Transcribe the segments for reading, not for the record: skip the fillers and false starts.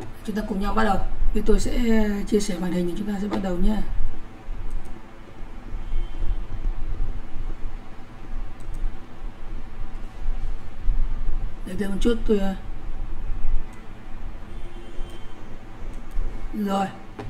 Chúng ta cùng nhau bắt đầu. Thì tôi sẽ chia sẻ màn hình thì chúng ta sẽ bắt đầu nhé. Để thêm một chút tôi rồi.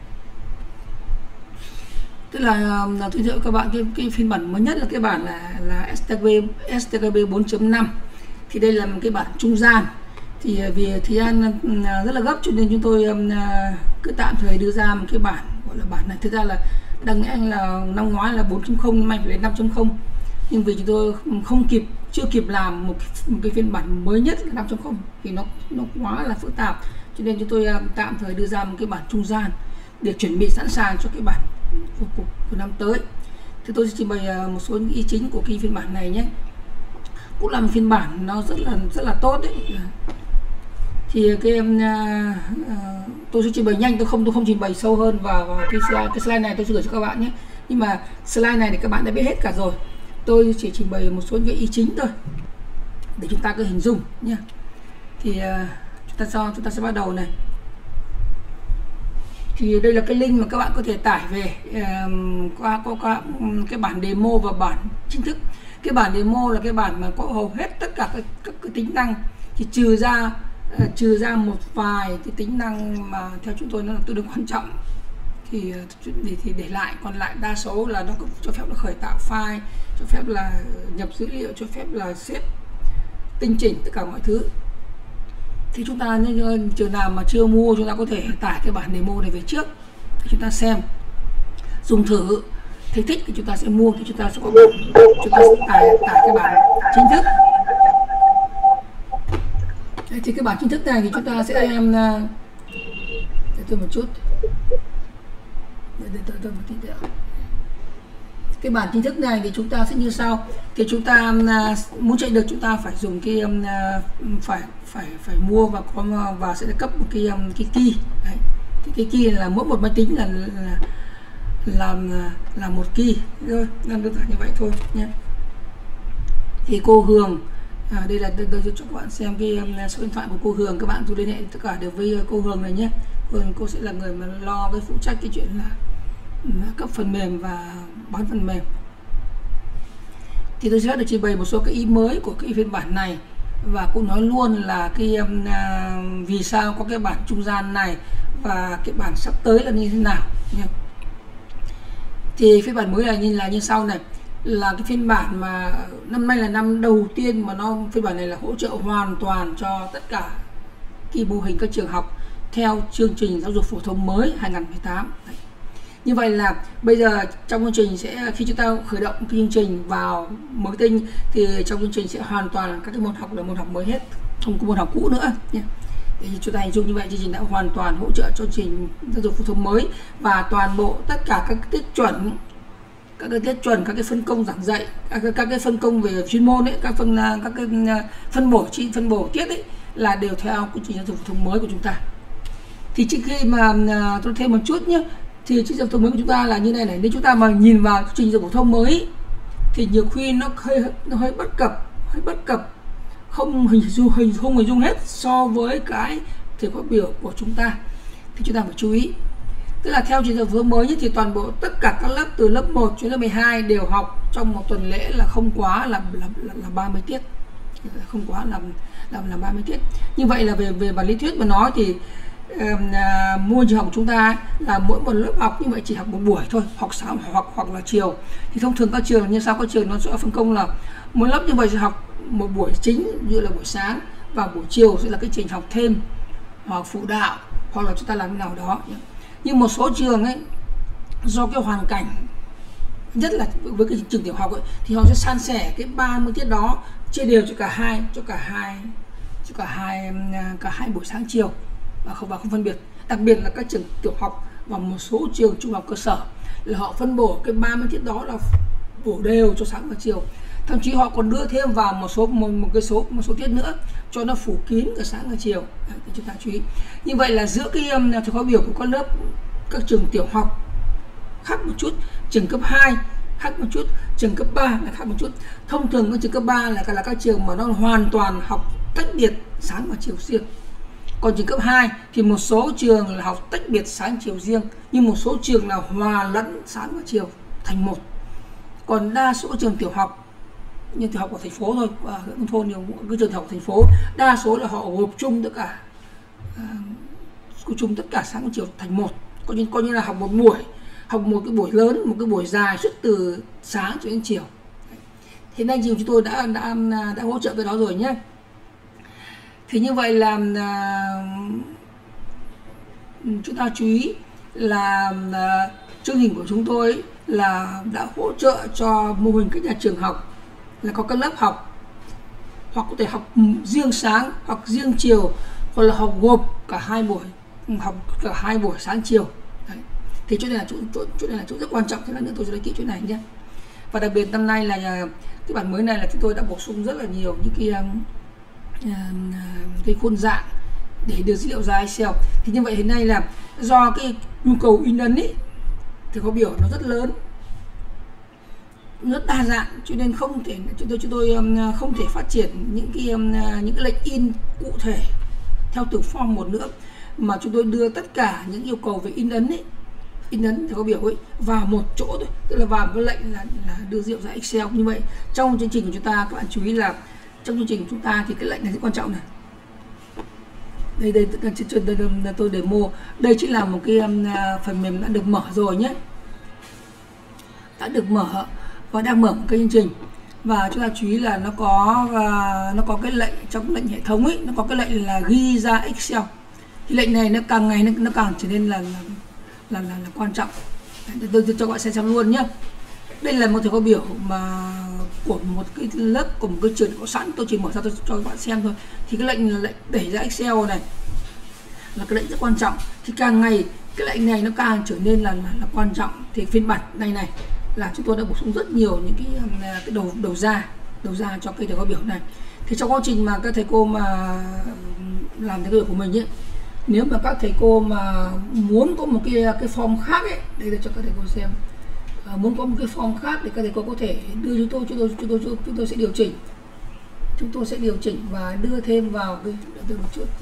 Tức là tôi giới thiệu các bạn cái phiên bản mới nhất là cái bản là STKB 4.5. Thì đây là một cái bản trung gian. Thì vì thời gian rất là gấp cho nên chúng tôi cứ tạm thời đưa ra một cái bản gọi là bản này. Thực ra là đáng lẽ là năm ngoái là 4.0, năm nay phải lên 5.0, nhưng vì chúng tôi chưa kịp làm một cái phiên bản mới nhất là 5.0 thì nó quá là phức tạp, cho nên chúng tôi tạm thời đưa ra một cái bản trung gian để chuẩn bị sẵn sàng cho cái bản của năm tới. Thì tôi sẽ trình bày một số những ý chính của cái phiên bản này nhé. Cũng là một phiên bản nó rất là tốt đấy. Thì tôi sẽ trình bày nhanh, tôi không trình bày sâu hơn vào cái slide này tôi sẽ gửi cho các bạn nhé. Nhưng mà slide này thì các bạn đã biết hết cả rồi. Tôi chỉ trình bày một số những ý chính thôi để chúng ta cứ hình dung nhé. Thì chúng ta sẽ bắt đầu này. Thì đây là cái link mà các bạn có thể tải về qua cái bản demo và bản chính thức. Cái bản demo là cái bản mà có hầu hết tất cả các cái tính năng, thì trừ ra một vài cái tính năng mà theo chúng tôi nó là tương đối quan trọng thì để lại, còn lại đa số là nó cho phép là khởi tạo file, cho phép là nhập dữ liệu, cho phép là xếp tinh chỉnh tất cả mọi thứ. Thì chúng ta trường nào mà chưa mua, chúng ta có thể tải cái bản demo này về trước thì chúng ta xem, dùng thử, thấy thích thì chúng ta sẽ mua, thì chúng ta sẽ tải cái bản chính thức. Thì cái bản chính thức này thì chúng ta sẽ để tôi một chút, để tôi một tí nữa. Cái bản chính thức này thì chúng ta sẽ như sau. Thì chúng ta muốn chạy được chúng ta phải dùng cái phải mua và sẽ được cấp một cái key. Đấy. Thì cái key là mỗi một máy tính là một key thôi, đơn giản như vậy thôi nhé. Thì cô Hường, đây là tôi cho các bạn xem cái số điện thoại của cô Hường, các bạn liên hệ tất cả đều với cô Hường này nhé. Cô sẽ là người mà lo cái phụ trách cái chuyện là cấp phần mềm và bán phần mềm. Thì tôi sẽ được trình bày một số cái ý mới của cái phiên bản này, và cũng nói luôn là cái vì sao có cái bản trung gian này và cái bản sắp tới là như thế nào nhé. Thì phiên bản mới này là như sau này, là cái phiên bản mà năm nay là năm đầu tiên mà phiên bản này là hỗ trợ hoàn toàn cho tất cả cái mô hình các trường học theo chương trình giáo dục phổ thông mới 2018. Đấy. Như vậy là bây giờ trong chương trình sẽ, khi chúng ta khởi động cái chương trình vào marketing thì trong chương trình sẽ hoàn toàn các cái môn học là môn học mới hết, không có môn học cũ nữa nhé. Thì chúng ta hình dung như vậy, chương trình đã hoàn toàn hỗ trợ cho chương trình giáo dục phổ thông mới, và toàn bộ tất cả các tiết chuẩn, các cái phân công giảng dạy, các cái phân công về chuyên môn ấy, các cái phân bổ tiết ấy là đều theo chương trình giáo dục phổ thông mới của chúng ta. Thì trước khi mà tôi thêm một chút nhé, thì chương trình giáo dục phổ thông mới của chúng ta là như này. Nếu chúng ta mà nhìn vào chương trình giáo dục phổ thông mới thì nhiều khi nó hơi bất cập, không hình dung hết so với cái thời khóa biểu của chúng ta, thì chúng ta phải chú ý. Tức là theo chương trình giáo dục phổ thông mới nhất thì toàn bộ tất cả các lớp từ lớp 1 đến lớp 12 đều học trong một tuần lễ là không quá là 30 tiết, không quá là 30 tiết. Như vậy là về bản lý thuyết mà nói thì mô trường học của chúng ta là mỗi một lớp học như vậy chỉ học một buổi thôi, học sáng hoặc là chiều. Thì thông thường các trường như sau, các trường nó sẽ phân công là mỗi lớp như vậy sẽ học một buổi chính như là buổi sáng, và buổi chiều sẽ là cái trình học thêm hoặc phụ đạo, hoặc là chúng ta làm thế nào đó. Nhưng một số trường ấy, do cái hoàn cảnh, nhất là với cái trường tiểu học ấy, thì họ sẽ san sẻ cái 30 tiết đó chia đều cho cả hai buổi sáng chiều, và không phân biệt. Đặc biệt là các trường tiểu học và một số trường trung học cơ sở là họ phân bổ cái 30 tiết đó là bổ đều cho sáng và chiều. Thậm chí họ còn đưa thêm vào một số tiết nữa cho nó phủ kín cả sáng và chiều. Đấy, thì chúng ta chú ý. Như vậy là giữa cái thời khóa biểu của các trường tiểu học khác một chút, trường cấp 2 khác một chút, trường cấp 3 là khác một chút. Thông thường các trường cấp 3 là các trường mà nó hoàn toàn học tách biệt sáng và chiều riêng. Còn trường cấp 2 thì một số trường là học tách biệt sáng chiều riêng, nhưng một số trường là hòa lẫn sáng và chiều thành một. Còn đa số trường tiểu học như tiểu học của thành phố thôi, và nông thôn nhiều cái trường tiểu học thành phố đa số là họ gộp chung tất cả sáng và chiều thành một, coi như là học một cái buổi lớn, một cái buổi dài suốt từ sáng cho đến chiều. Thì nay chiều chúng tôi đã hỗ trợ cái đó rồi nhé. Thì như vậy là chúng ta chú ý là chương trình của chúng tôi là đã hỗ trợ cho mô hình các nhà trường học là có các lớp học, hoặc có thể học riêng sáng hoặc riêng chiều, hoặc là học gộp cả hai buổi sáng chiều. Đấy. Thì chỗ này là chỗ rất quan trọng, thế là nữa tôi sẽ nói kỹ chỗ này nhé. Và đặc biệt năm nay là cái bản mới này là chúng tôi đã bổ sung rất là nhiều những cái khuôn dạng để đưa dữ liệu ra Excel. Thì như vậy hiện nay là do cái nhu cầu in ấn ấy thì có biểu nó rất lớn, rất đa dạng, cho nên chúng tôi không thể phát triển những cái lệnh in cụ thể theo từng form một nữa, mà chúng tôi đưa tất cả những yêu cầu về in ấn thì có biểu ấy vào một chỗ thôi, tức là vào một cái lệnh là đưa dữ liệu ra Excel. Như vậy trong chương trình của chúng ta, các bạn chú ý là trong chương trình của chúng ta thì cái lệnh này rất quan trọng này. Đây tôi demo, đây chỉ là một cái phần mềm đã được mở rồi nhé, đã được mở và đang mở một cái chương trình. Và chúng ta chú ý là nó có cái lệnh trong lệnh hệ thống ấy, nó có cái lệnh là ghi ra Excel. Thì lệnh này nó càng ngày nó càng trở nên là quan trọng. Tôi cho các bạn xem luôn nhé. Đây là một thầy có biểu mà của một cái lớp của một cái trường có sẵn, tôi chỉ mở ra tôi cho các bạn xem thôi. Thì cái lệnh là lệnh đẩy ra Excel này là cái lệnh rất quan trọng. Thì càng ngày cái lệnh này nó càng trở nên là quan trọng. Thì phiên bản này là chúng tôi đã bổ sung rất nhiều những cái đầu ra cho cái thầy có biểu này. Thì trong quá trình mà các thầy cô mà làm thầy có biểu của mình ấy, nếu mà các thầy cô mà muốn có một cái form khác ấy, đây là cho các thầy cô xem, muốn có một cái form khác thì các thầy cô có thể đưa chúng tôi sẽ điều chỉnh, và đưa thêm vào cái từ một chút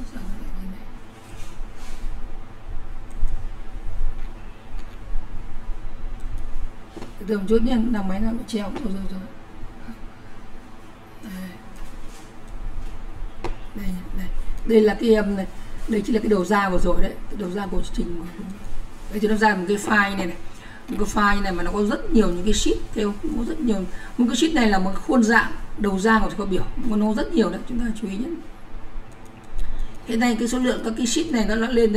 nhé, làm máy nào bị treo rồi. Đây là cái đây chỉ là cái đầu ra vừa rồi đấy, đầu ra của chương trình. Đây thì nó ra một cái file này, một cái file này mà nó có rất nhiều những cái sheet, theo có rất nhiều. Một cái sheet này là một khuôn dạng đầu ra của thầy biểu, nó rất nhiều đấy, chúng ta chú ý nhé. Hiện nay cái số lượng các cái sheet này nó đã lên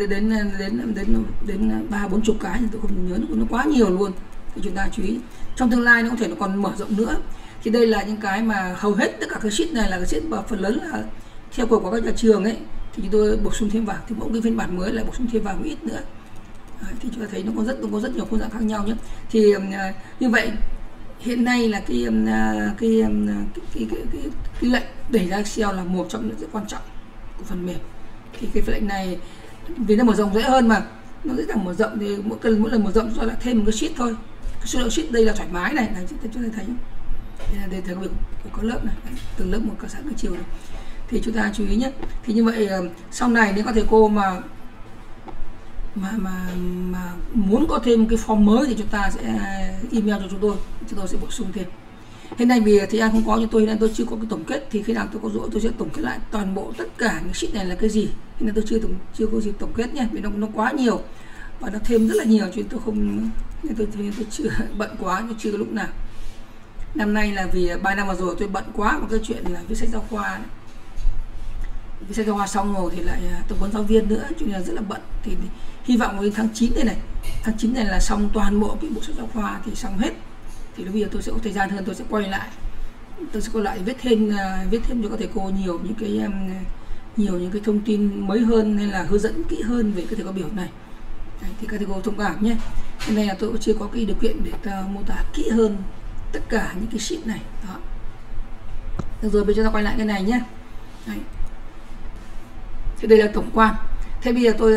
đến 30-40 cái, tôi không nhớ, nó quá nhiều luôn. Thì chúng ta chú ý, trong tương lai nó có thể nó còn mở rộng nữa. Thì đây là những cái mà hầu hết tất cả cái sheet này là cái sheet và phần lớn là theo của các nhà trường ấy, thì chúng tôi bổ sung thêm vào. Thì mỗi cái phiên bản mới lại bổ sung thêm vào một ít nữa. Đấy, thì chúng ta thấy nó có rất nhiều khuôn dạng khác nhau nhé. Thì như vậy hiện nay là cái lệnh đẩy ra Excel là một trong những rất quan trọng của phần mềm. Thì cái lệnh này vì nó mở rộng dễ hơn mà, nó dễ dàng mở rộng, thì mỗi lần mở rộng do lại thêm một cái sheet thôi. Cái số lượng sheet đây là thoải mái này, chúng ta thấy đây thầy có lớp này, từng lớp một cả sáng cả chiều này. Thì chúng ta chú ý nhé. Thì như vậy sau này nếu các thầy cô mà muốn có thêm cái form mới thì chúng ta sẽ email cho chúng tôi sẽ bổ sung thêm. Hiện nay vì thời gian không có cho tôi nên tôi chưa có cái tổng kết, thì khi nào tôi có rỗi tôi sẽ tổng kết lại toàn bộ tất cả những sheet này là cái gì. Nên tôi chưa có gì tổng kết nhé, vì nó quá nhiều và nó thêm rất là nhiều, chứ tôi không, tôi chưa bận quá, nhưng chưa có lúc nào. Năm nay là vì 3 năm vừa rồi tôi bận quá một cái chuyện là viết sách giáo khoa này. Viết sách giáo khoa xong rồi thì lại tập huấn giáo viên nữa, cho nên là rất là bận. Thì hy vọng đến tháng 9 này tháng 9 này là xong toàn bộ cái bộ sách giáo khoa thì xong hết. Thì bây giờ tôi sẽ có thời gian hơn, tôi sẽ quay lại viết thêm cho các thầy cô nhiều những cái thông tin mới hơn, hay là hướng dẫn kỹ hơn về cái thầy có biểu này. Đấy, thì các thầy cô thông cảm nhé. Hôm nay là tôi cũng chưa có cái điều kiện để mô tả kỹ hơn tất cả những cái sheet này. Đó. Được rồi, bây giờ ta quay lại cái này nhé. Đấy. Thì đây là tổng quan. Thế bây giờ tôi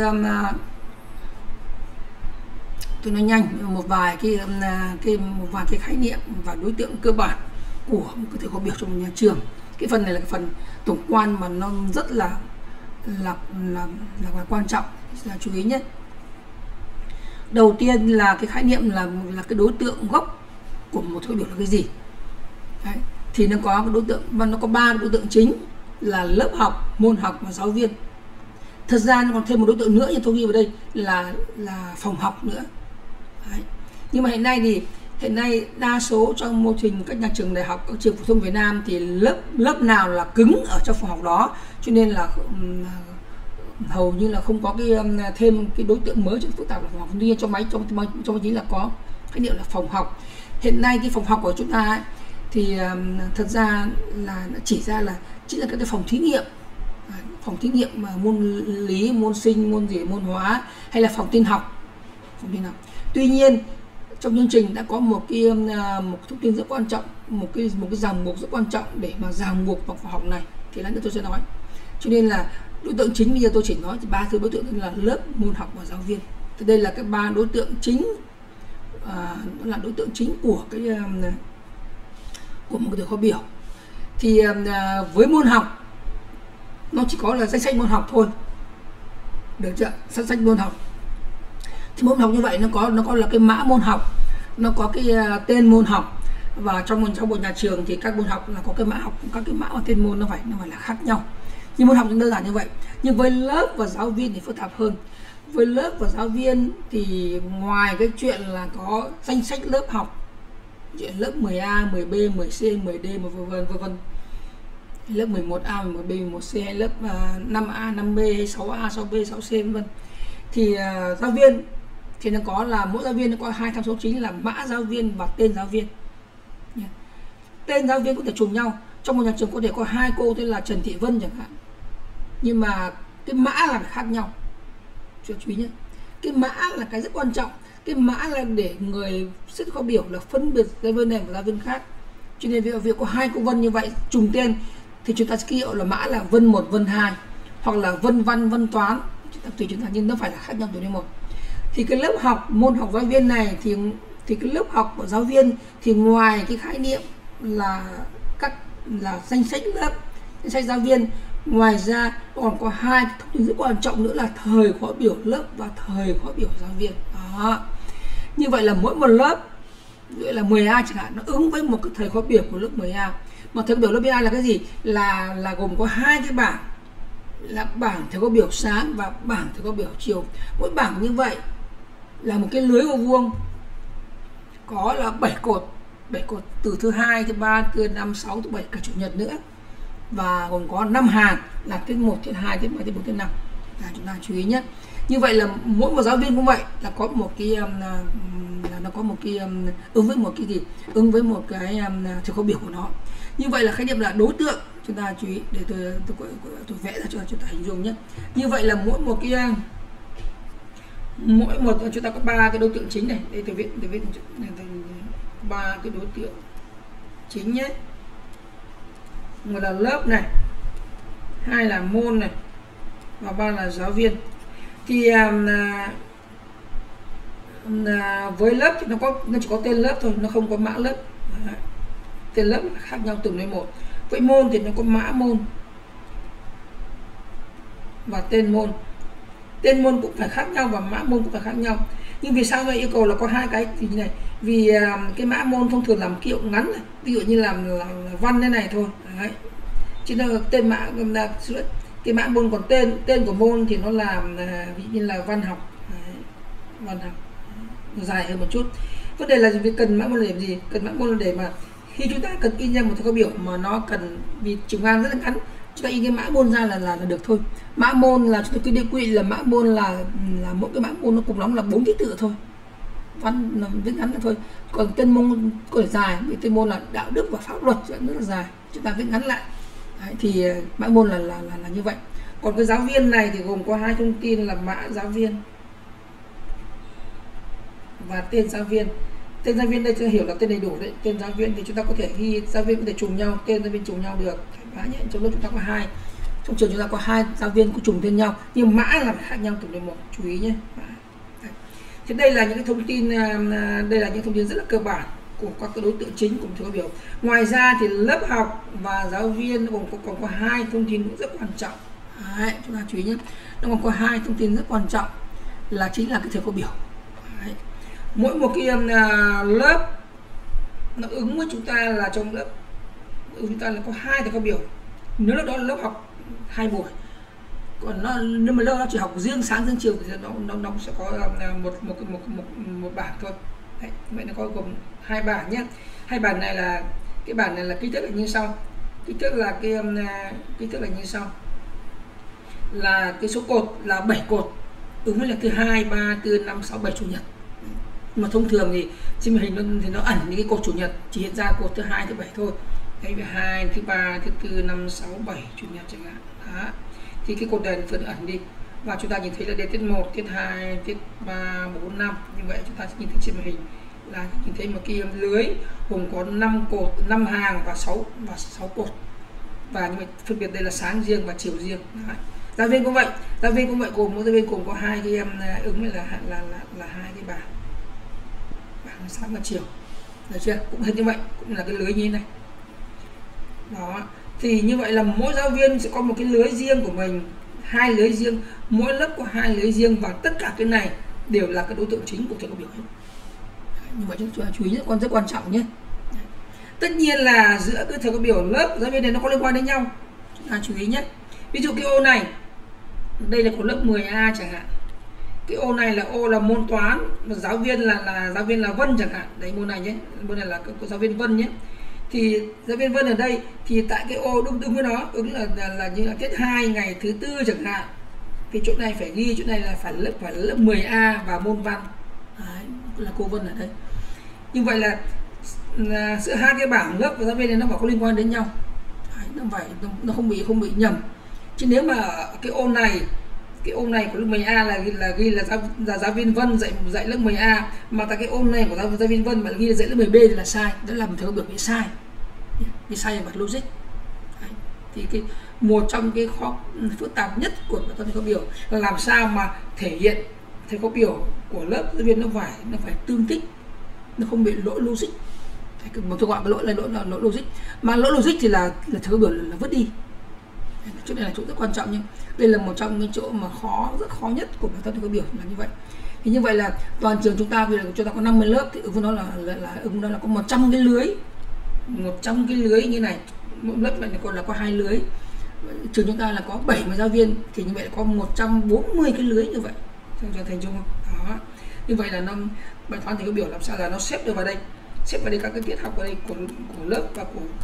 nói nhanh một vài cái khái niệm và đối tượng cơ bản của một cái thầy có biểu trong một nhà trường. Cái phần này là cái phần tổng quan mà nó rất là là quan trọng, là chú ý nhé. Đầu tiên là cái khái niệm là cái đối tượng gốc của một thầy cô biểu là cái gì. Đấy. Thì nó có cái đối tượng, và nó có 3 đối tượng chính là lớp học, môn học và giáo viên. Thật ra nó còn thêm một đối tượng nữa, nhưng tôi ghi vào đây là phòng học nữa. Đấy. Nhưng mà hiện nay đa số trong mô hình các nhà trường đại học, các trường phổ thông Việt Nam thì lớp nào là cứng ở trong phòng học đó, cho nên là hầu như là không có thêm cái đối tượng mới cho phức tạp là phòng học. Tuy nhiên trong máy chính là có khái niệm là phòng học. Hiện nay cái phòng học của chúng ta ấy, thì thật ra là chỉ là các cái phòng thí nghiệm, mà môn lý, môn sinh, môn hóa, hay là phòng tin học. Tuy nhiên trong chương trình đã có một thông tin rất quan trọng, một cái ràng buộc rất quan trọng để mà ràng buộc vào phòng học này, thì lát nữa tôi sẽ nói. Cho nên là đối tượng chính bây giờ tôi chỉ nói thì 3 thứ đối tượng là lớp, môn học và giáo viên. Thì đây là cái 3 đối tượng chính, là đối tượng chính của một cái khóa biểu. Thì với môn học nó chỉ có là danh sách môn học thôi, được chưa? Danh sách môn học thì môn học như vậy nó có là cái mã môn học, nó có cái tên môn học, và trong một nhà trường thì các môn học là có cái mã học, các cái mã và tên môn nó phải là khác nhau. Nhưng môn học thì đơn giản như vậy. Nhưng với lớp và giáo viên thì phức tạp hơn. Với lớp và giáo viên thì ngoài cái chuyện là có danh sách lớp học, chuyện lớp 10A, 10B, 10C, 10D, vân vân, lớp 11A, 11B, 11C, hay lớp 5A, 5B, hay 6A, 6B, 6C vân vân, thì giáo viên thì nó có là mỗi giáo viên nó có 2 tham số chính là mã giáo viên và tên giáo viên. Tên giáo viên có thể trùng nhau. Trong một nhà trường có thể có 2 cô tên là Trần Thị Vân chẳng hạn, nhưng mà cái mã là phải khác nhau. Chú ý nhé, cái mã là cái rất quan trọng. Cái mã là để người xét khóa biểu là phân biệt giáo viên này và giáo viên khác. Cho nên việc có 2 cô Vân như vậy trùng tên thì chúng ta sẽ ký hiệu là mã là Vân 1, Vân 2, hoặc là Vân Văn, Vân Toán, tùy chúng ta, nhưng nó phải là khác nhau từ đến một. Thì cái lớp học, môn học giáo viên này thì cái lớp học của giáo viên thì ngoài cái khái niệm là danh sách lớp, danh sách giáo viên, ngoài ra còn có 2 thông tin rất quan trọng nữa là thời khóa biểu lớp và thời khóa biểu giáo viên. Đó. Như vậy là mỗi một lớp là 10A chẳng hạn, nó ứng với một cái thời khóa biểu của lớp 10A. Mà thời khóa biểu lớp 10A là cái gì? Là gồm có 2 cái bảng, là bảng thời khóa biểu sáng và bảng thời khóa biểu chiều. Mỗi bảng như vậy là một cái lưới ô vuông có là 7 cột từ thứ 2, thứ 3, thứ 5, 6, thứ 7, cả chủ nhật nữa, và gồm có 5 hàng là tiết 1, tiết 2, tiết 3, tiết 4, tiết 5. Chúng ta chú ý nhé. Như vậy là mỗi một giáo viên cũng vậy, là có một cái nó có một cái ứng với một cái gì, ứng với một cái thời khóa biểu của nó. Như vậy là khái niệm là đối tượng, chúng ta chú ý để tôi vẽ ra cho chúng ta hình dung nhé. Như vậy là mỗi một chúng ta có 3 cái đối tượng chính này. Đây tôi viết 3 cái đối tượng chính nhé. Một là lớp này, 2 là môn này, và 3 là giáo viên. Thì với lớp thì nó chỉ có tên lớp thôi, nó không có mã lớp. Tên lớp là khác nhau từng đến một. Vậy môn thì nó có mã môn và tên môn. Tên môn cũng phải khác nhau và mã môn cũng phải khác nhau. Nhưng vì sao tôi yêu cầu là có 2 cái thì như này? Vì cái mã môn thông thường làm ký hiệu ngắn này, ví dụ như là văn thế này thôi. Đấy. Chứ là tên mã là cái mã môn, còn tên của môn thì nó làm ví dụ như là văn học. Đấy. Văn học dài hơn một chút. Vấn đề là vì cần mã môn để làm gì? Cần mã môn để mà khi chúng ta cần in ra một thời biểu mà nó cần, vì chiều ngang rất là ngắn, chúng ta in cái mã môn ra là được thôi. Mã môn là chúng ta quy định là mã môn là mỗi cái mã môn nó cùng lắm là 4 ký tự thôi, văn là viết ngắn là thôi. Còn tên môn có thể dài, vì tên môn là đạo đức và pháp luật rất là dài, chúng ta viết ngắn lại. Đấy, thì mã môn là như vậy. Còn cái giáo viên này thì gồm có 2 thông tin là mã giáo viên và tên giáo viên. Tên giáo viên đây chưa hiểu là tên đầy đủ đấy. Tên giáo viên thì chúng ta có thể ghi giáo viên có thể trùng nhau, tên giáo viên trùng nhau được. Trong lúc chúng ta có 2, trong trường chúng ta có 2 giáo viên có trùng tên nhau, nhưng mã là phải khác nhau từng đến một, chú ý nhé. Thế đây là những cái thông tin, đây là những thông tin rất là cơ bản của các cái đối tượng chính của thời biểu. Ngoài ra thì lớp học và giáo viên còn có 2 thông tin rất quan trọng. Đấy, chúng ta chú ý nhé. Nó còn có hai thông tin rất quan trọng là chính là cái thời khóa biểu. Đấy. Mỗi một cái lớp nó ứng với chúng ta là trong lớp chúng ta là có hai thời khóa biểu. Nếu lúc đó là lớp học 2 buổi, còn nếu mà lớp nó chỉ học riêng sáng riêng chiều thì nó sẽ có một bảng thôi. Đấy, vậy nó có gồm 2 bảng nhé. 2 bảng này là cái bảng này là kích thước là như sau. Kích thước là kích thước là như sau, là cái số cột là 7 cột, ứng với là thứ 2, 3, 4, 5, 6, 7 chủ nhật. Mà thông thường thì trên màn hình thì nó ẩn những cái cột chủ nhật, chỉ hiện ra cột thứ 2, thứ 7 thôi. Đây là 2, thứ 3, thứ 4, 5, 6, 7 chủ nhật chẳng hạn. Đó. Thì cái cột đèn phần ẩn đi và chúng ta nhìn thấy là đề tiết 1, tiết 2, tiết 3, 4, 5. Như vậy chúng ta sẽ nhìn thấy trên màn hình là nhìn thấy một cái lưới gồm có 5 cột, 5 hàng và 6 cột. Và như vậy phân biệt đây là sáng riêng và chiều riêng. Đấy. Giáo viên cũng vậy, gồm mỗi giáo viên cùng có 2 cái ứng với là hai cái bảng sáng và chiều. Được chưa? Cũng hết như vậy, cũng là cái lưới như thế này. Đó. Thì như vậy là mỗi giáo viên sẽ có một cái lưới riêng của mình, 2 lưới riêng, mỗi lớp có 2 lưới riêng và tất cả cái này đều là cái đối tượng chính của thời khóa biểu hết. Như vậy chúng ta chú ý rất quan trọng nhé. Tất nhiên là giữa cái thời khóa biểu lớp giáo viên này nó có liên quan đến nhau. Chúng ta chú ý nhé. Ví dụ cái ô này, đây là của lớp 10A chẳng hạn. Cái ô này là ô là môn toán, và giáo viên là Vân chẳng hạn. Đấy, môn này nhé, môn này là của giáo viên Vân nhé. Thì giáo viên Vân ở đây thì tại cái ô đúng với nó ứng là như là tiết 2 ngày thứ 4 chẳng hạn. Thì chỗ này phải ghi, chỗ này là phải lớp 10A và môn văn. Đấy, là cô Vân ở đây. Như vậy là giữa hai cái bảng lớp và giáo viên này nó phải có liên quan đến nhau. Đấy, nó không bị nhầm. Chứ nếu mà cái ô này của lớp 10A là ghi là giáo viên Vân dạy lớp 10A, mà tại cái ô này của giáo viên Vân mà ghi là dạy lớp 10B thì là sai. Đó là một thời khóa biểu bị sai về mặt logic. Đấy. Thì cái một trong cái khó phức tạp nhất của thời khóa biểu là làm sao mà thể hiện thời khóa biểu của lớp giáo viên nó phải tương thích, nó không bị lỗi logic. Một tôi gọi cái lỗi là lỗi logic, mà lỗi logic thì là thời khóa biểu là vứt đi. Chỗ này là chỗ rất quan trọng, nhưng đây là một trong những chỗ mà rất khó nhất của bài toán thời khóa biểu là như vậy. Thì như vậy là toàn trường chúng ta bây giờ chúng ta có 50 lớp thì ứng với nó là có 100 cái lưới như này. Mỗi lớp này còn là có 2 lưới. Trường chúng ta là có 70 giáo viên thì như vậy là có 140 cái lưới như vậy. Cho thành chung không? Đó. Như vậy là bài toán thời khóa biểu làm sao là nó xếp được vào đây. Xếp vào đây các cái tiết học ở đây của lớp và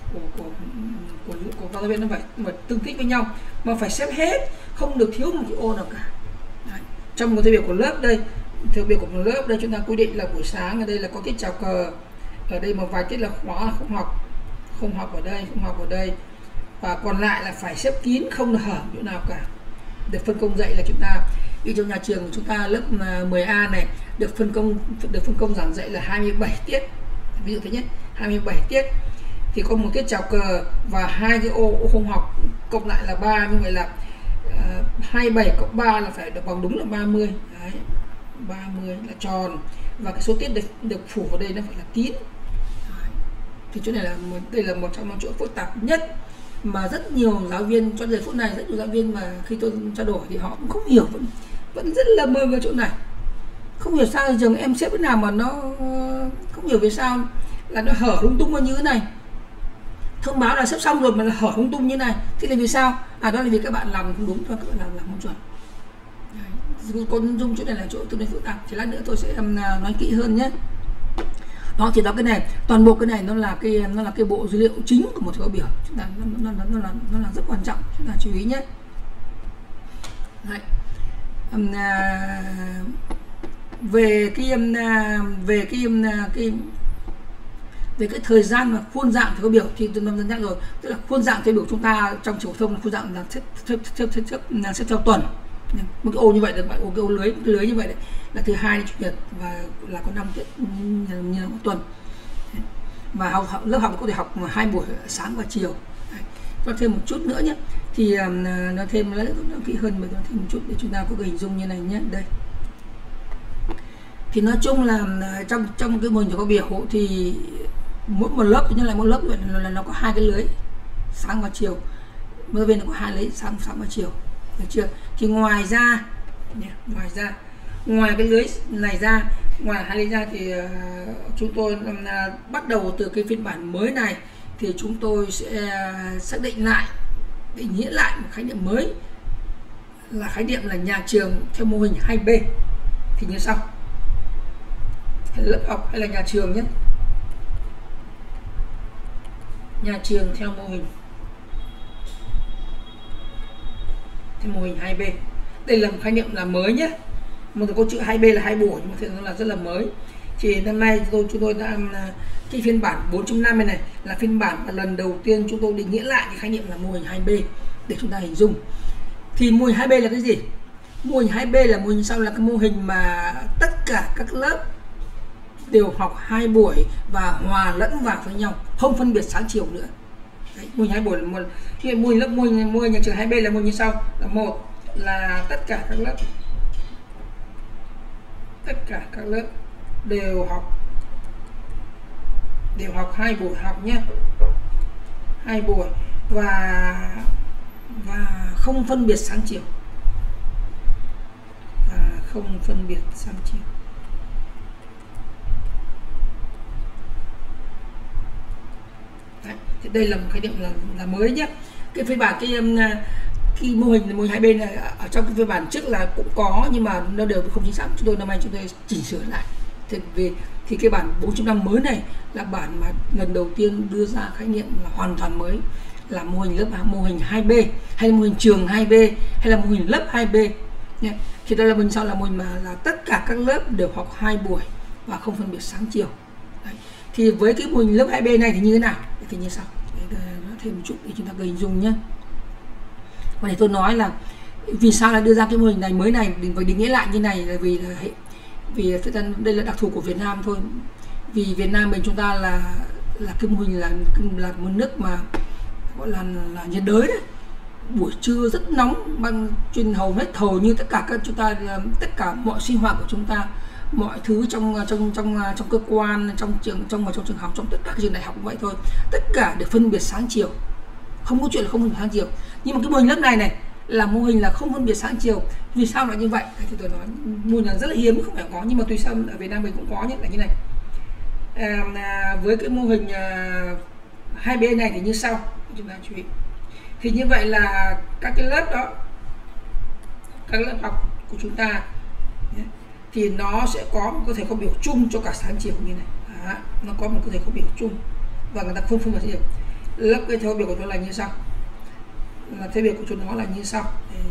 của giáo viên nó phải tương thích với nhau, mà phải xếp hết, không được thiếu một cái ô nào cả. Đấy. Trong một thời biểu của lớp đây, thời biểu của một lớp đây chúng ta quy định là buổi sáng ở đây là có tiết chào cờ, ở đây một vài tiết là khóa không học ở đây, và còn lại là phải xếp kín, không được hở chỗ nào cả. Được phân công dạy là chúng ta đi trong nhà trường của chúng ta lớp 10A này được phân công giảng dạy là 27 tiết, ví dụ thế nhé, 27 tiết thì có một tiết chào cờ và 2 cái ô không học cộng lại là 3, như vậy là 27 cộng 3 là phải được bằng đúng là 30. Đấy, 30 là tròn, và cái số tiết được phủ ở đây nó phải là kín. Đấy. Thì chỗ này đây là một trong những chỗ phức tạp nhất mà rất nhiều giáo viên cho đến phút này, rất nhiều giáo viên mà khi tôi trao đổi thì họ cũng không hiểu, vẫn rất là mơ về chỗ này. Không hiểu sao trường em xếp thế nào mà nó không hiểu vì sao là nó hở lung tung như thế này. Thông báo là xếp xong rồi mà là hở lung tung như thế này. Thế là vì sao? Đó là vì các bạn làm không đúng, các bạn làm không chuẩn. Con dung chỗ này là chỗ tương đối phức tạp. Thì lát nữa tôi sẽ nói kỹ hơn nhé. Đó thì đó, cái này toàn bộ cái này nó là cái bộ dữ liệu chính của một thời khóa biểu. Chúng ta nó là rất quan trọng, chúng ta chú ý nhé. Đấy. Về cái thời gian và khuôn dạng thời khóa biểu thì tôi đã nhắc rồi, tức là khuôn dạng thời biểu chúng ta trong trường phổ thông là khuôn dạng là xếp theo tuần. Một cái ô như vậy, cái ô lưới như vậy đấy, là thứ 2 đến chủ nhật và là có 5 tiết như là một tuần. Và lớp học có thể học 2 buổi sáng và chiều. Có thêm một chút nữa nhé, thì nó thêm nó kỹ hơn, mà nó thêm một chút để chúng ta có cái hình dung như này nhé. Đây thì nói chung là trong cái mô hình thời khóa biểu thì mỗi một lớp là nó có 2 cái lưới sáng và chiều, giáo viên có 2 lưới sáng và chiều. được chưa? Thì ngoài cái lưới này ra, ngoài hai lưới ra thì chúng tôi bắt đầu từ cái phiên bản mới này thì chúng tôi sẽ xác định lại, định nghĩa lại một khái niệm mới, là khái niệm là nhà trường theo mô hình 2B. Thì như sau, hay là lớp học hay là nhà trường nhé. Nhà trường theo mô hình 2B. Đây là một khái niệm là mới nhé. Một câu chữ 2B là 2 buổi, nhưng mà thực ra là rất là mới. Thì năm nay chúng tôi đã cái phiên bản 4.5 này là phiên bản mà lần đầu tiên chúng tôi định nghĩa lại cái khái niệm là mô hình 2B để chúng ta hình dung. Thì mô hình 2B là cái gì? Mô hình 2B là mô hình sau, là cái mô hình mà tất cả các lớp đều học 2 buổi và hòa lẫn vào với nhau, không phân biệt sáng chiều nữa. Đấy, mô hình 2 buổi là mô hình nhà trường 2B là mô hình như sau, là một là tất cả các lớp đều học 2 buổi học nhé, 2 buổi và không phân biệt sáng chiều, Đấy, thì đây là một khái niệm là mới nhé. Cái phiên bản cái mô hình 2B này ở trong cái phiên bản trước là cũng có, nhưng mà nó đều không chính xác. Chúng tôi năm nay chúng tôi chỉnh sửa lại. Thì cái bản 4.5 mới này là bản mà lần đầu tiên đưa ra khái niệm là hoàn toàn mới, là mô hình mô hình 2B, hay là mô hình trường 2B, hay là mô hình lớp 2B nhé. Thì đây là mình sau là mô hình mà là tất cả các lớp đều học 2 buổi và không phân biệt sáng chiều. Đấy. Thì với cái mô hình lớp 2B này thì như thế nào? Thì như sau, nói thêm một chút để chúng ta hình dung nhé. Và để tôi nói là vì sao lại đưa ra cái mô hình này mới này và định nghĩa lại như này, là vì đây là đặc thù của Việt Nam thôi. Vì Việt Nam mình chúng ta là cái mô hình là một nước mà gọi là nhiệt đới đấy. Buổi trưa rất nóng, bằng truyền hầu hết hầu như tất cả tất cả mọi sinh hoạt của chúng ta, mọi thứ trong cơ quan, trong trường học, trong tất cả các trường đại học cũng vậy thôi, tất cả đều phân biệt sáng chiều, không có chuyện là không phân biệt sáng chiều. Nhưng mà cái mô hình lớp này là mô hình là không phân biệt sáng chiều. Vì sao lại như vậy? Thì tôi nói mô hình là rất là hiếm, không phải có, nhưng mà tùy sao ở Việt Nam mình cũng có, nhất là như này. Với cái mô hình 2B này thì như sau, chúng ta chú ý. Thì như vậy là các cái lớp đó, các lớp học của chúng ta thì nó sẽ có một cơ thể có biểu chung cho cả sáng chiều như này. Đó, nó có một cơ thể có biểu chung và người ta không phân biệt gì. Lớp cái theo biểu của nó là như sau, là theo biểu của chúng nó là như sau.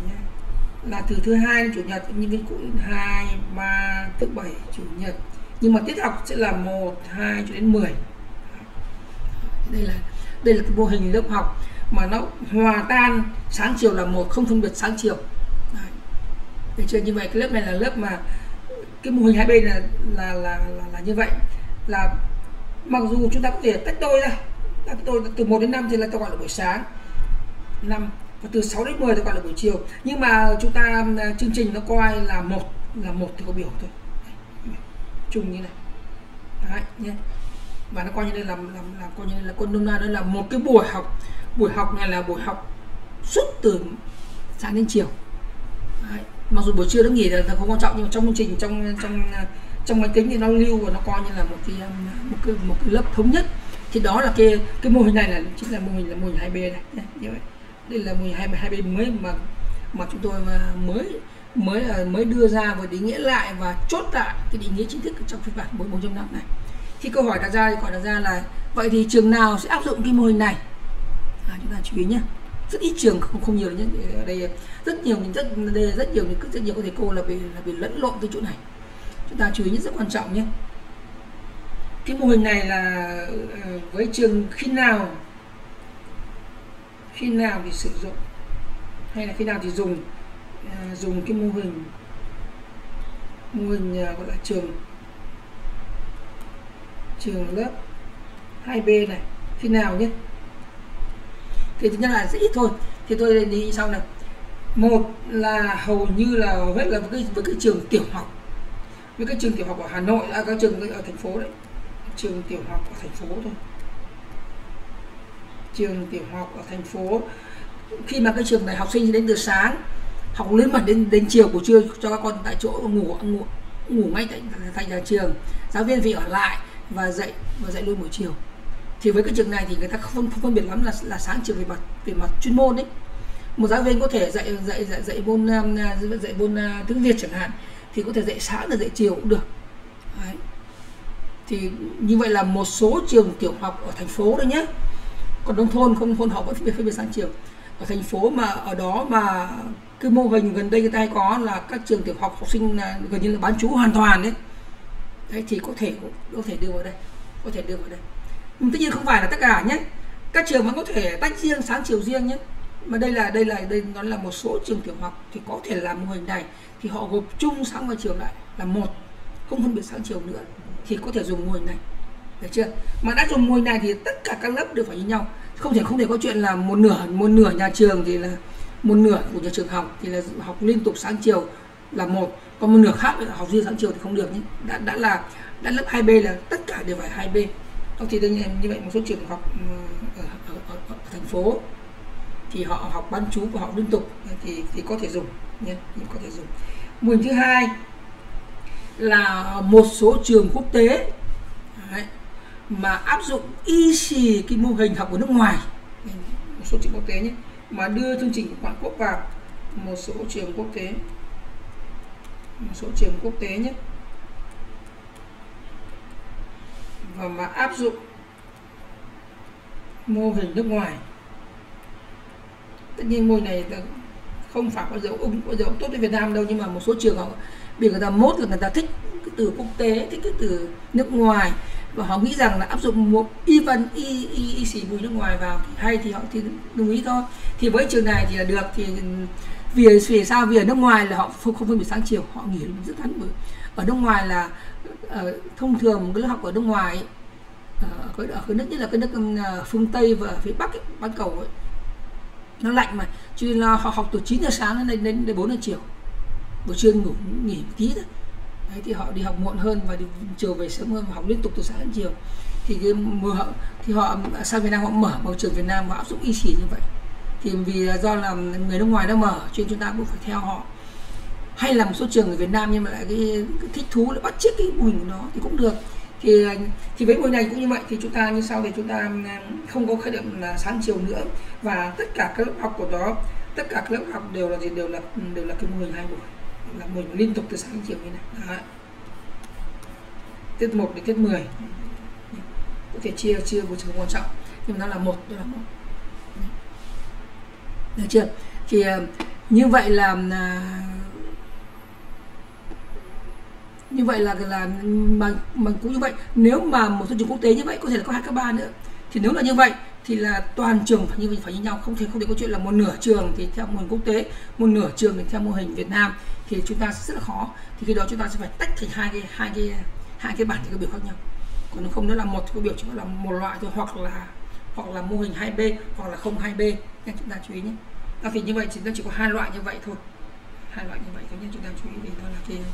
Là từ thứ hai đến chủ nhật, như cái cũng 2, 3, thứ bảy, chủ nhật, nhưng mà tiết học sẽ là 1, 2 cho đến 10. Đây là cái mô hình lớp học mà nó hòa tan sáng chiều là một, không phân biệt sáng chiều. Đấy. Được chưa? Như vậy cái lớp này là lớp mà cái mô hình 2B là như vậy, là mặc dù chúng ta có thể tách đôi ra, từ 1 đến 5 thì là ta gọi là buổi sáng 5, và từ 6 đến 10 ta gọi là buổi chiều, nhưng mà chúng ta chương trình nó coi là một thì có biểu thôi. Đấy. Chung như này. Đấy nhé. Và nó coi như đây là coi như là con nôm na, đó là một cái buổi học này là buổi học suốt từ sáng đến chiều. Đấy. Mặc dù buổi trưa nó nghỉ là không quan trọng, nhưng mà trong chương trình trong máy tính thì nó lưu và nó coi như là một cái lớp thống nhất. Thì đó là cái mô hình này chính là mô hình 2B này. Như vậy đây là mô hình 2B mới mà chúng tôi mới đưa ra và định nghĩa lại và chốt lại cái định nghĩa chính thức trong phiên bản 4.5 này. Thì câu hỏi đặt ra là vậy thì trường nào sẽ áp dụng cái mô hình này? Chúng ta chú ý nhé. Rất ít trường, không nhiều nhé. Ở đây rất nhiều các thầy cô là bị lẫn lộn cái chỗ này. Chúng ta chú ý rất quan trọng nhé. Cái mô hình này là với trường khi nào thì sử dụng, hay là khi nào thì dùng cái mô hình gọi là trường lớp 2B này, khi nào nhé. Thì thứ nhất là rất ít thôi. Thì tôi đi sau này. Một là hầu như là hầu hết là với cái trường tiểu học, với cái trường tiểu học ở Hà Nội, các trường ở thành phố đấy, trường tiểu học ở thành phố thôi. Trường tiểu học ở thành phố, khi mà cái trường này học sinh đến từ sáng học lên mặt đến chiều buổi trưa cho các con tại chỗ ngủ ngay tại nhà trường, giáo viên phải ở lại và dạy luôn buổi chiều. Thì với cái trường này thì người ta không phân biệt lắm là sáng chiều về mặt chuyên môn đấy. Một giáo viên có thể dạy môn tiếng Việt chẳng hạn, thì có thể dạy sáng là dạy chiều cũng được. Đấy. Thì như vậy là một số trường tiểu học ở thành phố đấy nhé, còn nông thôn họ vẫn phân biệt sáng chiều. Ở thành phố mà ở đó mà cái mô hình gần đây người ta hay có là các trường tiểu học sinh là gần như là bán trú hoàn toàn đấy. Đấy thì có thể đưa vào đây, nhưng tất nhiên không phải là tất cả nhé. Các trường vẫn có thể tách riêng sáng chiều riêng nhé. Mà đây nó là một số trường tiểu học thì có thể làm mô hình này, thì họ gộp chung sáng và chiều lại là một, không phân biệt sáng chiều nữa, thì có thể dùng mô hình này, được chưa? Mà đã dùng mô hình này thì tất cả các lớp đều phải như nhau, không thể có chuyện là một nửa nhà trường thì là một nửa của nhà trường học thì là học liên tục sáng chiều là một, còn một nửa khác là học riêng sáng chiều thì không được nhé. Đã lớp 2B là tất cả đều phải 2B. Thì như vậy một số trường học ở thành phố thì họ học bán trú và học liên tục thì có thể dùng nhé, có thể dùng. Mô hình thứ hai là một số trường quốc tế đấy, mà áp dụng y xì cái mô hình học ở nước ngoài, một số trường quốc tế nhé, mà đưa chương trình ngoại quốc vào, một số trường quốc tế nhé, và mà áp dụng mô hình nước ngoài. Tất nhiên mô hình này không phải bao giờ tốt với Việt Nam đâu, nhưng mà một số trường họ vì người ta mốt là người ta thích cái từ quốc tế, thích cái từ nước ngoài, và họ nghĩ rằng là áp dụng một y xì mùi nước ngoài vào thì hay, thì họ thì đồng ý thôi. Thì với trường này thì là được, thì vì sao? Vì ở nước ngoài là họ không phân biệt sáng chiều, họ nghỉ rất ngắn. Ở nước ngoài là thông thường cái lớp học ở nước ngoài ấy, ở cái nước, nhất là cái nước phương Tây và ở phía Bắc ấy, bán cầu ấy, nó lạnh mà, cho nên là họ học từ 9 giờ sáng đến 4 giờ chiều, buổi trưa nghỉ một tí thôi. Đấy, thì họ đi học muộn hơn và đi chiều về sớm hơn, học liên tục từ sáng đến chiều. Thì họ sang Việt Nam họ mở một trường Việt Nam và áp dụng y xì như vậy. Thì vì do là người nước ngoài đã mở cho nên chúng ta cũng phải theo họ. Hay là một số trường ở Việt Nam nhưng mà lại cái thích thú là bắt chước cái mô hình của nó thì cũng được. Thì với mô hình này cũng như vậy, thì chúng ta như sau, thì chúng ta không có khái niệm là sáng chiều nữa, và tất cả các lớp học của đó, tất cả các lớp học đều là cái mô hình 2 buổi, là mô hình liên tục từ sáng đến chiều như này. Đó. Tiết 1 đến tiết 10 có thể chia một trường quan trọng, nhưng mà nó là một. Được chưa? Thì như vậy là mà cũng như vậy. Nếu mà một số trường quốc tế như vậy có thể là có 2 cấp 3 nữa, thì nếu là như vậy thì là toàn trường phải như nhau, không thể có chuyện là một nửa trường thì theo mô hình quốc tế, một nửa trường thì theo mô hình Việt Nam, thì chúng ta sẽ rất là khó. Thì khi đó chúng ta sẽ phải tách thành hai cái bản cái biểu khác nhau. Còn nếu không, nữa là một cái biểu chỉ là một loại thôi, hoặc là mô hình 2B hoặc là không 2B nên chúng ta chú ý nhé. Thì như vậy thì nó chỉ có 2 loại như vậy thôi, nhưng chúng ta chú ý, thì đó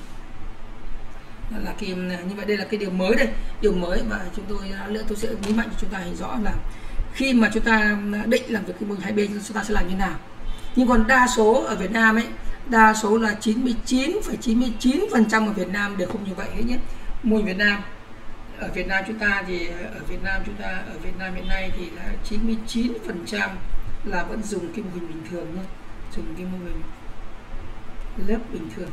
là cái như vậy. Đây là cái điều mới mà tôi sẽ nhấn mạnh cho chúng ta hiểu rõ là khi mà chúng ta định làm việc cái mô hình 2B chúng ta sẽ làm như nào. Nhưng còn đa số ở Việt Nam ấy, đa số là 99,99% ở Việt Nam đều không như vậy hết nhé. Mô hình Việt Nam, ở Việt Nam chúng ta hiện nay thì là 99% là vẫn dùng cái mô hình bình thường nhé, dùng cái mô hình lớp bình thường.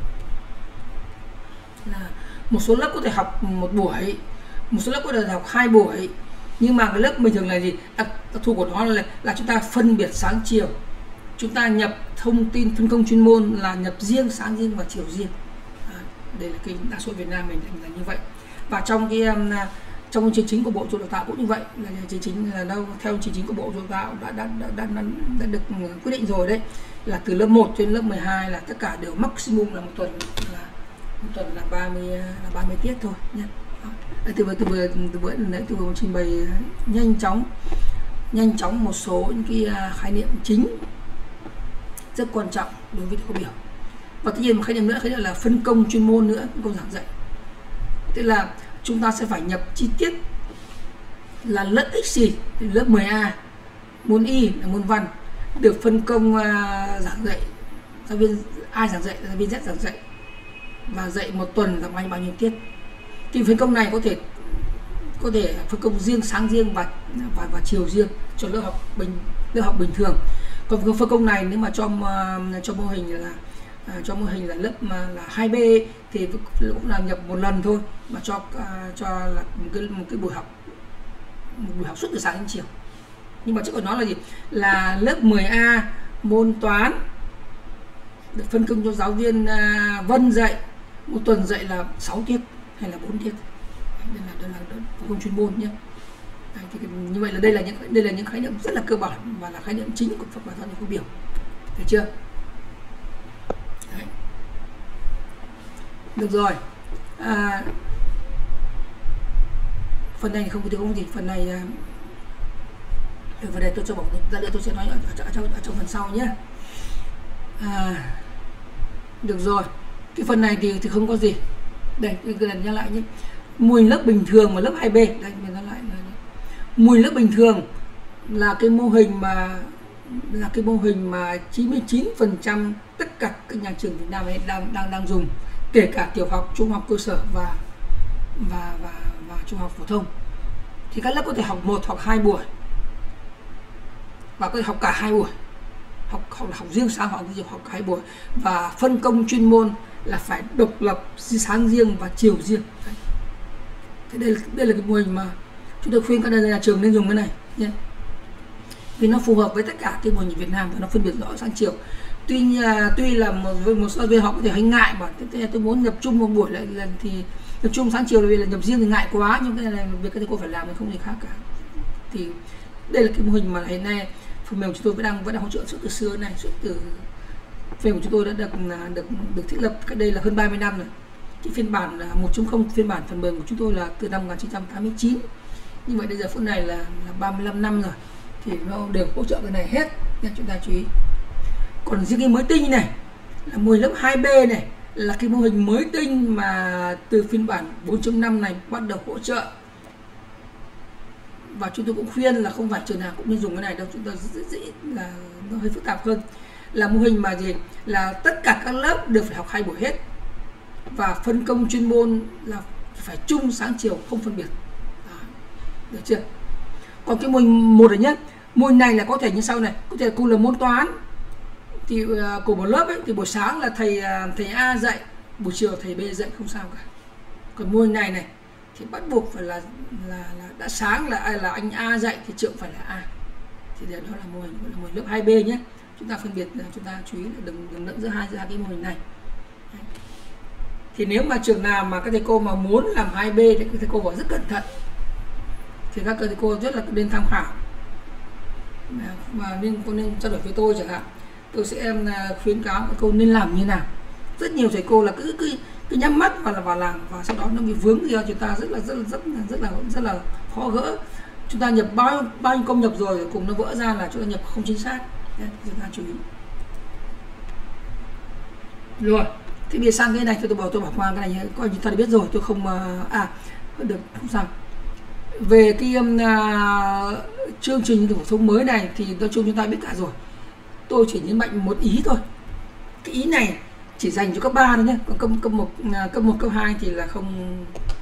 Là một số lớp có thể học 1 buổi, một số lớp có thể học 2 buổi, nhưng mà cái lớp bình thường là gì? Đặc thù của nó là chúng ta phân biệt sáng chiều, chúng ta nhập thông tin phân công chuyên môn là nhập riêng sáng riêng và chiều riêng. Đây là cái đa số Việt Nam mình là như vậy. Và trong chương trình của Bộ Giáo dục Đào tạo cũng như vậy, là chương trình là đâu theo chương trình của Bộ Giáo dục Đào tạo đã được quyết định rồi đấy, là từ lớp 1 đến lớp 12 là tất cả đều maximum là một tuần là 30 tiết thôi nhé. Từ vừa trình bày nhanh chóng một số những cái khái niệm chính rất quan trọng đối với câu biểu. Và tất nhiên một khái niệm nữa, khái niệm là phân công chuyên môn nữa, công giảng dạy. Tức là chúng ta sẽ phải nhập chi tiết là lớp X gì, lớp 10A, môn Y là môn văn được phân công giảng dạy Giáo viên ai giảng dạy? Giáo viên Z giảng dạy, và dạy một tuần là bao nhiêu tiết. Thì phân công này có thể phân công riêng, sáng riêng và chiều riêng cho lớp học bình thường. Còn phân công này nếu mà cho mô hình là lớp là 2B thì cũng là nhập một lần thôi, mà cho là một cái buổi học suốt từ sáng đến chiều. Nhưng mà chứ còn nói là gì, là lớp 10A môn toán được phân công cho giáo viên Vân dạy, một tuần dạy là 6 tiết hay là 4 tiết. Đây là phân công chuyên môn nhé. Thì như vậy là đây là những khái niệm rất là cơ bản và là khái niệm chính của bài toán khối biểu, được chưa? Đấy. Được rồi. Phần này không có thiếu không gì, phần này tôi cho bỏng ra liệu tôi sẽ nói ở trong phần sau nhé. Được rồi, cái phần này thì không có gì. Đây, cái lần nhắc lại nhé. Mô hình lớp bình thường và lớp 2B. Đây, mình nói lại. Mô hình lớp bình thường là cái mô hình mà 99% tất cả các nhà trường Việt Nam đang dùng, kể cả tiểu học, trung học cơ sở và trung học phổ thông. Thì các lớp có thể học 1 hoặc 2 buổi, và có thể học cả 2 buổi, học riêng sáng hoặc học cả 2 buổi, và phân công chuyên môn là phải độc lập, sáng riêng và chiều riêng. Thế đây là cái mô hình mà chúng tôi khuyên các nhà trường nên dùng cái này nhé, vì nó phù hợp với tất cả cái mô hình Việt Nam và nó phân biệt rõ sáng chiều. Tuy là một số viên họ có thể hơi ngại, mà tôi muốn nhập chung một buổi lại lần thì nhập chung sáng chiều, vì là nhập riêng thì ngại quá, nhưng cái này việc các thầy cô phải làm, không gì khác cả. Thì đây là cái mô hình mà hiện nay phần mềm của chúng tôi vẫn đang hỗ trợ suốt từ xưa này, suốt từ phần mềm của chúng tôi đã được thiết lập cách đây là hơn 30 năm rồi. Cái phiên bản 1.0, phiên bản phần mềm của chúng tôi là từ năm 1989. Như vậy bây giờ phút này là 35 năm rồi, thì nó đều hỗ trợ cái này hết nên chúng ta chú ý. Còn riêng cái mới tinh này là mô hình lớp 2B này, là cái mô hình mới tinh mà từ phiên bản 4.5 này bắt đầu hỗ trợ. Và chúng tôi cũng khuyên là không phải trường nào cũng nên dùng cái này đâu, chúng ta dễ là nó hơi phức tạp hơn. Là mô hình mà gì, là tất cả các lớp đều phải học 2 buổi hết, và phân công chuyên môn là phải chung sáng chiều, không phân biệt. Được chưa? Còn cái mô hình 1 này nhé, mô hình này là có thể như sau này, có thể cùng là môn toán thì của một lớp ấy, thì buổi sáng là thầy A dạy, buổi chiều thầy B dạy, không sao cả. Còn mô hình này thì bắt buộc phải là đã sáng là anh A dạy thì trưởng phải là A. Thì đó là mô hình lớp 2B nhé. Chúng ta phân biệt, chúng ta chú ý là đừng lẫn giữa hai cái mô hình này. Thì nếu mà trường nào mà các thầy cô mà muốn làm 2B thì các thầy cô phải rất cẩn thận, thì các thầy cô rất là nên tham khảo và nên trao đổi với tôi chẳng hạn. Tôi sẽ khuyến cáo các cô nên làm như nào. Rất nhiều thầy cô là cứ nhắm mắt và làm, và sau đó nó bị vướng gì chúng ta rất là khó gỡ. Chúng ta nhập bao nhiêu công nhập rồi cùng nó vỡ ra là chúng ta nhập không chính xác. Chúng ta chú ý. Rồi, thế bây giờ sang cái này tôi bỏ qua cái này, coi như ta đã biết rồi, tôi không được, không sao. Về cái chương trình phổ thông mới này thì nói chung chúng ta biết cả rồi. Tôi chỉ nhấn mạnh một ý thôi. Cái ý này chỉ dành cho cấp 3 thôi nhé, còn cấp 1, cấp 2 thì là không.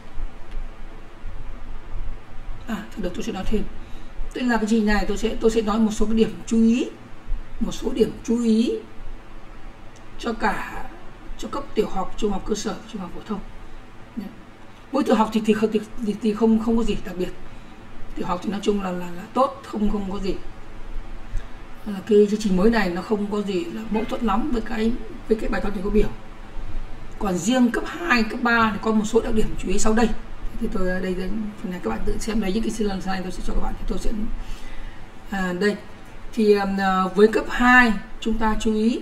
Thì được, tôi sẽ nói thêm. Tức là cái trình này tôi sẽ nói một số cái điểm chú ý, cho cấp tiểu học, trung học cơ sở, trung học phổ thông. Mỗi tiểu học thì không có gì đặc biệt. Tiểu học thì nói chung là tốt, không có gì. Cái chương trình mới này nó không có gì là mâu thuẫn lắm với cái bài toán khối biểu. Còn riêng cấp 2, cấp 3 thì có một số đặc điểm chú ý sau đây. Thì tôi đây phần này các bạn tự xem lấy những cái slide này tôi sẽ cho các bạn, thì tôi sẽ đây. Thì với cấp 2 chúng ta chú ý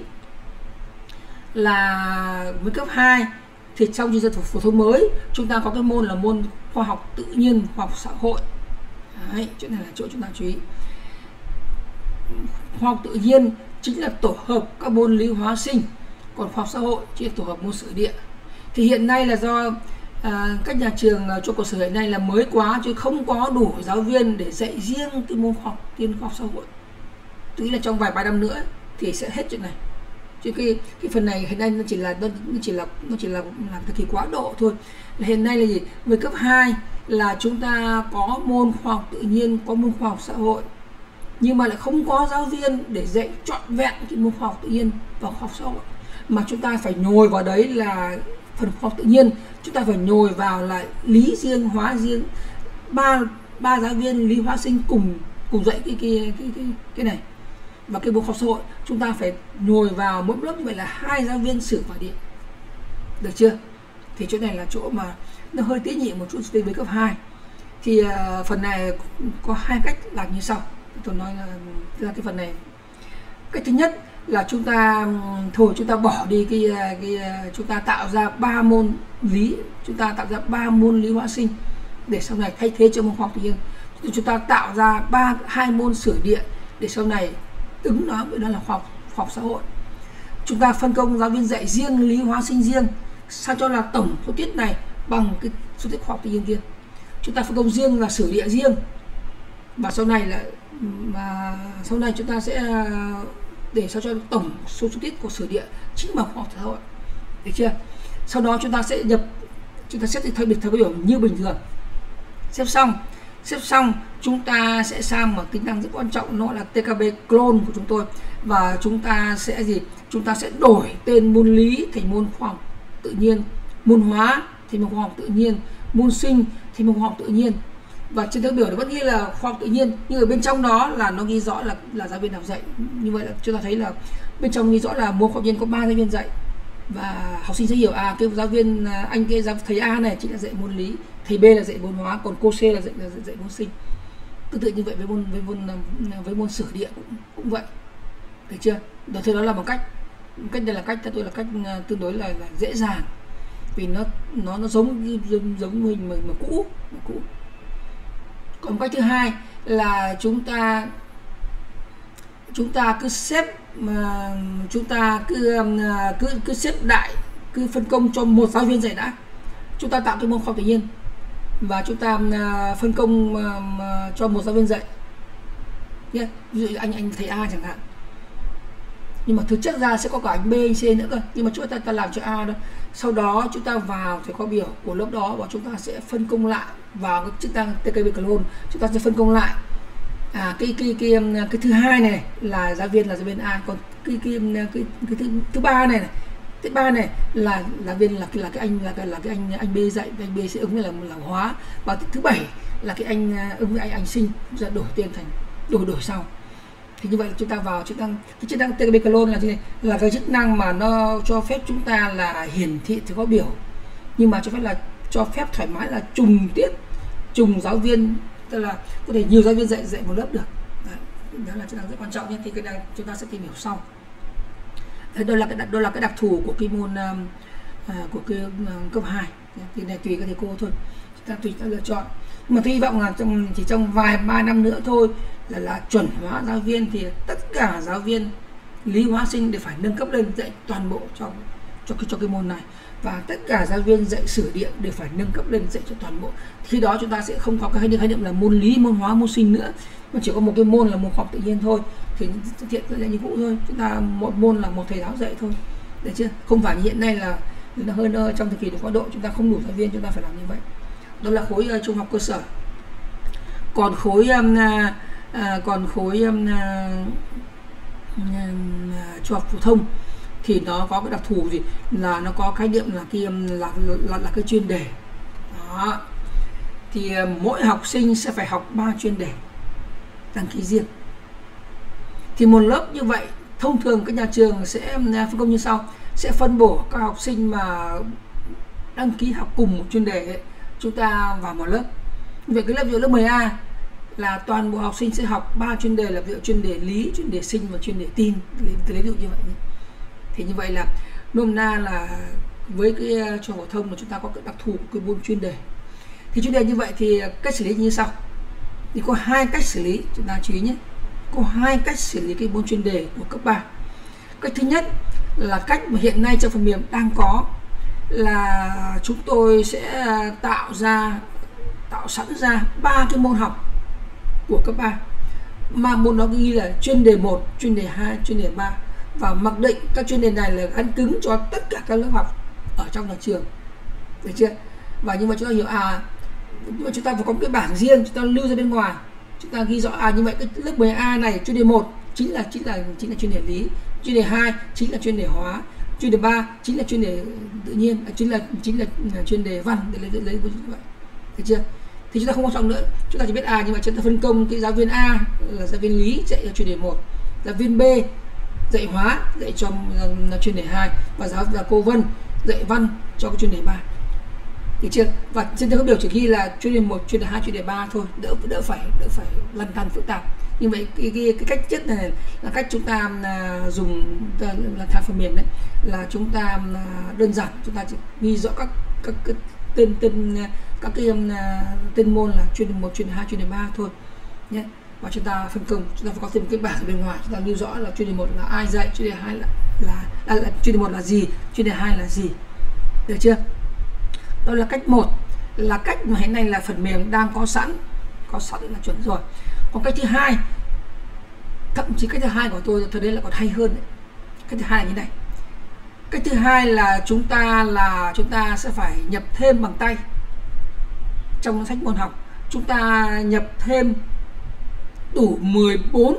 là với cấp 2 thì trong chương trình phổ thông mới chúng ta có cái môn là môn khoa học tự nhiên, khoa học xã hội. Đấy, chỗ này là chỗ chúng ta chú ý. Khoa học tự nhiên chính là tổ hợp các môn lý hóa sinh, còn khoa học xã hội chỉ là tổ hợp môn sử địa. Thì hiện nay là do các nhà trường cho cơ sở hiện nay là mới quá, chứ không có đủ giáo viên để dạy riêng cái môn khoa học xã hội. Tức là trong vài ba năm nữa thì sẽ hết chuyện này. chứ cái phần này hiện nay nó chỉ là thời kỳ quá độ thôi. Hiện nay là gì? Với cấp 2 là chúng ta có môn khoa học tự nhiên, có môn khoa học xã hội, nhưng mà lại không có giáo viên để dạy trọn vẹn cái môn khoa học tự nhiên và khoa học xã hội, mà chúng ta phải nhồi vào đấy là phần khoa học tự nhiên, chúng ta phải nhồi vào là lý riêng, hóa riêng, ba giáo viên lý hóa sinh cùng dạy cái này. Và cái môn khoa học xã hội chúng ta phải nhồi vào mỗi lớp như vậy là 2 giáo viên sử và điện, được chưa? Thì chỗ này là chỗ mà nó hơi tế nhị một chút với cấp 2. Thì phần này có 2 cách làm như sau. Tôi nói là cái phần này, cách thứ nhất là chúng ta bỏ đi chúng ta tạo ra 3 môn lý, chúng ta tạo ra 3 môn lý hóa sinh để sau này thay thế cho môn khoa học tự nhiên. Chúng ta tạo ra 2 môn sử địa để sau này ứng nó với nó là khoa học xã hội. Chúng ta phân công giáo viên dạy riêng lý hóa sinh riêng, sao cho là tổng số tiết này bằng cái số tiết khoa học tự nhiên riêng. Chúng ta phân công riêng là sử địa riêng, và sau này chúng ta sẽ để sao cho tổng số tiết của sử địa chính bằng khoa học xã hội, được chưa? Sau đó chúng ta sẽ xếp theo cái biểu như bình thường. Xếp xong chúng ta sẽ sang một tính năng rất quan trọng, nó là TKB clone của chúng tôi, và chúng ta sẽ đổi tên môn lý thành môn khoa học tự nhiên, môn hóa thì môn khoa học tự nhiên, môn sinh thì môn khoa học tự nhiên. Và trên thứ biểu nó vẫn ghi là khoa học tự nhiên, nhưng ở bên trong đó là nó ghi rõ là giáo viên nào dạy. Như vậy là chúng ta thấy là bên trong ghi rõ là môn khoa học tự nhiên có 3 giáo viên dạy, và học sinh sẽ hiểu cái giáo viên thầy A này chỉ là dạy môn lý, thầy B là dạy môn hóa, còn cô C là dạy môn sinh. Tương tự như vậy với môn sử địa cũng vậy, được chưa? Đó là một cách đây là cách theo tôi là cách tương đối là dễ dàng, vì nó giống mình mà cũ. Còn cách thứ hai là chúng ta cứ xếp cứ xếp đại, cứ phân công cho một giáo viên dạy đã. Chúng ta tạo cái môn khoa học tự nhiên và chúng ta phân công cho một giáo viên dạy nhé. Ví dụ anh thầy A chẳng hạn, nhưng mà thực chất ra sẽ có cả anh B, anh C nữa cơ, nhưng mà chúng ta làm cho A thôi. Sau đó chúng ta vào thầy khóa biểu của lớp đó và chúng ta sẽ phân công lại vào cái chức năng TKB clone, chúng ta sẽ phân công lại cái thứ hai này là giáo viên A, còn cái thứ ba này là giáo viên là cái anh B dạy, anh B sẽ ứng với là hóa, và thứ 7 là cái anh ứng với anh sinh, chúng ta đổi tên thành đổi sau. Thì như vậy chúng ta vào chức năng TKB clone là cái chức năng mà nó cho phép chúng ta là hiển thị thầy khóa biểu, nhưng mà cho phép thoải mái là trùng tiết, trùng giáo viên, tức là có thể nhiều giáo viên dạy một lớp được. Đó là chức năng rất quan trọng nhé. Thì cái này chúng ta sẽ tìm hiểu sau. Đó là cái đặc thù của cái môn của cái cấp 2. Thì này tùy các thầy cô thôi, chúng ta tùy ta lựa chọn. Nhưng mà tôi hy vọng là trong vài 3 năm nữa thôi là chuẩn hóa giáo viên, thì tất cả giáo viên lý hóa sinh đều phải nâng cấp lên dạy toàn bộ cho cái môn này, và tất cả giáo viên dạy sử địa đều phải nâng cấp lên dạy cho toàn bộ. Khi đó chúng ta sẽ không có cái khái niệm là môn lý, môn hóa, môn sinh nữa, mà chỉ có một cái môn là môn khoa học tự nhiên thôi. Thì thực hiện lại như cũ thôi, chúng ta một môn là một thầy giáo dạy thôi, được chưa? Không phải như hiện nay là nó hơi trong thời kỳ quá độ chúng ta không đủ giáo viên, chúng ta phải làm như vậy. Đó là khối trung học cơ sở. Còn khối trung học phổ thông thì nó có cái đặc thù gì là nó có khái niệm là cái chuyên đề. Đó. Thì mỗi học sinh sẽ phải học 3 chuyên đề đăng ký riêng. Thì một lớp như vậy thông thường các nhà trường sẽ phân công như sau: sẽ phân bổ các học sinh mà đăng ký học cùng một chuyên đề ấy, chúng ta vào một lớp. Về cái lớp ví dụ lớp 10A là toàn bộ học sinh sẽ học 3 chuyên đề, là ví dụ chuyên đề lý, chuyên đề sinh và chuyên đề tin, lấy ví dụ như vậy. Thì như vậy là nôm na là với cái trung học phổ thông mà chúng ta có cái đặc thù của cái môn chuyên đề. Thì chuyên đề như vậy thì cách xử lý như sau. Thì có 2 cách xử lý, chúng ta chú ý nhé. Có 2 cách xử lý cái môn chuyên đề của cấp 3. Cách thứ nhất là cách mà hiện nay trong phần mềm đang có, là chúng tôi sẽ tạo sẵn ra 3 cái môn học của cấp 3, mà môn đó ghi là chuyên đề 1, chuyên đề 2, chuyên đề 3, và mặc định các chuyên đề này là gắn cứng cho tất cả các lớp học ở trong nhà trường, được chưa? Và nhưng mà chúng ta hiểu nhưng mà chúng ta phải có một cái bảng riêng, chúng ta lưu ra bên ngoài, chúng ta ghi rõ như vậy cái lớp 10A này chuyên đề 1 chính là chuyên đề lý, chuyên đề 2 chính là chuyên đề hóa, chuyên đề 3 chính là chuyên đề tự nhiên, chính là chuyên đề văn, để lấy như vậy, được chưa? Thì chúng ta không quan trọng nữa, chúng ta chỉ biết nhưng mà chúng ta phân công cái giáo viên A là giáo viên lý dạy cho chuyên đề 1, giáo viên B dạy hóa dạy cho chuyên đề 2, và cô Vân dạy văn cho cái chuyên đề 3, được chưa? Và trên các biểu chỉ ghi là chuyên đề 1, chuyên đề 2, chuyên đề 3 thôi, đỡ phải lăn tăn phức tạp. Như vậy cái cách chất này là cách chúng ta dùng là thang phần mềm đấy, là chúng ta đơn giản, chúng ta chỉ ghi rõ các tên môn là chuyên đề 1, chuyên đề 2, chuyên đề 3 thôi nhé. Và chúng ta phân công, chúng ta phải có thêm cái bảng ở bên ngoài, chúng ta lưu rõ là chuyên đề 1 là ai dạy, chuyên đề 2 là chuyên đề 1 là gì, chuyên đề 2 là gì, được chưa? Đó là cách 1, là cách mà hiện nay là phần mềm đang có sẵn là chuẩn rồi. Còn cách thứ hai, thậm chí cách thứ hai của tôi đây là còn hay hơn đấy. Cách thứ hai là như này. Cách thứ hai là chúng ta sẽ phải nhập thêm bằng tay trong sách môn học. Chúng ta nhập thêm đủ 14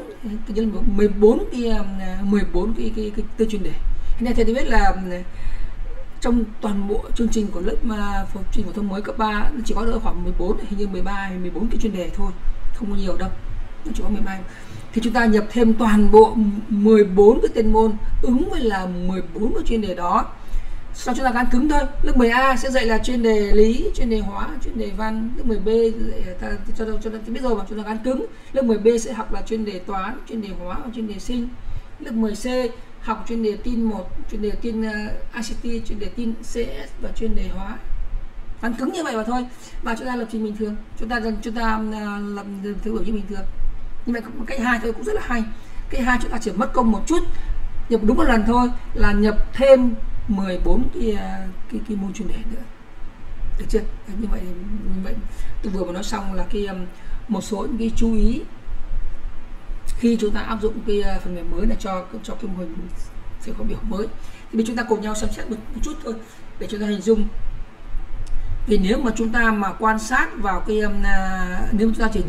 cái tên chuyên đề. Hiện nay thầy biết là trong toàn bộ chương trình của lớp chương trình phổ thông mới cấp 3 chỉ có khoảng 14, hình như 13 hay 14 cái chuyên đề thôi, không có nhiều đâu, nó chỉ có 13. Thì chúng ta nhập thêm toàn bộ 14 cái tên môn ứng với là 14 cái chuyên đề đó. Sau chúng ta gắn cứng thôi. Lớp 10A sẽ dạy là chuyên đề lý, chuyên đề hóa, chuyên đề văn. Lớp 10B dạy cho ta biết rồi mà, chúng ta gắn cứng. Lớp 10B sẽ học là chuyên đề toán, chuyên đề hóa và chuyên đề sinh. Lớp 10C học chuyên đề tin 1, chuyên đề tin ICT, chuyên đề tin CS và chuyên đề hóa. Gắn cứng như vậy mà thôi. Và chúng ta lập trình bình thường, chúng ta làm thứ biểu như bình thường. Nhưng mà cách 2 thôi cũng rất là hay. Cách 2 chúng ta chỉ mất công một chút, nhập đúng một lần thôi, là nhập thêm 14 cái môn chuyên đề nữa, được chưa? Như vậy tôi vừa mới nói xong là một số những cái chú ý khi chúng ta áp dụng cái phần mềm mới này cho cái mô hình sẽ có biểu mới. Thì bây chúng ta cùng nhau xem xét một chút thôi để chúng ta hình dung. Vì nếu mà chúng ta mà quan sát vào nếu chúng ta chỉ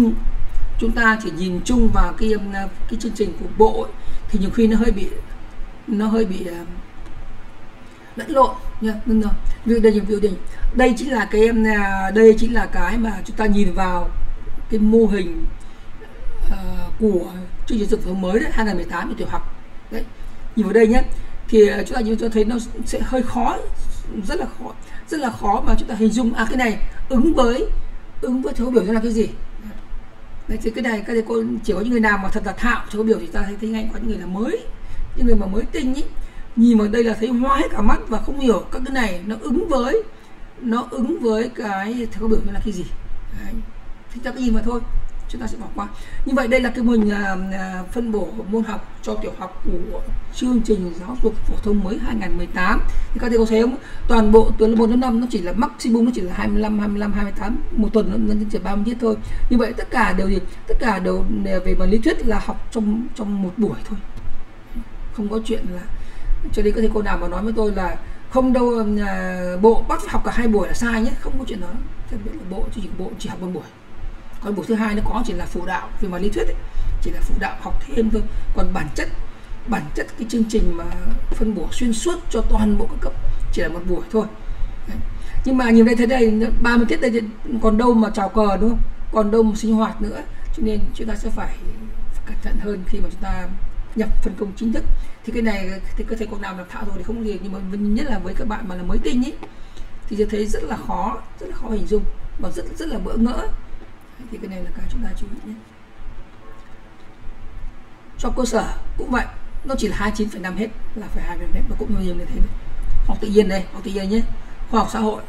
nhìn chung vào cái chương trình của bộ ấy, thì nhiều khi nó hơi bị lẫn lộn nha. Đây chính là cái mà chúng ta nhìn vào cái mô hình của chương trình giáo dục mới đấy, 2018 của tiểu học đấy. Nhìn vào đây nhé, thì chúng ta nhìn cho thấy nó sẽ hơi khó, rất là khó mà chúng ta hình dung cái này ứng với thấu biểu nó là cái gì. Đấy, thì cái này các thầy cô chỉ có những người nào mà thật là thạo thấu biểu thì ta thấy ngay, có những người là mới, những người mà mới tinh ý, nhìn vào đây là thấy hoa hết cả mắt và không hiểu các cái này nó ứng với cái thấu biểu nó là cái gì. Đấy, thì ta cứ nhìn mà thôi, chúng ta sẽ bỏ qua. Như vậy đây là cái mô hình phân bổ môn học cho tiểu học của chương trình giáo dục phổ thông mới 2018. Thì các thầy có thấy không? Toàn bộ từ lớp 1 đến 5 nó chỉ là maximum, nó chỉ là 25, 28 một tuần, nó chỉ 30 tiết thôi. Như vậy tất cả đều về mặt lý thuyết là học trong một buổi thôi. Không có chuyện là cho đến các thầy cô nào mà nói với tôi là không đâu, bộ bắt học cả 2 buổi là sai nhé, không có chuyện đó. Các biết là bộ chỉ học 1 buổi. Còn buổi thứ 2 nó có chỉ là phụ đạo về mặt lý thuyết ấy, chỉ là phụ đạo học thêm thôi. Còn bản chất cái chương trình mà phân bổ xuyên suốt cho toàn bộ các cấp chỉ là 1 buổi thôi. Đấy. Nhưng mà nhìn đây thấy đây 30 tiết đây còn đâu mà chào cờ, đúng không? Còn đâu mà sinh hoạt nữa, cho nên chúng ta sẽ phải cẩn thận hơn khi mà chúng ta nhập phân công chính thức. Thì cái này thì các thầy cô nào là thạo rồi thì không gì, nhưng mà nhất là với các bạn mà là mới tinh ấy thì sẽ thấy rất là khó hình dung và rất là bỡ ngỡ. Thì cái này là cái chúng ta chú ý nhé. Cho cơ sở cũng vậy, nó chỉ là 29,5 hết, là phải 20 hết, và cũng nhiều như thế. Học tự nhiên đây, học tự nhiên nhé, khoa học xã hội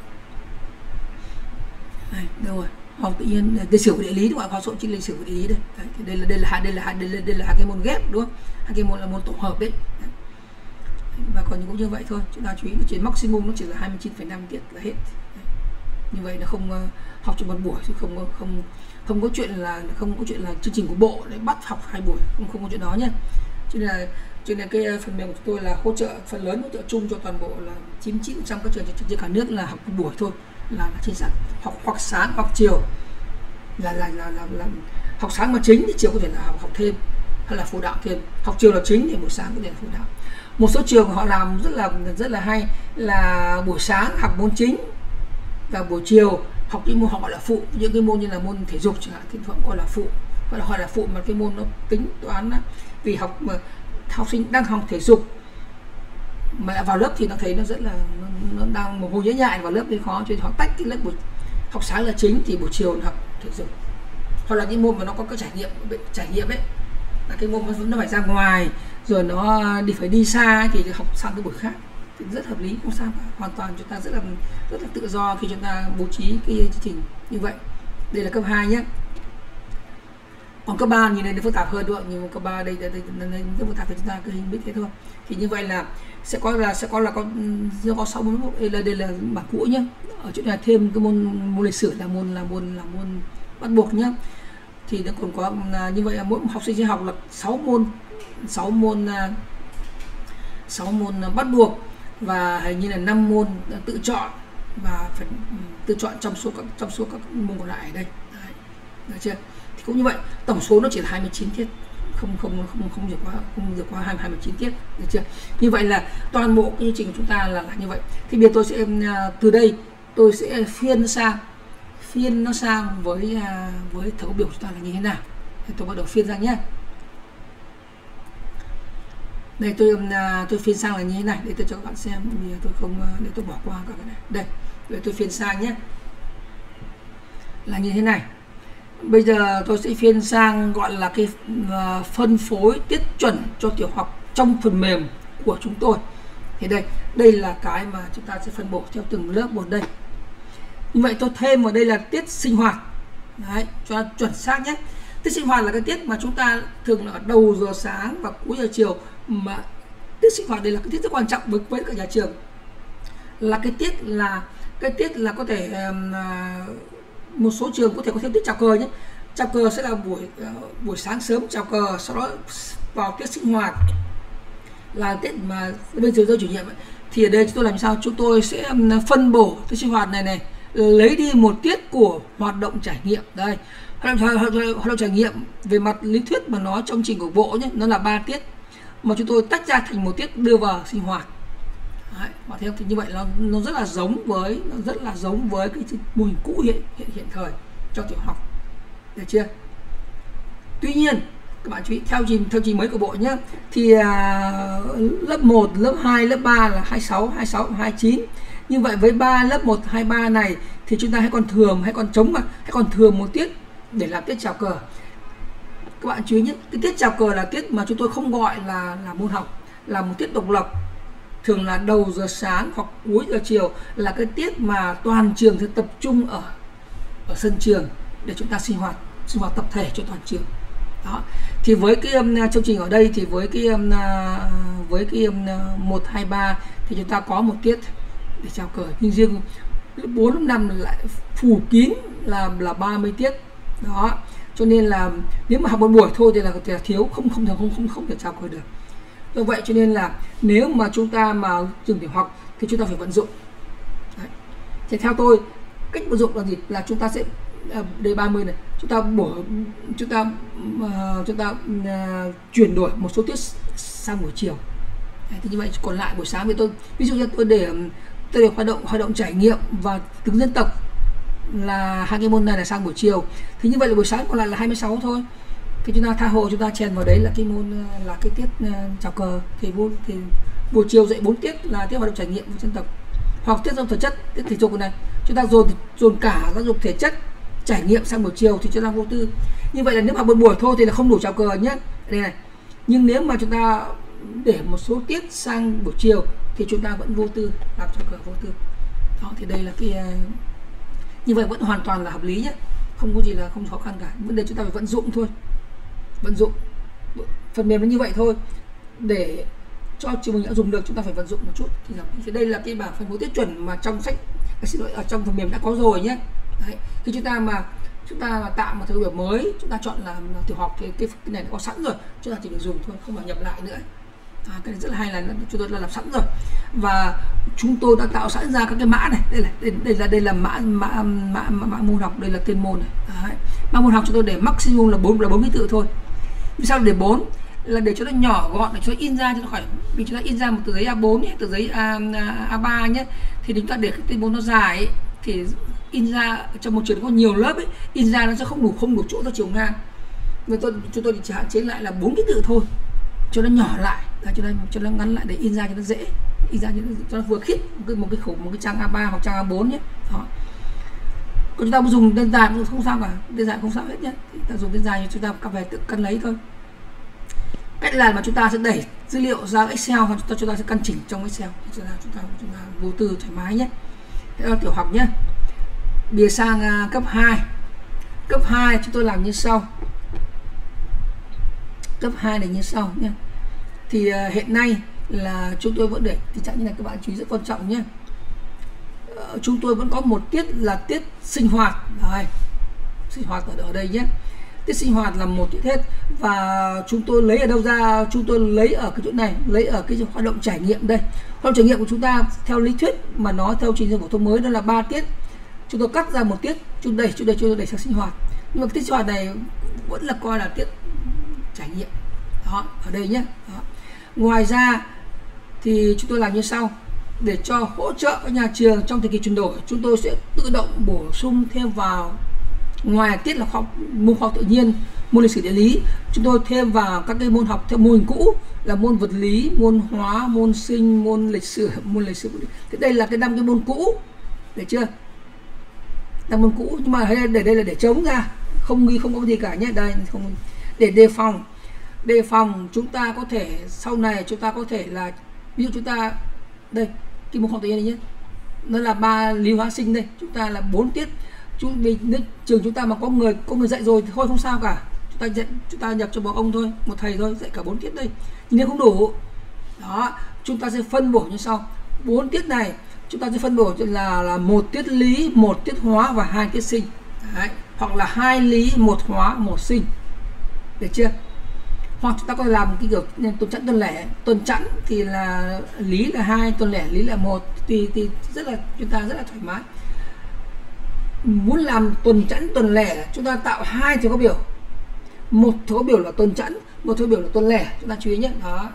này, đâu rồi, học tự nhiên, lịch sử và địa lý, đúng không? Khoa học xã hội chính lịch sử và địa lý đây. Đấy, thì đây là hai cái môn ghép, đúng không? Hai cái môn là môn tổ hợp đấy. Đấy. Và còn cũng như vậy thôi, chúng ta chú ý nó chỉ maximum nó chỉ là 29,5 tiết là hết. Đấy. Như vậy là không học trong 1 buổi, chứ không có chuyện là chương trình của bộ để bắt học 2 buổi, không có chuyện đó nhé. Cho nên là cho nên cái phần mềm của chúng tôi là hỗ trợ phần lớn, hỗ trợ chung cho toàn bộ là 99% các trường trên cả nước là học buổi thôi, là trên sáng, học hoặc sáng hoặc chiều, là học sáng mà chính thì chiều có thể là học thêm hay là phụ đạo thêm, học chiều là chính thì buổi sáng có thể là phụ đạo. Một số trường họ làm rất là hay là buổi sáng học môn chính và buổi chiều học những môn họ gọi là phụ, những cái môn như là môn thể dục chẳng hạn thì họ gọi là phụ, gọi là phụ mà cái môn nó tính toán vì học mà học sinh đang học thể dục mà lại vào lớp thì nó thấy nó rất là nó đang một hồi nhớ nhại vào lớp thì khó, cho nên họ tách cái lớp buổi học sáng là chính thì buổi chiều học thể dục, hoặc là những môn mà nó có cái trải nghiệm ấy, là cái môn nó phải ra ngoài rồi nó phải đi xa thì học sang cái buổi khác thì rất hợp lý, không sao cả, hoàn toàn chúng ta rất là tự do khi chúng ta bố trí cái chương trình như vậy. Đây là cấp 2 nhé. Còn cấp 3 nhìn này nó phức tạp hơn được, nhưng cấp 3 đây rất phức tạp thì chúng ta cứ hình biết thế thôi. Thì như vậy là sẽ có 6 môn. Đây là bảng cũ nhé. Ở chỗ này thêm cái môn lịch sử là môn bắt buộc nhé. Thì nó còn có như vậy là mỗi học sinh sẽ học là 6 môn bắt buộc và hình như là 5 môn tự chọn và phải tự chọn trong số các môn còn lại ở đây. Đấy. Được chưa? Thì cũng như vậy, tổng số nó chỉ là 29 tiết, không vượt qua 29 tiết, được chưa? Như vậy là toàn bộ cái chương trình của chúng ta là như vậy. Thì bây giờ tôi sẽ từ đây tôi sẽ phiên nó sang với thấu biểu của chúng ta là như thế nào. Thì tôi bắt đầu phiên ra nhé. Đây tôi phiên sang là như thế này, để tôi cho các bạn xem, vì tôi không để tôi bỏ qua các cái này. Đây, để tôi phiên sang nhé. Là như thế này. Bây giờ tôi sẽ phiên sang gọi là cái phân phối tiết chuẩn cho tiểu học trong phần mềm của chúng tôi. Thì đây là cái mà chúng ta sẽ phân bổ theo từng lớp một đây. Như vậy tôi thêm vào đây là tiết sinh hoạt. Đấy, cho chuẩn xác nhé. Tiết sinh hoạt là cái tiết mà chúng ta thường là ở đầu giờ sáng và cuối giờ chiều, mà tiết sinh hoạt đây là cái tiết rất quan trọng với cả nhà trường. Là cái tiết là có thể một số trường có thể có thêm tiết chào cờ nhé. Chào cờ sẽ là buổi sáng sớm chào cờ, sau đó vào tiết sinh hoạt là tiết mà bên giờ chủ nhiệm ấy. Thì ở đây chúng tôi làm sao? Chúng tôi sẽ phân bổ tiết sinh hoạt này lấy đi một tiết của hoạt động trải nghiệm. Đây, hoạt động trải nghiệm về mặt lý thuyết mà nó trong trình của bộ nhé, nó là 3 tiết mà chúng tôi tách ra thành một tiết đưa vào sinh hoạt. Đấy, và theo thì như vậy nó rất là giống với cái mô hình cũ hiện thời cho tiểu học, được chưa? Tuy nhiên các bạn chú ý theo trình mới của bộ nhé, thì lớp 1, lớp 2, lớp 3 là 26, 29. Như vậy với lớp 1, 2, 3 này thì chúng ta hãy còn thừa một tiết để làm tiết chào cờ. Các bạn chú ý nhé, cái tiết chào cờ là tiết mà chúng tôi không gọi là môn học, là một tiết độc lập, thường là đầu giờ sáng hoặc cuối giờ chiều, là cái tiết mà toàn trường sẽ tập trung ở sân trường để chúng ta sinh hoạt tập thể cho toàn trường. Đó. Thì với cái chương trình ở đây thì với cái 1, 2, 3 thì chúng ta có một tiết để chào cờ, nhưng riêng lớp 4, lớp 5 lại phủ kín là 30 tiết. Đó. Cho nên là nếu mà học một buổi thôi thì là thiếu, không thể chào cờ được. Do vậy cho nên là nếu mà chúng ta mà trường tiểu học thì chúng ta phải vận dụng. Đấy. Thì theo tôi cách vận dụng là gì? Là chúng ta sẽ đề 30 này, chúng ta chuyển đổi một số tiết sang buổi chiều. Đấy, thì như vậy còn lại buổi sáng thì tôi ví dụ như tôi để hoạt động trải nghiệm và tiếng dân tộc là hai cái môn này là sang buổi chiều, thì như vậy là buổi sáng còn lại là 26 thôi. Thì chúng ta tha hồ chúng ta chèn vào đấy là cái môn là cái tiết chào cờ, thì buổi chiều dạy 4 tiết là tiết hoạt động trải nghiệm với dân tộc hoặc tiết giáo dục thể chất, tiết thể dục này chúng ta dồn cả giáo dục thể chất trải nghiệm sang buổi chiều thì chúng ta vô tư. Như vậy là nếu mà một buổi thôi thì là không đủ chào cờ nhé, đây này. Nhưng nếu mà chúng ta để một số tiết sang buổi chiều thì chúng ta vẫn vô tư, làm chào cờ vô tư. Đó, thì đây là cái như vậy vẫn hoàn toàn là hợp lý nhé, không có gì là không khó khăn cả. Vấn đề chúng ta phải vận dụng thôi, vận dụng phần mềm nó như vậy thôi, để cho trường mình đã dùng được chúng ta phải vận dụng một chút. Thì đây là cái bảng phân phối tiết chuẩn mà trong sách, ở trong phần mềm đã có rồi nhé. Đấy. Khi chúng ta mà tạo một thời biểu mới, chúng ta chọn là tiểu học thì cái này đã có sẵn rồi, chúng ta chỉ được dùng thôi, không phải nhập lại nữa. Cái này rất là hay là chúng tôi đã làm sẵn rồi, và chúng tôi đã tạo sẵn ra các cái mã này. Đây là mã môn học, đây là tên môn này. Đấy. Mã môn học chúng tôi để maximum là 4 ký tự thôi. Vì sao để 4? Là để cho nó nhỏ gọn, để cho nó in ra cho nó khỏi, vì chúng ta in ra một tờ giấy A4 nhé, tờ giấy A3 nhé, thì chúng ta để cái tên môn nó dài ấy, thì in ra trong một trường có nhiều lớp ấy, in ra nó sẽ không đủ chỗ cho chiều ngang. Nên chúng tôi chỉ hạn chế lại là 4 ký tự thôi, cho nó nhỏ lại, cho nó ngắn lại để in ra cho nó dễ, in ra cho nó vừa khít một cái trang A3 hoặc trang A4 nhé. Đó. Còn chúng ta dùng tên dài cũng không sao cả, tên dài không sao hết nhé. Ta dùng tên dài chúng ta cần phải tự cân lấy thôi. Cách làm mà chúng ta sẽ đẩy dữ liệu ra Excel, hoặc chúng ta sẽ căn chỉnh trong Excel. Chúng ta vô tư thoải mái nhé. Thế là tiểu học nhé. Bìa sang cấp 2. Cấp 2 chúng tôi làm như sau. Cấp 2 này như sau nhé. Thì hiện nay là chúng tôi vẫn để tình trạng như này, các bạn chú ý rất quan trọng nhé. Chúng tôi vẫn có một tiết là tiết sinh hoạt. Đây, sinh hoạt ở đây nhé. Tiết sinh hoạt là một tiết hết, và chúng tôi lấy ở đâu ra? Chúng tôi lấy ở cái chỗ này, lấy ở cái hoạt động trải nghiệm đây. Hoạt động trải nghiệm của chúng ta theo lý thuyết mà nói theo trình độ phổ thông mới đó là 3 tiết. Chúng tôi cắt ra một tiết, chúng tôi đẩy sang sinh hoạt. Nhưng mà tiết sinh hoạt này vẫn là coi là tiết trải nghiệm. Đó, ở đây nhé. Đó. Ngoài ra thì chúng tôi làm như sau. Để cho hỗ trợ các nhà trường trong thời kỳ chuyển đổi, chúng tôi sẽ tự động bổ sung thêm vào, ngoài tiết là môn khoa học tự nhiên, môn lịch sử địa lý, chúng tôi thêm vào các cái môn học theo mô hình cũ là môn vật lý, môn hóa, môn sinh, môn lịch sử. Thế đây là cái 5 cái môn cũ, được chưa? 5 môn cũ, nhưng mà để đây là để chống ra, không có gì cả nhé. Đây không, để đề phòng chúng ta có thể sau này chúng ta có thể là, ví dụ chúng ta đây cái môn khoa học tự nhiên này nhé, nó là 3 lý hóa sinh, đây chúng ta là 4 tiết. Trường chúng ta mà có người dạy rồi thì thôi không sao cả, chúng ta nhập cho một ông thôi, một thầy thôi dạy cả 4 tiết đây. Nhưng nếu không đủ đó, chúng ta sẽ phân bổ như sau. 4 tiết này chúng ta sẽ phân bổ là 1 tiết lý, 1 tiết hóa và 2 tiết sinh. Đấy. Hoặc là 2 lý, 1 hóa, 1 sinh, được chưa? Hoặc chúng ta có thể làm cái kiểu tuần chẵn tuần lẻ. Tuần chẵn thì là lý là 2, tuần lẻ lý là 1, thì chúng ta rất là thoải mái. Muốn làm tuần chẵn tuần lẻ, chúng ta tạo 2 thứ có biểu. Một thứ có biểu là tuần chẵn, một thứ biểu là tuần lẻ, chúng ta chú ý nhé. Đó.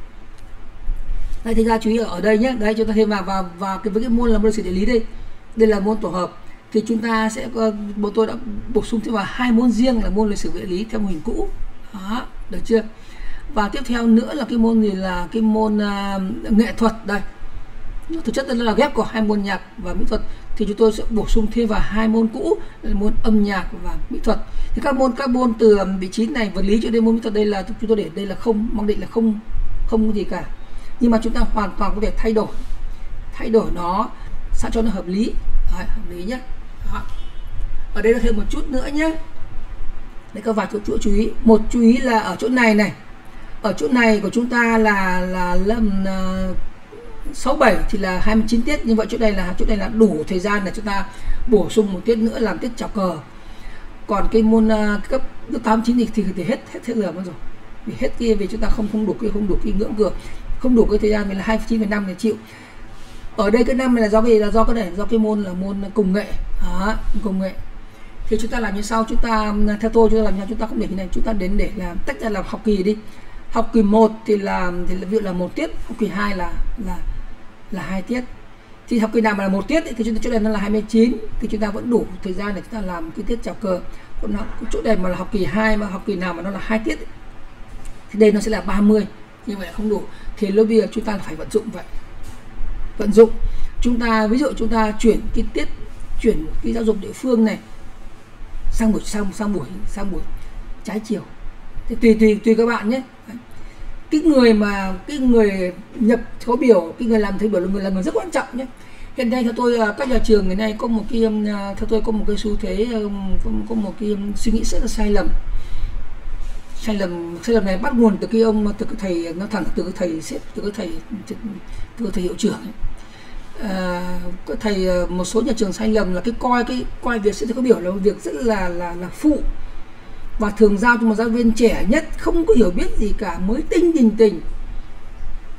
Đây thì ra chú ý ở đây nhé. Đây chúng ta thêm vào với cái môn là môn lịch sử địa lý đây. Đây là môn tổ hợp, thì chúng ta sẽ bọn tôi đã bổ sung thêm vào 2 môn riêng là môn lịch sử địa lý theo mô hình cũ. Đó, được chưa? Và tiếp theo nữa là cái môn gì, là cái môn nghệ thuật đây. Thực chất là ghép của 2 môn nhạc và mỹ thuật, thì chúng tôi sẽ bổ sung thêm vào 2 môn cũ là môn âm nhạc và mỹ thuật. Thì các môn từ vị trí này, vật lý cho đến môn mỹ thuật đây là chúng tôi để đây là không, mặc định là không có gì cả. Nhưng mà chúng ta hoàn toàn có thể thay đổi nó sao cho nó hợp lý. Đấy, hợp lý nhé. Đó. Ở đây là thêm một chút nữa nhé. Đây các vài chỗ chú ý. Một chú ý là ở chỗ này này. Ở chỗ này của chúng ta là 67 thì là 29 tiết, như vậy chỗ này là đủ thời gian để chúng ta bổ sung một tiết nữa làm tiết chào cờ. Còn cái môn cấp 8 9 thì hết giờ mất rồi. Vì hết kia vì chúng ta không đủ cái ngưỡng cửa, không đủ cái thời gian, mình là 29,5 để chịu. Ở đây cái năm này là do cái này, do cái môn là môn cùng nghệ. Đó, cùng nghệ. Thì chúng ta làm như sau, chúng ta theo tôi chúng ta làm như chúng ta không để như này, chúng ta đến để làm tách ra làm học kỳ đi. Học kỳ 1 thì ví dụ là 1 tiết, học kỳ 2 là 2 tiết. Thì học kỳ nào mà là 1 tiết thì chúng ta chỗ này nó là 29 thì chúng ta vẫn đủ thời gian để chúng ta làm cái tiết chào cờ. Còn chỗ này mà là học kỳ 2 mà học kỳ nào mà nó là 2 tiết thì đây nó sẽ là 30, như vậy là không đủ. Thì lúc bây giờ chúng ta phải vận dụng vậy. Vận dụng chúng ta, ví dụ chúng ta chuyển cái giáo dục địa phương này sang buổi trái chiều, thì tùy các bạn nhé. Cái người nhập số biểu, cái người làm thầy biểu là người rất quan trọng nhé. Hiện nay theo tôi các nhà trường ngày nay có một cái theo tôi có một cái xu thế, có một cái suy nghĩ rất là sai lầm. Sai lầm này bắt nguồn từ cái thầy, nó thẳng từ cái thầy sếp, từ cái thầy hiệu trưởng ấy. Các thầy một số nhà trường sai lầm là coi việc sẽ có biểu là một việc rất là phụ, và thường giao cho một giáo viên trẻ nhất không có hiểu biết gì cả, mới tinh tình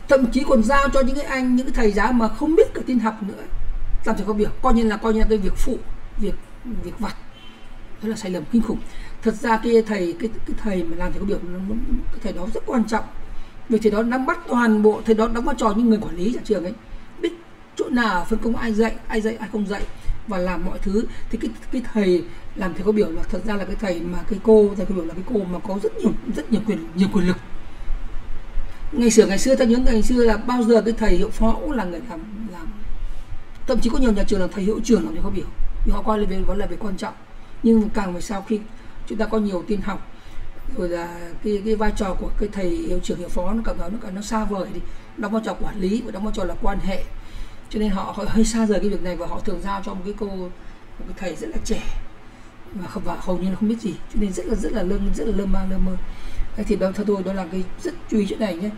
thậm chí còn giao cho những cái thầy giáo mà không biết cả tin học nữa làm thầy khóa biểu, coi như là cái việc phụ, việc vặt. Đó là sai lầm kinh khủng. Thật ra cái thầy mà làm thầy khóa biểu cái thầy đó rất quan trọng, vì thầy đó nắm bắt toàn bộ, thầy đó đóng vai trò như người quản lý nhà trường ấy, biết chỗ nào phân công ai dạy ai không dạy và làm mọi thứ. Thì cái thầy làm thầy khóa biểu là thật ra là cái thầy mà thầy khóa biểu là cái cô mà có rất nhiều quyền lực. Ngày xưa ta nhớ ngày xưa là bao giờ cái thầy hiệu phó cũng là người làm, thậm chí có nhiều nhà trường là thầy hiệu trưởng làm thầy khóa biểu, vì họ coi là việc quan trọng. Nhưng càng về sau khi chúng ta có nhiều tin học rồi là cái vai trò của cái thầy hiệu trưởng hiệu phó nó xa vời đi, đóng vai trò quản lý và đóng vai trò là quan hệ, cho nên họ hơi xa rời cái việc này, và họ thường giao cho một cái thầy rất là trẻ và hầu như là không biết gì, cho nên rất là lơ mơ. Thì đó theo tôi đó là cái rất chú ý chỗ này nhé,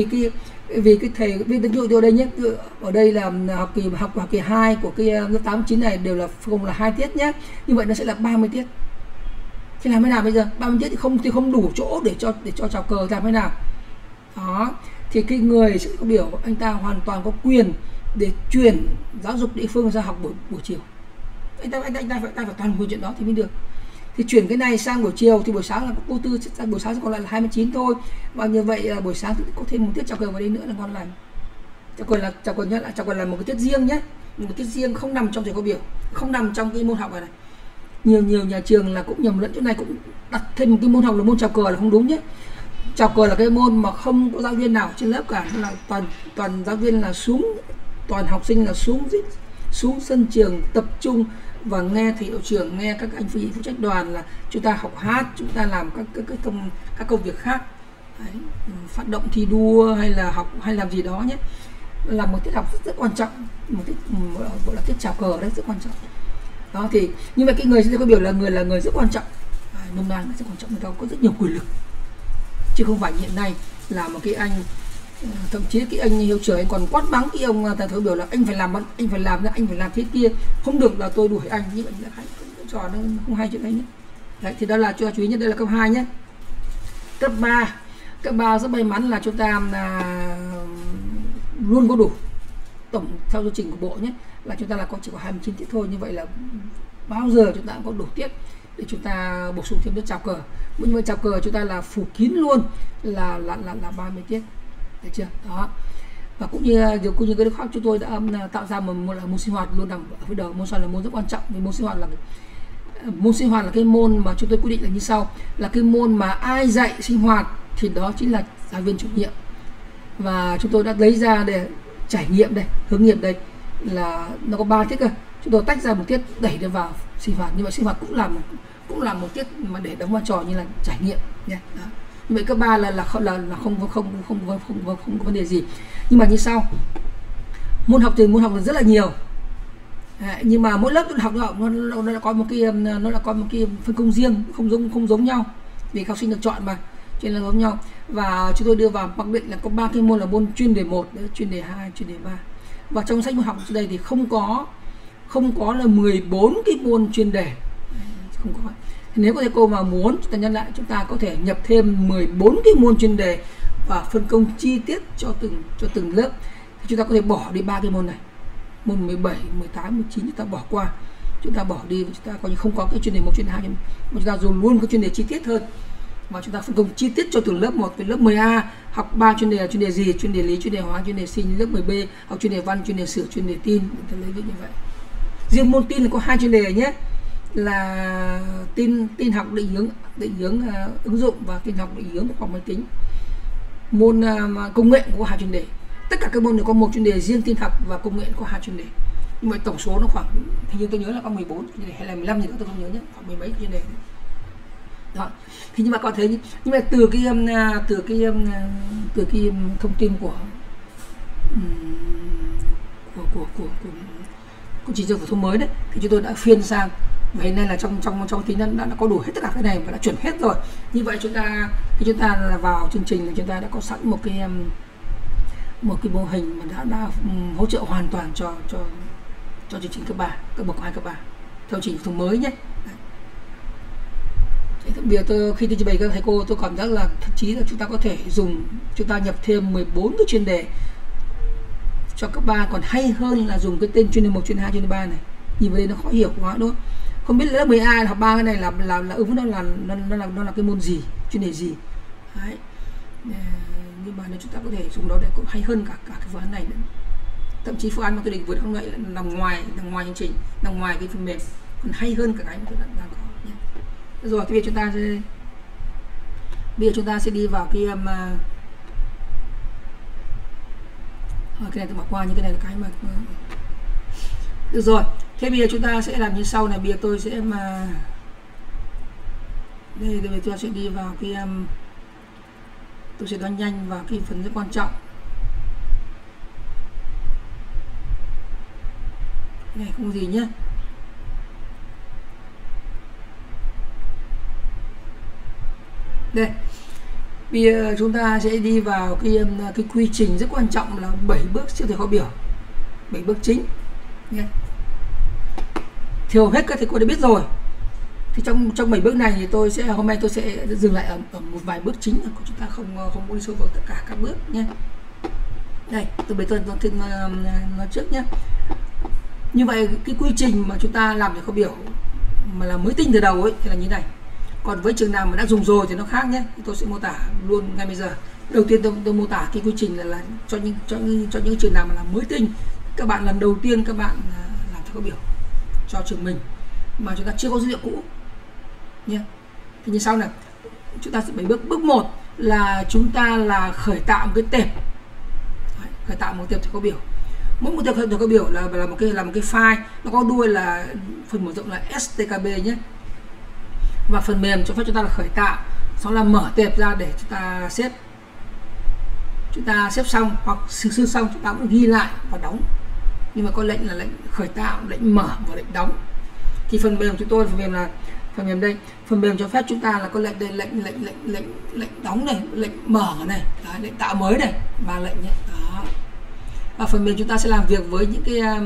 vì cái thầy ví dụ ở đây nhé, ở đây là học kỳ 2 của cái lớp 8 9 này đều là cùng là 2 tiết nhé, như vậy nó sẽ là 30 tiết. Thì làm thế nào bây giờ? 30 tiết thì không đủ chỗ để cho chào cờ, làm thế nào? Đó, thì cái người sẽ có biểu anh ta hoàn toàn có quyền để chuyển giáo dục địa phương ra học buổi chiều. Anh ta phải toàn quyền chuyện đó thì mới được. Thì chuyển cái này sang buổi chiều thì buổi sáng là cô Tư, buổi sáng còn lại là 29 thôi, và như vậy là buổi sáng thì có thêm một tiết chào cờ vào đây nữa là ngon lành. Chào cờ là một cái tiết riêng nhé, một cái tiết riêng không nằm trong thầy khóa biểu, không nằm trong cái môn học này. Nhiều nhà trường là cũng nhầm lẫn chỗ này, cũng đặt thêm một cái môn học là môn chào cờ là không đúng nhé. Chào cờ là cái môn mà không có giáo viên nào trên lớp cả, là toàn giáo viên là toàn học sinh là xuống sân trường tập trung và nghe thầy hiệu trưởng, nghe các anh phụ trách đoàn là chúng ta học hát, chúng ta làm các công việc khác. Đấy, phát động thi đua hay là học hay làm gì đó nhé, là một tiết học rất quan trọng, một tiết gọi là tiết chào cờ đấy, rất quan trọng. Đó thì như vậy cái người sẽ có biểu là người rất quan trọng, nôm na là rất quan trọng, người ta có rất nhiều quyền lực, chứ không phải hiện nay là một cái anh, thậm chí cái anh hiệu trưởng anh còn quát mắng cái ông thầy khóa biểu là anh phải làm thế kia, không được là tôi đuổi anh. Như vậy là trò nó không hay chuyện đấy nhé. Đấy, thì đó là cho chú ý nhất, đây là cấp 2 nhé. Cấp 3 rất may mắn là chúng ta luôn có đủ, tổng theo chương trình của bộ nhé, là chúng ta là chỉ có 29 tiết thôi. Như vậy là bao giờ chúng ta cũng có đủ tiết để chúng ta bổ sung thêm tiết chào cờ. Nhưng mà chào cờ chúng ta là phủ kín luôn là 30 tiết, được chưa? Đó. Và cũng như cái lớp khác chúng tôi đã tạo ra một môn sinh hoạt luôn nằm ở phía đầu. Môn sinh hoạt là môn rất quan trọng, vì môn sinh hoạt là cái môn mà chúng tôi quy định là như sau, là cái môn mà ai dạy sinh hoạt thì đó chính là giáo viên chủ nhiệm, và chúng tôi đã lấy ra để trải nghiệm đây, hướng nghiệp đây, là nó có 3 tiết cơ, chúng tôi tách ra một tiết đẩy được vào sinh hoạt. Như vậy sinh hoạt cũng là một tiết mà để đóng vai trò như là trải nghiệm nha. Đó. Như vậy cấp 3 là không có vấn đề gì. Nhưng mà như sau, môn học rất là nhiều. Nhưng mà mỗi lớp học nó đã có một cái phân công riêng, không giống nhau, vì học sinh được chọn mà, cho nên là giống nhau. Và chúng tôi đưa vào mặc định là có 3 cái môn là môn chuyên đề 1, chuyên đề 2, chuyên đề 3. Và trong sách môn học ở đây thì không có là 14 cái môn chuyên đề, không có. Nếu có thầy cô mà muốn, chúng ta nhân lại, chúng ta có thể nhập thêm 14 cái môn chuyên đề và phân công chi tiết cho từng lớp. Thì chúng ta có thể bỏ đi 3 cái môn này, môn 17, 18, 19 chúng ta bỏ qua, chúng ta bỏ đi, chúng ta coi như không có cái chuyên đề 1, chuyên đề 2, mà chúng ta dùng luôn cái chuyên đề chi tiết hơn, và chúng ta phân công chi tiết cho từng lớp một. Với lớp 10A học 3 chuyên đề là chuyên đề gì? Chuyên đề lý, chuyên đề hóa, chuyên đề sinh. Lớp 10B học chuyên đề văn, chuyên đề sử, chuyên đề tin. Mình lấy như vậy. Riêng môn tin là có 2 chuyên đề nhé, là tin học định hướng ứng dụng và tin học định hướng khoa học máy tính. Môn công nghệ cũng có 2 chuyên đề. Tất cả các môn đều có 1 chuyên đề riêng, tin học và công nghệ có 2 chuyên đề. Nhưng mà tổng số nó khoảng, hình như tôi nhớ là có 14 chuyên đề hay là 15 gì đó tôi không nhớ nhé, khoảng 10 mấy chuyên đề. Đó. Thì nhưng mà có thấy, nhưng mà từ cái thông tin của chỉ dược phổ thông mới đấy, thì chúng tôi đã phiên sang, và hiện nay là trong tính đã có đủ hết tất cả cái này và đã chuẩn hết rồi. Như vậy chúng ta là vào chương trình là chúng ta đã có sẵn một cái mô hình mà đã hỗ trợ hoàn toàn cho chương trình cấp 3, cấp bậc 2, cấp 3 theo chương trình phổ thông mới nhé. Bây giờ khi tôi trình bày các thầy cô, tôi cảm giác là thậm chí là chúng ta có thể chúng ta nhập thêm 14 cái chuyên đề cho các ba còn hay hơn là dùng cái tên chuyên đề 1, chuyên đề 2, chuyên đề 3 này. Nhìn vào đây nó khó hiểu quá đúng không? Không biết lớp 12 học 3 cái này là ứng nó là cái môn gì, chuyên đề gì. Đấy. Nhưng mà nếu chúng ta có thể dùng đó để cũng hay hơn cả cái phương án này nữa. Thậm chí phương án mà tôi định vừa không vậy là nằm ngoài chương trình, nằm ngoài cái phần mềm, còn hay hơn cả cái mà tôi đang có nhé. Rồi bây giờ chúng ta sẽ đi vào cái cái này tôi bỏ qua, những cái này là cái mà được rồi. Thế bây giờ chúng ta sẽ làm như sau này. Bây giờ tôi sẽ đây chúng ta sẽ đi vào cái tôi sẽ đoán nhanh vào cái phần rất quan trọng này, không có gì nhé. Đây bây giờ chúng ta sẽ đi vào cái quy trình rất quan trọng là 7 bước siêu thể khó biểu, 7 bước chính nhé. Hầu hết các thầy cô đã biết rồi. Thì trong 7 bước này thì hôm nay tôi sẽ dừng lại ở một vài bước chính, của chúng ta không đi sâu vào tất cả các bước nhé. Đây tôi nói trước nhé. Như vậy cái quy trình mà chúng ta làm để khó biểu mà là mới tinh từ đầu ấy thì là như này. Còn với trường nào mà đã dùng rồi thì nó khác nhé. Thì tôi sẽ mô tả luôn ngay bây giờ. Đầu tiên tôi mô tả cái quy trình là cho những trường nào mà là mới tinh, các bạn lần đầu tiên các bạn làm theo khó biểu cho trường mình mà chúng ta chưa có dữ liệu cũ nhé. Thì như sau này, chúng ta sẽ 7 bước. Bước 1 là chúng ta là khởi tạo một cái tệp. Đấy, khởi tạo một tệp theo khó biểu. Mỗi một tệp theo khó biểu là một cái file, nó có đuôi là phần mở rộng là STKB nhé. Và phần mềm cho phép chúng ta là khởi tạo, sau là mở tệp ra để chúng ta xếp. Chúng ta xếp xong hoặc xử xong chúng ta cũng ghi lại và đóng. Nhưng mà có lệnh là lệnh khởi tạo, lệnh mở và lệnh đóng. Thì phần mềm chúng tôi, phần mềm đây, phần mềm cho phép chúng ta là có lệnh đây, lệnh đóng này, lệnh mở này, đấy, lệnh tạo mới này, 3 lệnh nhé. Đó. Và phần mềm chúng ta sẽ làm việc với những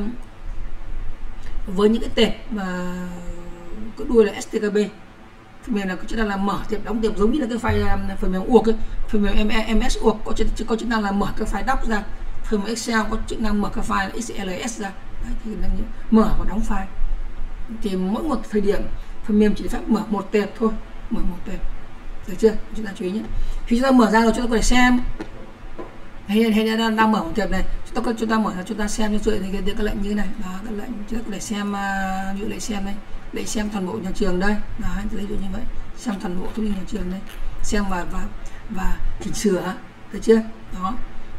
cái tệp mà có đuôi là STKB. Phần mềm là chúng ta là mở tệp, đóng tệp, giống như là cái file phần mềm uộc ấy, phần mềm MS uộc có chức năng là mở các file doc ra, phần mềm Excel có chức năng mở các file XLS ra. Đấy, thì mở và đóng file. Thì mỗi một thời điểm phần mềm chỉ phép mở một tệp thôi, mở một tệp, được chưa? Chúng ta chú ý nhé. Khi chúng ta mở ra rồi chúng ta có thể xem hay đang mở một tệp này, chúng ta mở ra, chúng ta xem cho thì cái lệnh như thế này. Đó, cái lệnh chúng ta có thể xem, ví dụ lệnh xem đây, lệnh xem toàn bộ nhà trường đây. Đó, ví dụ như vậy, xem toàn bộ thông tin nhà trường đây, xem và chỉnh sửa, được chưa? Đó.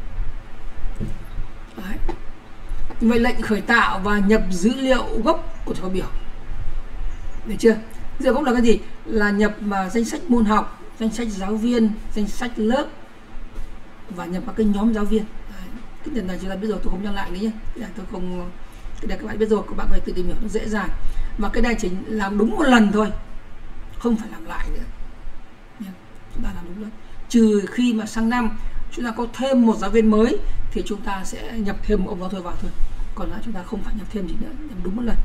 Đấy. Như vậy lệnh khởi tạo và nhập dữ liệu gốc của khó biểu, được chưa? Dữ liệu gốc là cái gì? Là nhập danh sách môn học, danh sách giáo viên, danh sách lớp và nhập vào cái nhóm giáo viên. Đấy. Cái lần này chúng ta biết rồi, tôi không nhắc lại nữa nhé. Tôi không, cái này các bạn biết rồi, các bạn có thể tự tìm hiểu nó dễ dàng. Và cái này chỉ làm đúng một lần thôi, không phải làm lại nữa. Chúng ta làm đúng rồi. Trừ khi mà sang năm chúng ta có thêm một giáo viên mới thì chúng ta sẽ nhập thêm một ông giáo thôi vào thôi. Còn lại chúng ta không phải nhập thêm gì nữa, nhập đúng một lần.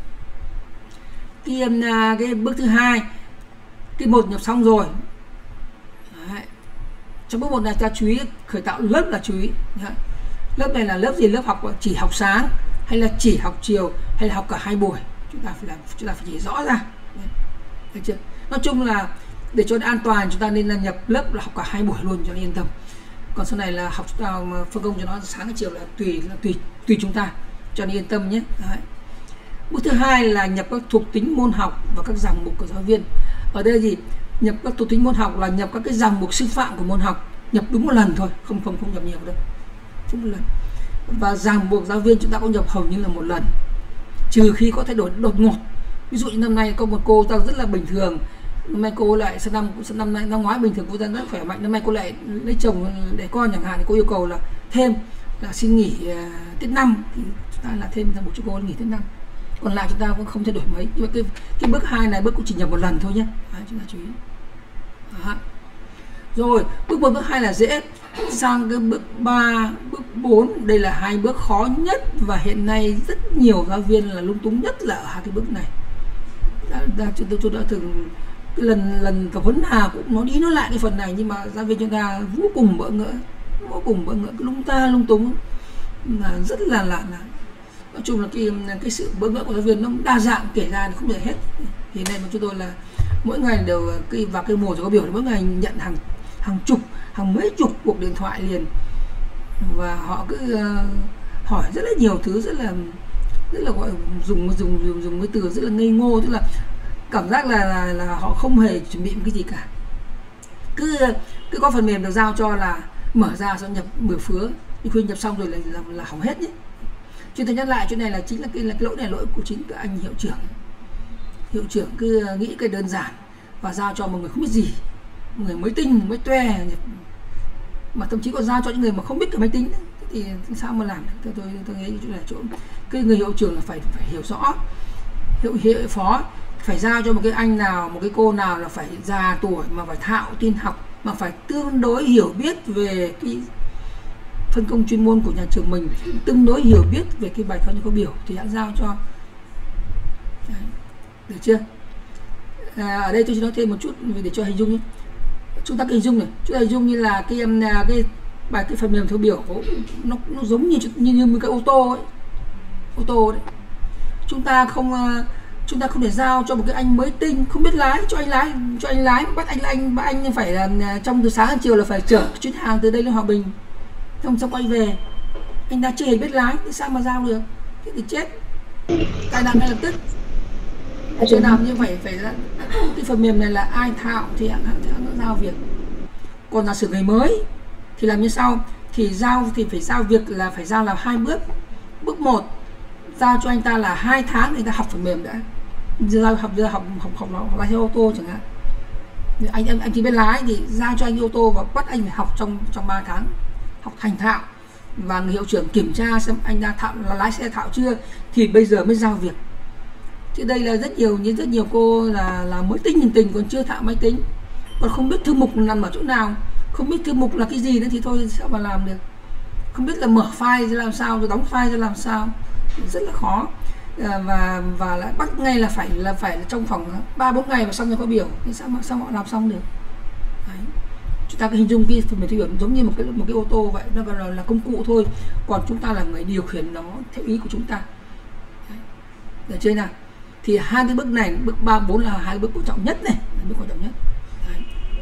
Cái bước thứ hai, cái 1 nhập xong rồi. Đấy. Trong bước 1 này ta chú ý khởi tạo lớp là chú ý. Đấy. Lớp này là lớp gì? Lớp học chỉ học sáng hay là chỉ học chiều hay là học cả 2 buổi. Chúng ta phải chỉ rõ ra. Đấy. Được chưa? Nói chung là để cho an toàn chúng ta nên là nhập lớp là học cả 2 buổi luôn cho nên yên tâm. Còn sau này là học phân công cho nó sáng hay chiều là tùy chúng ta, cho nên yên tâm nhé. Đấy. Bước thứ hai là nhập các thuộc tính môn học và các ràng mục của giáo viên. Ở đây là gì? Nhập các thuộc tính môn học là nhập các cái ràng mục sư phạm của môn học, nhập đúng một lần thôi, không nhập nhiều đâu, đúng một lần. Và ràng buộc giáo viên chúng ta cũng nhập hầu như là một lần, trừ khi có thay đổi đột ngột. Ví dụ như năm nay có một cô ta rất là bình thường, năm nay cô lại năm ngoái bình thường cô ta rất khỏe mạnh, năm nay cô lại lấy chồng để con chẳng hạn, thì cô yêu cầu là thêm là xin nghỉ Tết năm, thì chúng ta là thêm ra một cho cô nghỉ Tết năm. Còn lại chúng ta cũng không thay đổi mấy. Nhưng mà cái bước 2 này bước cũng chỉ nhập một lần thôi nhé. Đấy, chúng ta chú ý. Đó. Rồi bước 1, bước 2 là dễ. Sang cái bước 3, bước 4, đây là 2 bước khó nhất và hiện nay rất nhiều giáo viên là lung túng nhất là ở 2 cái bước này. Chúng tôi đã từng cái lần tập huấn nào cũng nói đi nói lại cái phần này, nhưng mà giáo viên chúng ta vô cùng bỡ ngỡ, cái lung ta lung tung, là rất là nói chung là cái sự bỡ ngỡ của giáo viên nó đa dạng, kể ra không thể hết. Thì này mà chúng tôi là mỗi ngày đều vào cái mùa có biểu mỗi ngày nhận hàng chục, hàng mấy chục cuộc điện thoại liền, và họ cứ hỏi rất là nhiều thứ, rất là gọi dùng cái từ rất là ngây ngô, tức là cảm giác là họ không hề chuẩn bị một cái gì cả, cứ có phần mềm được giao cho là mở ra xong nhập bừa phứa, nhưng khi nhập xong rồi là hỏng hết nhé. Chúng tôi nhắc lại chuyện này là chính là cái lỗi này, lỗi của chính các anh hiệu trưởng cứ nghĩ cái đơn giản và giao cho một người không biết gì, một người mới tinh mới toe, mà thậm chí còn giao cho những người mà không biết cái máy tính thì sao mà làm. Tôi nghĩ chỗ này chỗ cái người hiệu trưởng là phải hiểu rõ, hiệu phó phải giao cho một cái anh nào, một cái cô nào là phải già tuổi mà phải thạo tin học, mà phải tương đối hiểu biết về cái phân công chuyên môn của nhà trường mình, tương đối hiểu biết về cái bài toán có biểu thì đã giao cho. Đấy, được chưa? Ở đây tôi chỉ nói thêm một chút để cho hình dung nhé. Chúng ta hình dung này, chúng ta hình dung như là cái phần mềm theo biểu nó giống như một cái ô tô đấy. Chúng ta không thể giao cho một cái anh mới tinh không biết lái cho anh lái bắt anh phải là trong từ sáng đến chiều là phải chở chuyến hàng từ đây lên Hòa Bình, xong quay về, anh ta chưa hề biết lái thì sao mà giao được, thế thì chết, tai nạn ngay lập tức. Chưa làm như vậy phải là cái phần mềm này là ai thạo thì hãng giao việc. Còn là sử người mới thì làm như sau, thì phải giao việc là phải giao là 2 bước. Bước 1 giao cho anh ta là 2 tháng để anh ta học phần mềm đã, học lái xe ô tô chẳng hạn. Anh chỉ biết lái thì giao cho anh ô tô và bắt anh phải học trong 3 tháng, học thành thạo, và người hiệu trưởng kiểm tra xem anh ta lái xe thạo chưa thì bây giờ mới giao việc. Chứ đây là rất nhiều cô là mới tinh tình còn chưa thạo máy tính, còn không biết thư mục nằm ở chỗ nào, không biết thư mục là cái gì nữa thì thôi sao mà làm được, không biết là mở file ra làm sao, rồi đóng file ra làm sao, rất là khó. Và lại bắt ngay là phải trong khoảng 3-4 ngày mà xong rồi có biểu thì sao họ làm xong được. Đấy. Chúng ta cứ hình dung cái phần mềm theo biểu giống như một cái ô tô vậy, nó còn là công cụ thôi, còn chúng ta là người điều khiển nó theo ý của chúng ta. Đấy. Được chưa nào? Thì hai cái bước này, bước 3, 4 là hai bước quan trọng nhất này, bước quan trọng nhất. Đấy.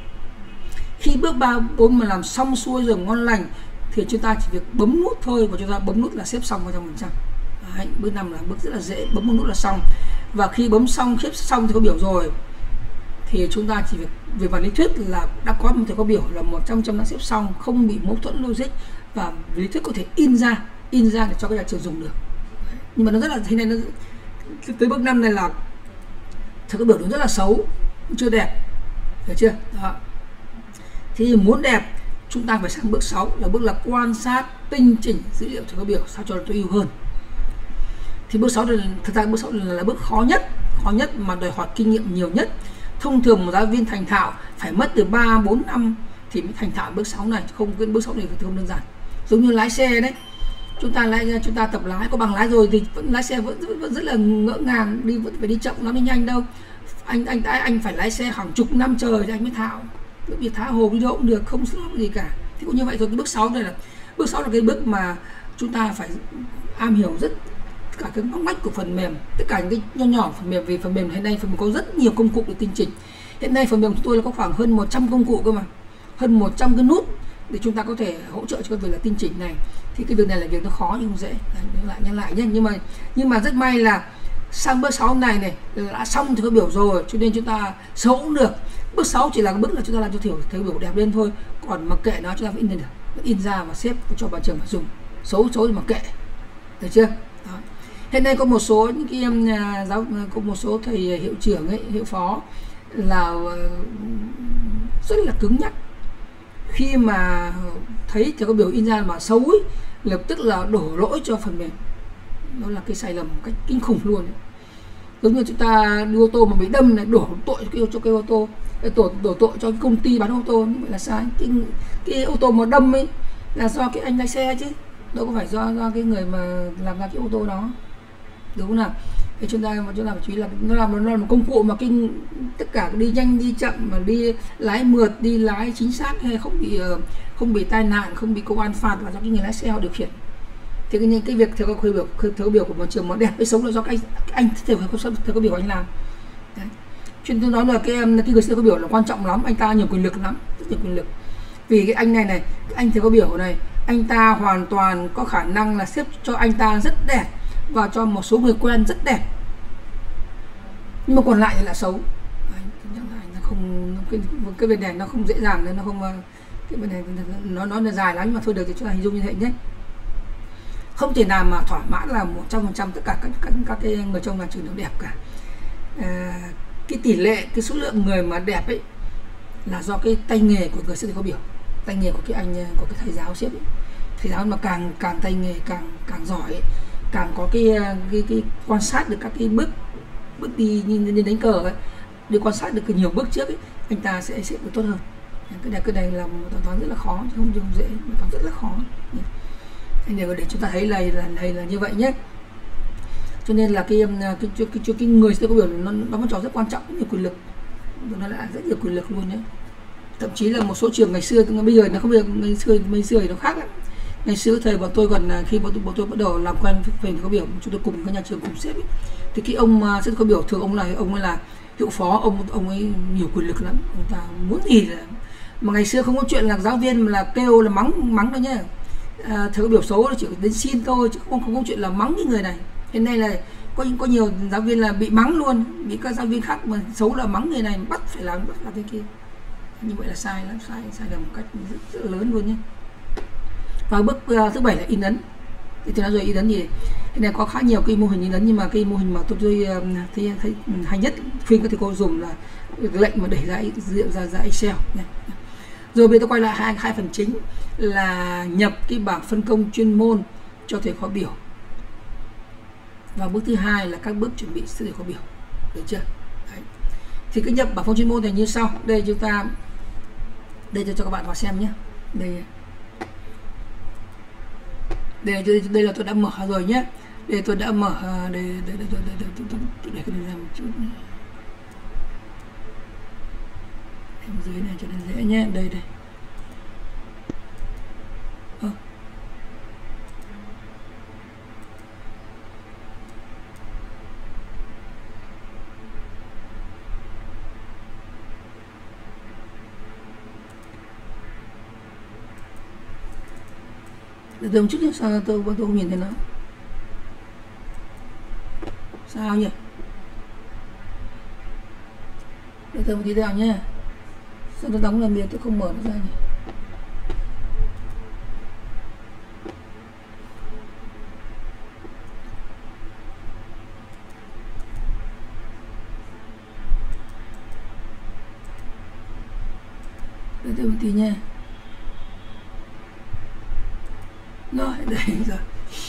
Khi bước 3, 4 mà làm xong xuôi rồi ngon lành thì chúng ta chỉ việc bấm nút thôi, và chúng ta bấm nút là xếp xong 100%. Đấy, bước 5 là bước rất là dễ, bấm một nút là xong. Và khi bấm xong, xếp xong thì có biểu rồi thì chúng ta chỉ việc về mặt lý thuyết là đã có một thầy có biểu là 100% đã xếp xong, không bị mâu thuẫn logic, và lý thuyết có thể in ra để cho các nhà trường dùng được. Đấy. Nhưng mà nó rất là thế này, nó tới bước 5 này là thầy có biểu nó rất là xấu, chưa đẹp, được chưa? Đó. Thì muốn đẹp chúng ta phải sang bước 6 là bước là quan sát tinh chỉnh dữ liệu thầy có biểu sao cho nó tối ưu hơn. Thì bước 6 này, thực ra bước 6 là bước khó nhất mà đòi hỏi kinh nghiệm nhiều nhất. Thông thường một giáo viên thành thạo phải mất từ 3-4 năm thì mới thành thạo bước 6 này, không cái bước 6 này không đơn giản. Giống như lái xe đấy, chúng ta tập lái có bằng lái rồi thì vẫn lái xe vẫn rất là ngỡ ngàng, vẫn phải đi chậm lắm mới nhanh đâu. Anh phải lái xe hàng chục năm trời thì anh mới thạo, việc thả hồ đi đâu cũng được, không sửa gì cả. Thì cũng như vậy thôi. Cái bước 6 này là cái bước mà chúng ta phải am hiểu rất cả cái ngóc ngách của phần mềm, tất cả những cái nhỏ phần mềm. Vì phần mềm hiện nay phần mềm có rất nhiều công cụ để tinh chỉnh. Hiện nay phần mềm của tôi là có khoảng hơn 100 công cụ cơ mà, hơn 100 cái nút để chúng ta có thể hỗ trợ cho cái việc là tinh chỉnh này. Thì cái việc này là việc nó khó nhưng không dễ. Nhân lại nhé. Nhưng mà rất may là sang bước 6 này đã xong thì có biểu rồi, cho nên chúng ta xấu cũng được. Bước 6 chỉ là cái bước là chúng ta làm cho thấy biểu đẹp lên thôi, còn mặc kệ nó chúng ta vẫn in lên được, in ra và xếp cho bà trường phải dùng. Xấu thì mặc kệ, được chưa? Đó. Hiện nay có một số những cái có một số thầy hiệu trưởng hiệu phó là rất là cứng nhắc, khi mà thấy thì có biểu in ra mà xấu ấy, lập tức là đổ lỗi cho phần mềm. Đó là cái sai lầm một cách kinh khủng luôn. Giống như chúng ta đi ô tô mà bị đâm này, đổ tội cho cái ô tô, đổ tội cho cái công ty bán ô tô, như vậy là sai. Cái ô tô mà đâm ấy là do cái anh lái xe chứ đâu có phải do cái người mà làm ra cái ô tô đó, đúng không nào? thì chúng ta phải chú ý là nó là một công cụ mà tất cả đi nhanh đi chậm, mà đi lái mượt, đi lái chính xác hay không bị tai nạn, không bị công an phạt là do cái người lái xe họ điều khiển. Thì cái việc theo các biểu của một trường mà đẹp hay xấu là do anh theo các biểu anh làm. Đấy. Chuyện tôi nói là cái người theo các biểu là quan trọng lắm, anh ta nhiều quyền lực lắm, rất nhiều quyền lực. Vì cái anh này cái anh theo các biểu này, anh ta hoàn toàn có khả năng là xếp cho anh ta rất đẹp và cho một số người quen rất đẹp, nhưng mà còn lại thì là xấu. Cái vấn đề nó không dễ dàng nên nó không, cái vấn đề nó là dài lắm, nhưng mà thôi được thì chúng ta hình dung như thế nhé. Không thể nào mà thỏa mãn là 100% tất cả các cái người trong nhà trường đều đẹp cả. Cái tỷ lệ, cái số lượng người mà đẹp ấy là do cái tay nghề của người sẽ có biểu, tay nghề của cái thầy giáo xếp ấy. Thầy giáo mà càng tay nghề càng giỏi ấy, càng có cái quan sát được các cái bước đi như đánh cờ ấy, đi quan sát được nhiều bước trước ấy, anh ta sẽ được tốt hơn. Cái này là một toán rất là khó, chứ không dễ, một toán rất là khó. Để chúng ta thấy là như vậy nhé. Cho nên là cái người sẽ có biểu nó đóng vai trò rất quan trọng, rất nhiều quyền lực, nó lại rất nhiều quyền lực luôn nhé. Thậm chí là một số trường ngày xưa, bây giờ nó không được, ngày xưa thì nó khác lắm. Ngày xưa thời bọn tôi còn khi bọn tôi bắt đầu làm quen về có biểu, chúng tôi cùng các nhà trường cùng xếp ấy, thì cái ông sẽ có biểu thường ông ấy là hiệu phó, ông ấy nhiều quyền lực lắm, ông ta muốn gì là, mà ngày xưa không có chuyện là giáo viên mà là kêu là mắng đâu nhé. Thầy biểu xấu là chỉ đến xin thôi, chứ không có chuyện là mắng cái người này. Hiện nay là có nhiều giáo viên là bị mắng luôn, bị các giáo viên khác mà xấu là mắng người này, bắt phải làm thế kia. Như vậy là sai lắm, sai là một cách rất lớn luôn nhé. Và bước thứ 7 là in ấn. Thì tôi nói rồi, in ấn thì hiện nay có khá nhiều cái mô hình in ấn, nhưng mà cái mô hình mà tôi thấy hay nhất khuyên các thầy cô dùng là lệnh mà đẩy ra Excel nhé. Rồi bây giờ tôi quay lại hai phần chính là nhập cái bảng phân công chuyên môn cho thầy khóa biểu, và bước thứ hai là các bước chuẩn bị thầy khóa biểu, được chưa? Đấy. Thì cái nhập bảng phân chuyên môn này như sau. Đây cho các bạn vào xem nhé. Đây là tôi đã mở rồi nhé. Đây tôi đã mở để cái này làm một chút này. Dưới này cho nên dễ nhé. Đây Từ một chút nhé, sao tôi không nhìn thấy nó? Sao nhỉ? Để tôi một tí nào nhé. Sao tôi đóng làm việc tôi không mở nó ra nhỉ? Để tôi một tí nhé. Rồi, đây rồi.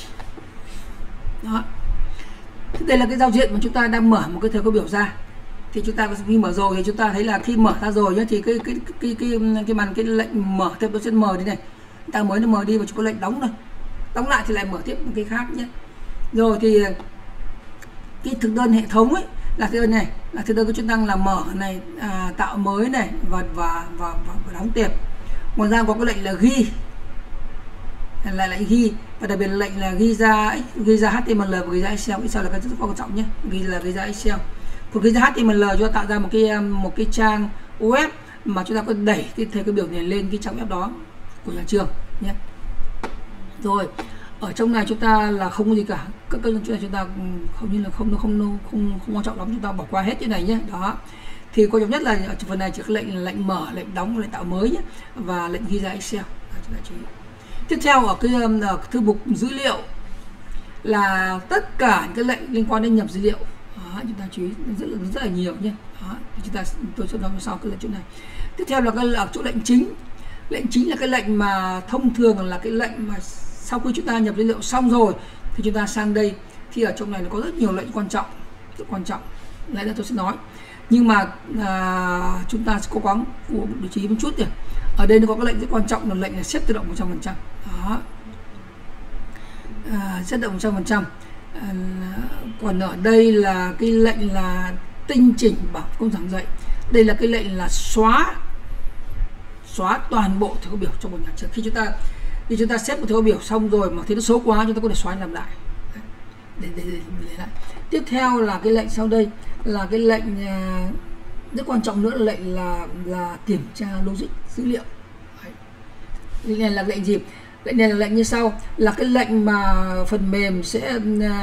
Đó. Đây là cái giao diện mà chúng ta đang mở một cái thời khóa biểu ra. Thì chúng ta khi mở rồi thì chúng ta thấy là khi mở ra rồi nhá, thì cái lệnh mở tiếp tôi sẽ mở đi này. Ta mới nó mở đi và chúng có lệnh đóng rồi. Đóng lại thì lại mở tiếp một cái khác nhé. Rồi thì cái thực đơn hệ thống ấy là thực đơn này, là thực đơn của chúng ta là mở này, tạo mới này và đóng tiếp. Ngoài ra có cái lệnh là ghi, lại ghi, và đặc biệt là lệnh là ghi ra HTML và ghi ra Excel. Excel là cái rất quan trọng nhé, ghi ra Excel. Còn ghi ra HTML chúng ta tạo ra một cái trang web mà chúng ta có đẩy cái biểu này lên cái trang web đó của nhà trường nhé. Rồi ở trong này chúng ta là không có gì cả, các chuyện này chúng ta hầu như là không quan trọng lắm, chúng ta bỏ qua hết cái này nhé. Đó, thì quan trọng nhất là ở phần này chỉ có lệnh mở, lệnh đóng, lệnh tạo mới nhé, và lệnh ghi ra Excel. Chúng ta chú ý. Tiếp theo ở cái thư mục dữ liệu là tất cả những cái lệnh liên quan đến nhập dữ liệu. Đó, chúng ta chú ý rất là nhiều nhé. Đó, tôi sẽ nói sau cái lệnh chỗ này. Tiếp theo là ở chỗ lệnh chính. Lệnh chính là cái lệnh mà thông thường là cái lệnh mà sau khi chúng ta nhập dữ liệu xong rồi thì chúng ta sang đây, thì ở trong này nó có rất nhiều lệnh quan trọng, rất quan trọng. Lại đây tôi sẽ nói, nhưng mà chúng ta sẽ cố gắng để chú ý một chút nhỉ. Ở đây nó có cái lệnh rất quan trọng là lệnh là xếp tự động 100%. Đó, xếp tự động 100%. Còn ở đây là cái lệnh là tinh chỉnh bảng công giảng dạy. Đây là cái lệnh là xóa toàn bộ thầy cô biểu trong một nhà trường. Khi chúng ta xếp một thầy cô biểu xong rồi mà thấy nó xấu quá, chúng ta có thể xóa làm lại để lại. Tiếp theo là cái lệnh sau đây là cái lệnh rất quan trọng nữa, là lệnh là kiểm tra logic dữ liệu. Lệnh này là lệnh gì? Lệnh này là lệnh như sau, là cái lệnh mà phần mềm sẽ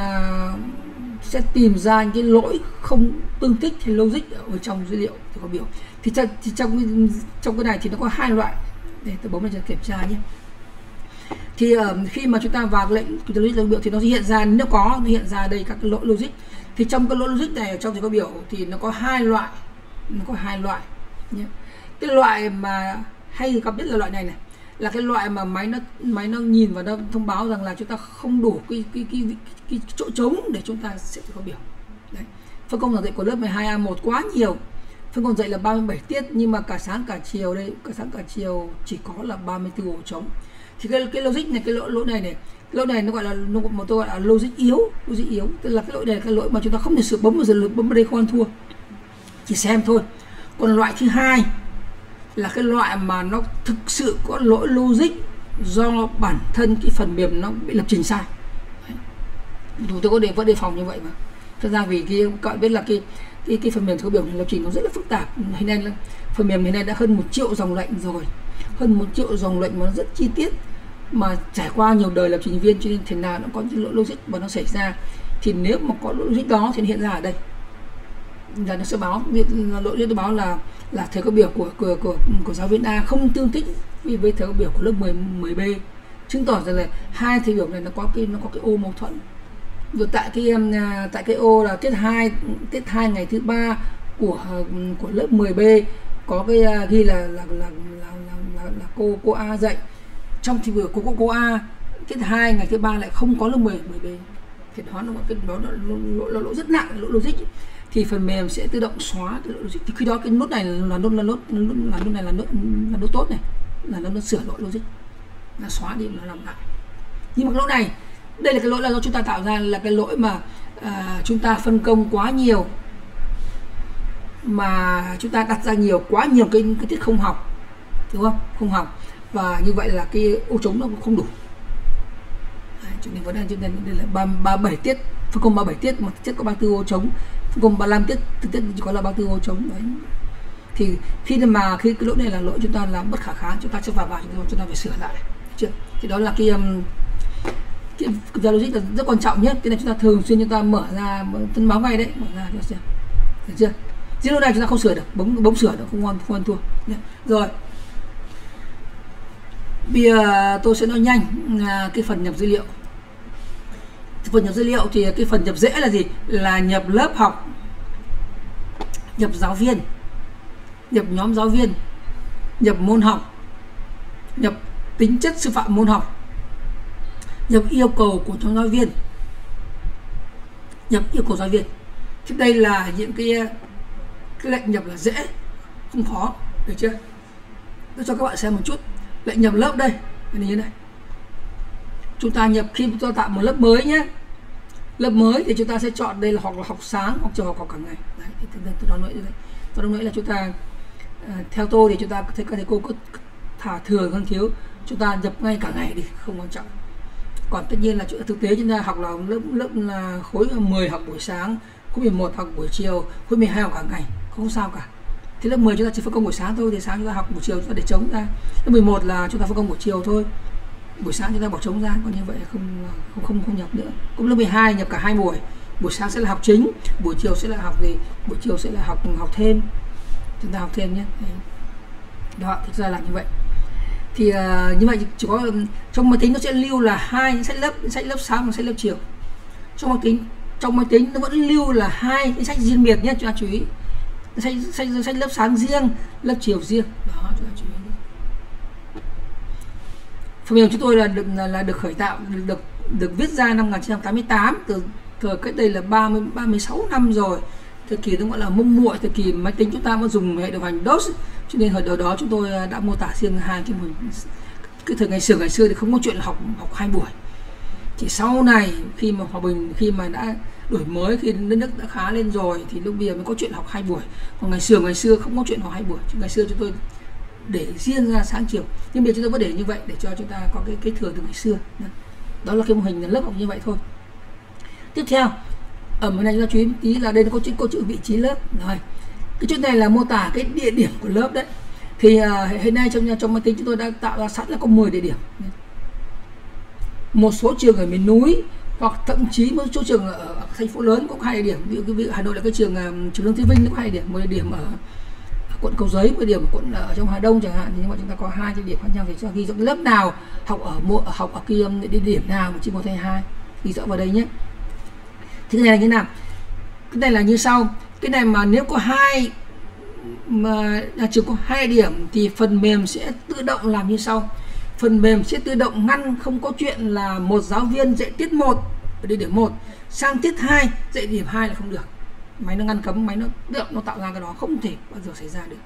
tìm ra những cái lỗi không tương thích hay logic ở trong dữ liệu thầy cô biểu. Thì trong cái này thì nó có hai loại. Để tôi bấm vào kiểm tra nhé. Thì khi mà chúng ta vào lệnh kiểm tra logic thầy cô biểu thì nó sẽ hiện ra, nếu có nó hiện ra đây các cái lỗi logic. Thì trong cái lỗi logic này ở trong thầy cô biểu thì nó có hai loại, nhé. Cái loại mà hay gặp nhất là loại này, là cái loại mà máy nó nhìn và nó thông báo rằng là chúng ta không đủ cái chỗ trống để chúng ta xếp thầy cô biểu. Đấy. Phân công giảng dạy của lớp 12A1 quá nhiều. Phân công dạy là 37 tiết nhưng mà cả sáng cả chiều đây, cả sáng cả chiều chỉ có là 34 ổ trống. Thì cái logic này, cái lỗi này nó gọi là tôi gọi là logic yếu, tức là cái lỗi này là cái lỗi mà chúng ta không thể sửa, bấm vào đây không ăn thua, chỉ xem thôi. Còn loại thứ hai là cái loại mà nó thực sự có lỗi logic do bản thân cái phần mềm nó bị lập trình sai. Tôi có vẫn đề phòng như vậy mà. Thật ra vì các bạn biết là cái phần mềm thấu biểu lập trình nó rất là phức tạp. Hiện nay là phần mềm hiện nay đã hơn 1 triệu dòng lệnh rồi, hơn 1 triệu dòng lệnh mà nó rất chi tiết, mà trải qua nhiều đời lập trình viên, cho nên thế nào nó có những lỗi logic mà nó xảy ra. Thì nếu mà có lỗi logic đó thì nó hiện ra ở đây, là nó sẽ báo lỗi logic, báo là thầy cô biểu của giáo viên A không tương thích với thầy cô biểu của lớp 10B, chứng tỏ rằng là hai thầy biểu này nó có cái ô mâu thuẫn. Rồi tại cái ô là tiết 2 ngày thứ 3 của lớp 10B có cái ghi là cô A dạy, trong thì vừa cô A tiết 2 ngày thứ 3 lại không có lớp 10B, thì đó là lỗi rất nặng, lỗi logic. Thì phần mềm sẽ tự động xóa cái lỗi logic. Thì khi đó cái nốt này là nốt tốt này, là nó sửa lỗi logic, là xóa đi, nó làm lại. Nhưng mà cái lỗi này, đây là cái lỗi là do chúng ta tạo ra, là cái lỗi mà chúng ta phân công quá nhiều, mà chúng ta đặt ra quá nhiều cái tiết không học, đúng không? Không học, và như vậy là cái ô trống nó cũng không đủ. Cho nên vấn đề đây là 37 tiết, phân công 37 tiết mà tiết có 34 ô trống, phân công 35 tiết, thực tiết chỉ có là 34 ô trống đấy. Thì khi cái lỗi này là lỗi chúng ta làm bất khả kháng, chúng ta sẽ vào chúng ta phải sửa lại, chưa? Thì đó là cái logic là rất quan trọng nhất. Cái này chúng ta thường xuyên chúng ta mở ra thông báo ngay đấy, mở ra được chưa? Riêng lúc này chúng ta không sửa được, bấm sửa được, không ăn thua. Rồi, bây giờ tôi sẽ nói nhanh cái phần nhập dữ liệu. Phần nhập dữ liệu thì cái phần nhập dễ là gì? Là nhập lớp học, nhập giáo viên, nhập nhóm giáo viên, nhập môn học, nhập tính chất sư phạm môn học, nhập yêu cầu của nhóm giáo viên, nhập yêu cầu giáo viên. Thì đây là những cái lệnh nhập là dễ, không khó, được chưa? Tôi cho các bạn xem một chút. Lệnh nhập lớp đây, như thế này. Chúng ta nhập khi chúng ta tạo một lớp mới nhé. Lớp mới thì chúng ta sẽ chọn đây là học sáng hoặc chiều học cả ngày. Đấy, tôi nói nữa là chúng ta theo tôi thì chúng ta thấy các thầy cô cứ thả thừa hơn thiếu, chúng ta nhập ngay cả ngày đi, không quan trọng. Còn tất nhiên là thực tế chúng ta học là lớp là khối 10 học buổi sáng, khối 11 học buổi chiều, khối 12 học cả ngày, không sao cả. Thì lớp 10 chúng ta chỉ phân công buổi sáng thôi, thì sáng chúng ta học, buổi chiều chúng ta để trống ra. Lớp 11 là chúng ta phân công buổi chiều thôi, buổi sáng chúng ta bỏ trống ra, còn như vậy không nhập nữa. Cũng lớp 12 nhập cả 2 buổi, buổi sáng sẽ là học chính, buổi chiều sẽ là học gì? Buổi chiều sẽ là học thêm, chúng ta học thêm nhé. Đó, thực ra là như vậy. Thì như vậy chỉ có trong máy tính nó sẽ lưu là hai sách lớp sáng và sách lớp chiều. Trong máy tính nó vẫn lưu là hai cái sách riêng biệt nhé, chúng ta chú ý. Sách lớp sáng riêng, lớp chiều riêng. Đó, chúng ta chú ý. Phần mềm chúng tôi là được khởi tạo, được viết ra năm 1988, từ thời cách đây là 36 năm rồi. Thời kỳ nó gọi là mông muội, thời kỳ máy tính chúng ta vẫn dùng hệ điều hành DOS, cho nên hồi đó chúng tôi đã mô tả riêng hai cái thời ngày xưa thì không có chuyện là học 2 buổi. Chỉ sau này khi mà hòa bình, khi mà đã đổi mới, khi đất nước đã khá lên rồi thì lúc bây giờ mới có chuyện học 2 buổi. Còn ngày xưa không có chuyện học 2 buổi. Ngày xưa chúng tôi để riêng ra sáng chiều, nhưng bây giờ chúng tôi vẫn để như vậy để cho chúng ta có cái thừa từ ngày xưa. Đó là cái mô hình lớp học như vậy thôi. Tiếp theo ở bên này chúng ta chú ý tí là đây nó có chữ vị trí lớp. Rồi, cái chỗ này là mô tả cái địa điểm của lớp đấy. Thì hiện nay trong máy tính chúng tôi đã tạo ra sẵn là có 10 địa điểm. Một số trường ở miền núi hoặc thậm chí một số trường ở thành phố lớn cũng có 2 địa điểm. Ví dụ Hà Nội là cái trường Lương Thế Vinh có 2 địa điểm, một địa điểm ở quận Cầu Giấy, một địa điểm ở quận ở trong Hà Đông chẳng hạn. Nhưng mà chúng ta có 2 địa điểm khác nhau, thì cho ghi rõ lớp nào học ở cái địa điểm nào mà chỉ 1 hay 2 ghi rõ vào đây nhé. Thì cái này là như nào? Cái này là như sau. Cái này mà nếu có 2 mà nhà trường có 2 điểm thì phần mềm sẽ tự động làm như sau. Phần mềm sẽ tự động ngăn, không có chuyện là một giáo viên dạy tiết 1 ở địa điểm 1 sang tiết 2 dạy điểm 2 là không được. Máy nó ngăn cấm, máy nó tự động nó tạo ra cái đó, không thể bao giờ xảy ra được.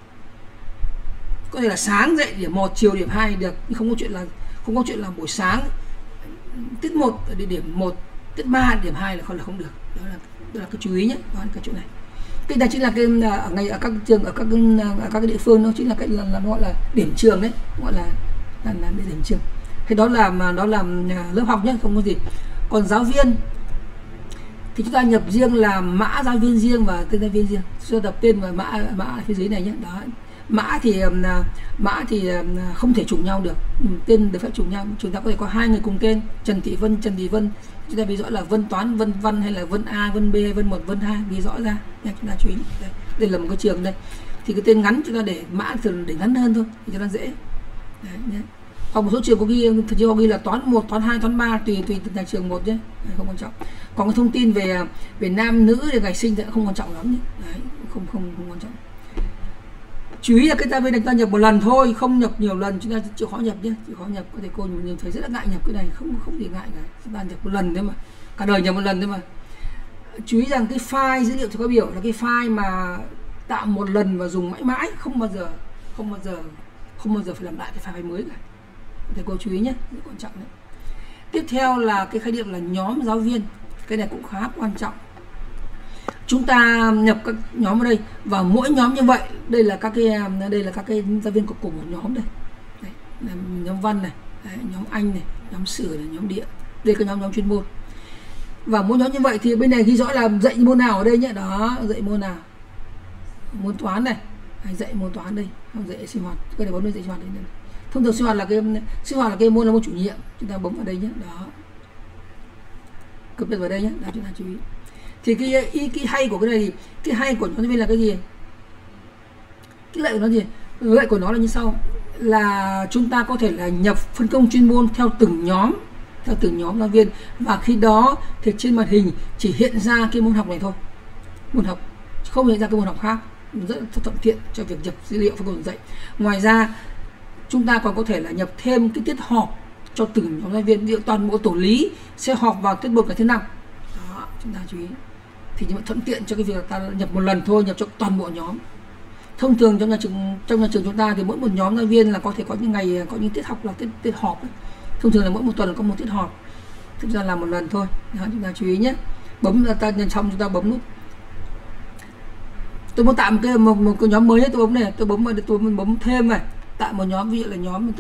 Có thể là sáng dạy điểm 1, chiều điểm 2 được, nhưng không có chuyện là buổi sáng tiết 1 ở địa điểm 1, tiết 3 điểm 2 là không được. Đó là cái chú ý nhé, đó là cái chỗ này. Cái này chính là cái ở các trường, ở các địa phương, nó chính là cái là gọi là điểm trường đấy, gọi là điểm trường. Thế đó là lớp học nhé, không có gì. Còn giáo viên thì chúng ta nhập riêng là mã giáo viên riêng và tên giáo viên riêng. Chúng ta đọc tên và mã ở phía dưới này nhé. Đó. Mã thì không thể trùng nhau được, tên được phép trùng nhau. Chúng ta có thể có 2 người cùng tên, Trần Thị Vân. Chúng ta ghi rõ là Vân Toán, Vân Văn, hay là Vân A, Vân B, hay Vân 1, Vân 2, ghi rõ ra. Chúng ta chú ý. Đây là một cái trường đây. Thì cái tên ngắn chúng ta để mã thường để ngắn hơn thôi, thì cho nó dễ. Đấy, nhé. Hoặc một số trường có ghi là toán 1, toán 2, toán 3 tùy từ nhà trường một nhé, không quan trọng. Còn cái thông tin về nam nữ, về ngày sinh thì không quan trọng lắm nhé. Đấy, không quan trọng. Chú ý là cái ta bên ta nhập một lần thôi, không nhập nhiều lần, chúng ta chịu khó nhập nhé, chịu khó nhập. Có thể cô nhiều thấy rất là ngại nhập cái này, không gì ngại cả, chúng ta nhập một lần thôi mà, cả đời nhập một lần thôi mà. Chú ý rằng cái file dữ liệu thì có biểu là cái file mà tạo một lần và dùng mãi mãi, không bao giờ phải làm lại cái file mới cả. Thầy cô chú ý nhé, rất quan trọng đấy. Tiếp theo là cái khái niệm là nhóm giáo viên. Cái này cũng khá quan trọng. Chúng ta nhập các nhóm ở đây, và mỗi nhóm như vậy, đây là các cái giáo viên của cùng một nhóm đây. Đấy, là nhóm văn này, đấy, nhóm Anh này, nhóm sử này, nhóm địa. Đây là nhóm chuyên môn. Và mỗi nhóm như vậy thì bên này ghi rõ là dạy môn nào ở đây nhé. Đó, dạy môn nào. Môn toán này, dạy môn toán đây, không dạy sinh hoạt. Cái này bấm lên dạy sinh hoạt đây. Thông thường sinh hoạt là cái môn chủ nhiệm, chúng ta bấm vào đây nhé. Đó, cập nhật vào đây nhé. Đó, chúng ta chú ý. Thì cái hay của cái này thì cái hay của nó là cái gì? Cái lợi của nó gì? Lợi của nó là như sau, là chúng ta có thể là nhập phân công chuyên môn theo từng nhóm giáo viên, và khi đó thì trên màn hình chỉ hiện ra cái môn học này thôi, môn học, không hiện ra cái môn học khác, rất thuận tiện cho việc nhập dữ liệu phân công dạy. Ngoài ra chúng ta còn có thể là nhập thêm cái tiết họp cho từng nhóm giáo viên. Ví dụ toàn bộ tổ lý sẽ họp vào tiết 1 và tiết 5. Đó, chúng ta chú ý. Thì như vậy thuận tiện cho cái việc ta nhập một lần thôi, nhập cho toàn bộ nhóm. Thông thường trong nhà trường chúng ta thì mỗi một nhóm giáo viên là có thể có những ngày, có những tiết học là tiết họp ấy. Thông thường là mỗi một tuần là có một tiết họp. Thực ra là một lần thôi. Đó, chúng ta chú ý nhé. Bấm ta nhân xong chúng ta bấm nút. Tôi muốn tạo một cái nhóm mới ấy, tôi bấm này, tôi bấm thêm này, tạo một nhóm, ví dụ là nhóm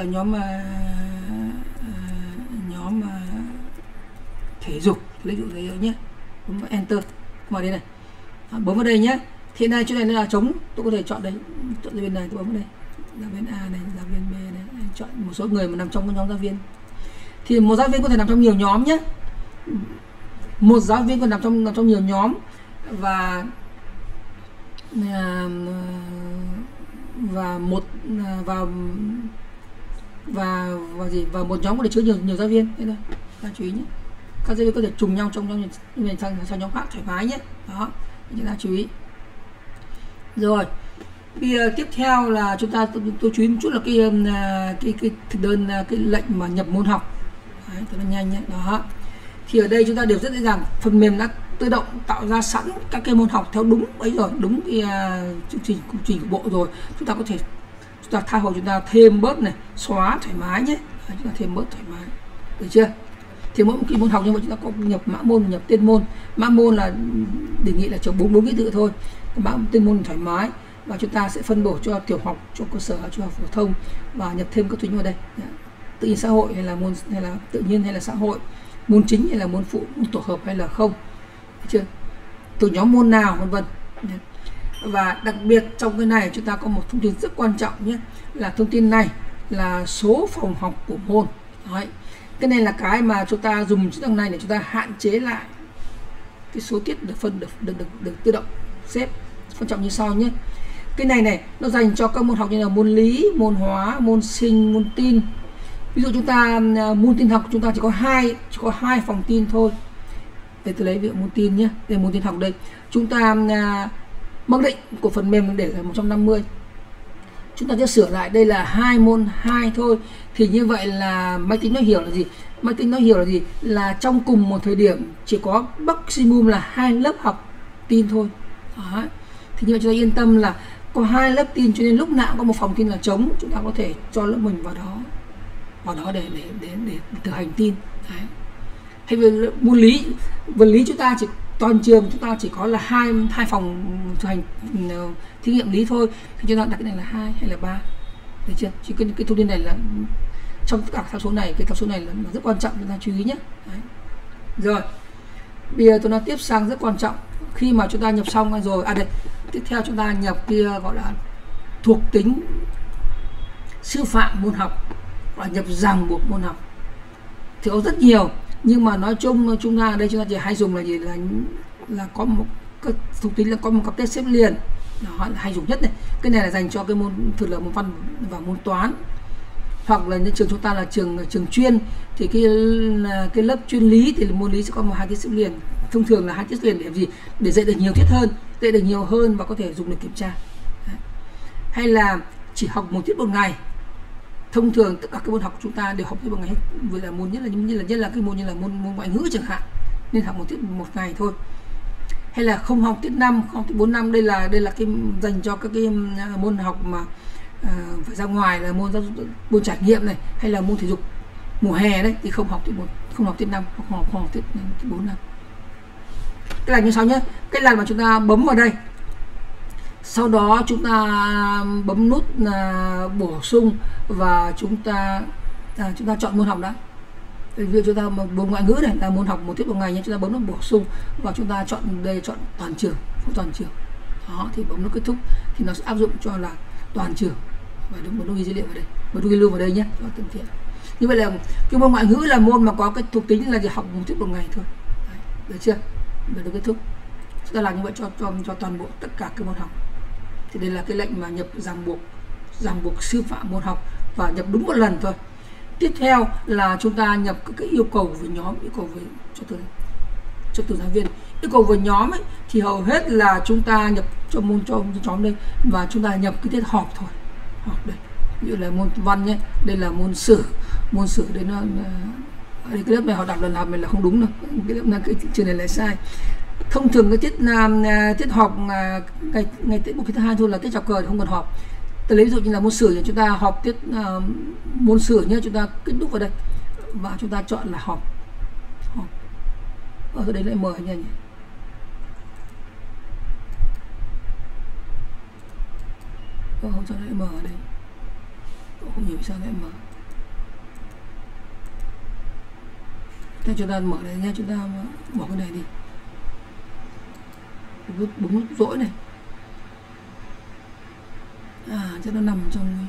thể dục, ví dụ thế nhé. Bấm enter vào đây này. Đó, bấm vào đây nhé. Thì này chỗ này là trống, tôi có thể chọn đây, chọn bên này, tôi bấm vào đây, giáo viên A này, giáo viên B này, chọn một số người mà nằm trong nhóm giáo viên. Thì một giáo viên có thể nằm trong nhiều nhóm nhé. Một giáo viên còn nằm trong nhiều nhóm, và một nhóm có thể chứa nhiều giáo viên. Thế thôi, ta chú ý nhé. Các giáo viên có thể trùng nhau trong sang nhóm khác thoải mái nhé. Đó, chúng ta chú ý. Rồi, bây giờ tiếp theo là tôi chú ý một chút là cái thực đơn, cái lệnh mà nhập môn học. Đấy, tôi nói nhanh nhé. Đó, thì ở đây chúng ta đều rất dễ dàng, phần mềm đã tự động tạo ra sẵn các cái môn học theo đúng ấy rồi, đúng cái chương trình của bộ rồi. Chúng ta có thể tha hồ chúng ta thêm bớt này, xóa thoải mái nhé. Đấy, chúng ta thêm bớt thoải mái, được chưa? Thì mỗi một cái môn học như vậy chúng ta có nhập mã môn và nhập tên môn. Mã môn là đề nghị là cho bốn ký tự thôi, mã tên môn thoải mái, và chúng ta sẽ phân bổ cho tiểu học, cho cơ sở, cho học phổ thông, và nhập thêm các thứ vào đây, tự nhiên xã hội hay là môn, hay là tự nhiên hay là xã hội, môn chính hay là môn phụ, môn tổ hợp hay là không, được chưa, từ nhóm môn nào, vân vân. Và đặc biệt trong cái này chúng ta có một thông tin rất quan trọng nhé, là thông tin này là số phòng học của môn. Đấy. Cái này là cái mà chúng ta dùng chức năng này để chúng ta hạn chế lại cái số tiết được tự động xếp. Quan trọng như sau nhé. Cái này nó dành cho các môn học như là môn lý, môn hóa, môn sinh, môn tin. Ví dụ chúng ta môn tin học chúng ta chỉ có hai phòng tin thôi. Để tôi lấy ví dụ môn tin nhé. Đây môn tin học đây. Chúng ta mặc định của phần mềm để là 150. Chúng ta sẽ sửa lại đây là 2 môn 2 thôi. Thì như vậy là máy tính nó hiểu là gì? Máy tính nó hiểu là gì? Là trong cùng một thời điểm chỉ có maximum là 2 lớp học tin thôi. Đó. Thì như vậy chúng ta yên tâm là có 2 lớp tin, cho nên lúc nào có một phòng tin là trống, chúng ta có thể cho lớp mình vào đó để thực hành tin. Đấy. Hay về môn lý, vật lý chúng ta chỉ toàn trường chúng ta chỉ có là hai phòng thực hành thí nghiệm lý thôi, thì chúng ta đặt cái này là 2 hay là 3, được chưa? Chỉ cái thông tin này là trong tất cả các số này, cái tham số này là rất quan trọng, chúng ta chú ý nhé. Đấy. Rồi bây giờ tôi nói tiếp sang rất quan trọng, khi mà chúng ta nhập xong rồi, đây tiếp theo chúng ta nhập kia gọi là thuộc tính sư phạm môn học, và nhập ràng buộc môn học. Thì có rất nhiều, nhưng mà nói chung chúng ta đây chúng ta chỉ hay dùng là gì, là có một cái thuộc tính là có một cặp test xếp liền, đó là hay dùng nhất này. Cái này là dành cho cái môn thường là môn văn và môn toán, hoặc là như trường chúng ta là trường chuyên thì cái lớp chuyên lý thì môn lý sẽ có 2 tiết xếp liền, thông thường là 2 tiết liền để gì, để dạy được nhiều tiết hơn, dạy được nhiều hơn và có thể dùng để kiểm tra. Đấy. Hay là chỉ học một tiết một ngày, thông thường tất cả các môn học của chúng ta đều học tiết một ngày hết, với là môn nhất là cái môn như là môn ngoại ngữ chẳng hạn, nên học một tiết một ngày thôi. Hay là không học tiết 5, không học tiết 4 năm, đây là cái dành cho các cái môn học mà phải ra ngoài, là môn trải nghiệm này, hay là môn thể dục mùa hè đấy, thì không học tiết 1, không học tiết 5, không học tiết 4 năm. Cái là như sau nhé. Cái lần mà chúng ta bấm vào đây, sau đó chúng ta bấm nút bổ sung và chúng ta chọn môn học đã. Ví dụ chúng ta môn ngoại ngữ này là môn học một tiết một ngày nhé, chúng ta bấm nút bổ sung và chúng ta chọn đây, chọn toàn trường, toàn trường. Đó, thì bấm nút kết thúc thì nó sẽ áp dụng cho là toàn trường, và bấm nút ghi dữ liệu vào đây, bấm nút ghi lưu vào đây nhé, cho thuận tiện. Như vậy là cái môn ngoại ngữ là môn mà có cái thuộc tính là chỉ học một tiết một ngày thôi. Đấy, được chưa? Bấm nút kết thúc. Chúng ta làm như vậy cho toàn bộ tất cả các môn học. Thì đây là cái lệnh mà nhập ràng buộc sư phạm môn học, và nhập đúng một lần thôi. Tiếp theo là chúng ta nhập cái yêu cầu về nhóm, yêu cầu về cho từng giáo viên. Yêu cầu về nhóm ấy, thì hầu hết là chúng ta nhập cho nhóm đây, và chúng ta nhập cái tiết họp thôi. Họp đây. Ví dụ là môn văn nhé, đây là môn sử đây nó đây cái lớp này họ đọc lần làm này là không đúng đâu, cái lớp này cái trường này lại sai. Thông thường cái tiết họp ngày tiết 1 tiết 2 thôi là tiết chào cờ, không cần họp. Tôi lấy ví dụ như là môn sử thì chúng ta họp tiết môn sử nhé, chúng ta kết thúc vào đây và chúng ta chọn là họp. Ở đây lại mở nha nhỉ. Không sao lại mở ở đây. Không hiểu sao lại mở. Thế chúng ta mở đây nha, chúng ta bỏ cái này đi. Bấm nút dỗi này. Chắc nó nằm trong,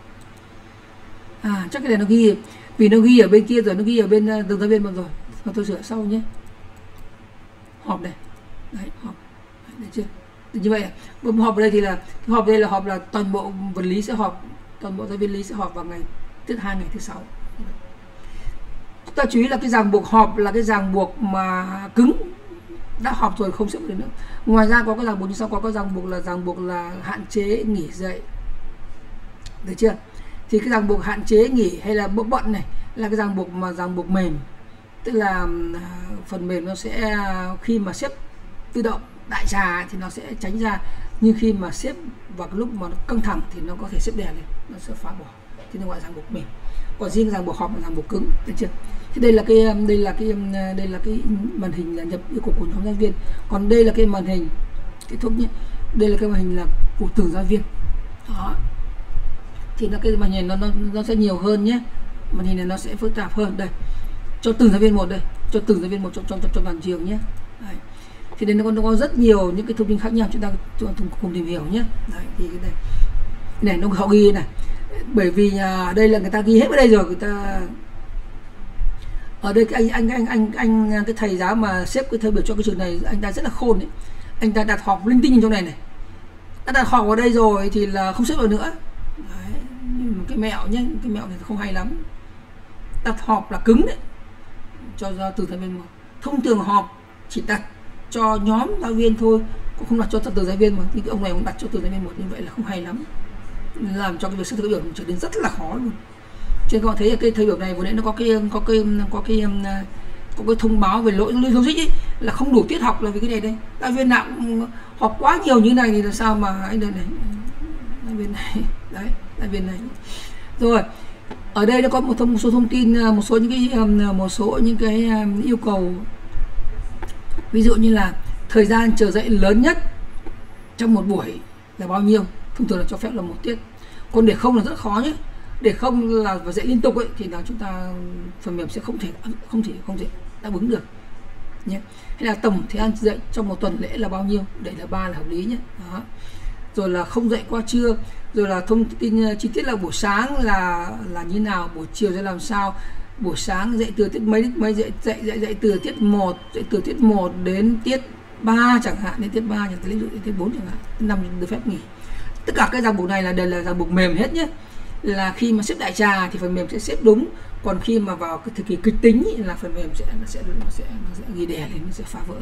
chắc cái này nó ghi, vì nó ghi ở bên kia rồi, nó ghi ở bên từng giáo viên một rồi. Và tôi sửa sau nhé. Họp này, đấy, họp, đấy chưa? Thì như vậy bấm họp ở đây thì là họp đây là họp là toàn bộ vật lý sẽ họp, toàn bộ giáo viên lý sẽ họp vào ngày tiết 2 ngày thứ 6. Chúng ta chú ý là cái ràng buộc họp là cái ràng buộc mà cứng, đã họp rồi không sẽ được nữa. Ngoài ra có cái ràng buộc như sau, có cái ràng buộc là hạn chế nghỉ dạy, được chưa? Thì cái ràng buộc hạn chế nghỉ hay là bận này là cái ràng buộc mềm, tức là phần mềm nó sẽ khi mà xếp tự động đại trà thì nó sẽ tránh ra, nhưng khi mà xếp vào cái lúc mà nó căng thẳng thì nó có thể xếp đè lên, nó sẽ phá bỏ, thì nó gọi là ràng buộc mềm. Còn riêng ràng buộc họp là ràng buộc cứng, được chưa? Thì đây là cái màn hình là nhập yêu cầu của nhóm giáo viên, còn đây là cái màn hình kết thúc nhé. Đây là cái màn hình là của từng giáo viên. Đó, thì cái màn hình nó sẽ nhiều hơn nhé, màn hình này nó sẽ phức tạp hơn. Đây, cho từng giáo viên một, đây cho từng giáo viên một trong toàn trường nhé. Đấy. Thì đây nó có rất nhiều những cái thông tin khác nhau, chúng ta cùng tìm hiểu nhé. Đấy, thì cái này nó họ ghi này, bởi vì đây là người ta ghi hết vào đây rồi, người ta ở đây cái anh cái thầy giáo mà xếp cái thời biểu cho cái trường này, anh ta rất là khôn ấy. Anh ta đặt họp linh tinh trong này đã đặt họp vào đây rồi thì là không xếp vào nữa. Đấy, một cái mẹo nhé, cái mẹo này không hay lắm. Đặt họp là cứng đấy, cho ra từ giáo viên một. Thông thường họp chỉ đặt cho nhóm giáo viên thôi, cũng không đặt cho từng giáo viên, mà thì cái ông này cũng đặt cho từng giáo viên một, như vậy là không hay lắm, làm cho cái việc xếp thời biểu trở nên rất là khó luôn. Cho nên các bạn thấy cái thời biểu này vừa nãy nó có cái thông báo về lỗi logic ấy, là không đủ tiết học là vì cái này đây. Giáo viên nào học quá nhiều như này thì làm sao mà anh đây này, giáo viên này đấy, giáo viên này. Rồi ở đây nó có một số thông tin, một số những cái yêu cầu, ví dụ như là thời gian chờ dạy lớn nhất trong một buổi là bao nhiêu, thông thường là cho phép là 1 tiết. Còn để không là rất khó nhé, để không là dạy liên tục ấy thì là chúng ta phần mềm sẽ không thể đáp ứng được nhé. Hay là tổng thời gian dạy trong một tuần lễ là bao nhiêu, để là 3 là hợp lý nhé. Đó. Rồi là không dạy qua trưa, rồi là thông tin chi tiết là buổi sáng là như nào, buổi chiều sẽ làm sao, buổi sáng dạy từ tiết mấy dạy từ tiết 1, dạy từ tiết 1 đến tiết 3 chẳng hạn, đến tiết 3 chẳng hạn, đến tiết 4 chẳng hạn, 5 được phép nghỉ. Tất cả các ràng buộc này là đều là ràng buộc mềm hết nhé. Là khi mà xếp đại trà thì phần mềm sẽ xếp đúng, còn khi mà vào cái thời kỳ kịch tính ý, là phần mềm sẽ ghi đè lên, nó sẽ phá vỡ.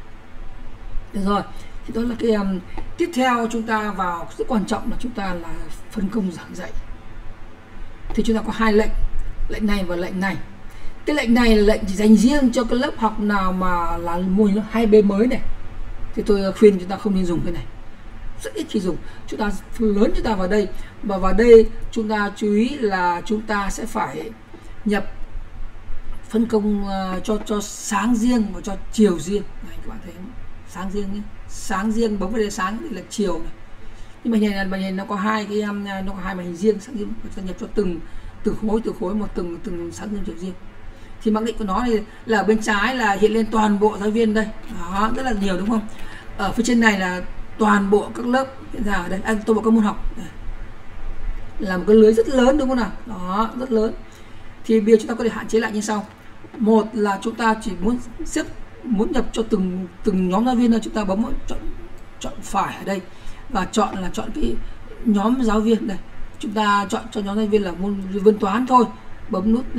Được rồi, thì đó là cái tiếp theo chúng ta vào rất quan trọng là chúng ta là phân công giảng dạy. Thì chúng ta có 2 lệnh này và lệnh này. Cái lệnh này là lệnh chỉ dành riêng cho cái lớp học nào mà là mô hình 2B mới này, thì tôi khuyên chúng ta không nên dùng cái này, rất ít khi dùng. Chúng ta lớn chúng ta vào đây, và vào đây chúng ta chú ý là chúng ta sẽ phải nhập phân công cho sáng riêng và cho chiều riêng. Này, các bạn thấy không? Sáng riêng nhé, sáng riêng bấm vào đây sáng thì là chiều này. Nhưng mà màn hình nó có hai màn hình riêng, sáng riêng và nhập cho từng khối một, từng sáng riêng chiều riêng. Thì mặc định của nó là ở bên trái là hiện lên toàn bộ giáo viên đây. Đó, rất là nhiều đúng không? Ở phía trên này là toàn bộ các lớp hiện ra ở đây, toàn bộ các môn học đây. Là một cái lưới rất lớn đúng không nào? Đó, rất lớn. Thì bây giờ chúng ta có thể hạn chế lại như sau. Một là chúng ta chỉ muốn nhập cho từng nhóm giáo viên, là chúng ta bấm chọn phải ở đây và chọn cái nhóm giáo viên đây. Chúng ta chọn cho nhóm giáo viên là môn văn toán thôi, bấm nút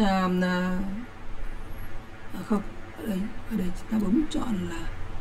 không, ở đây chúng ta bấm chọn là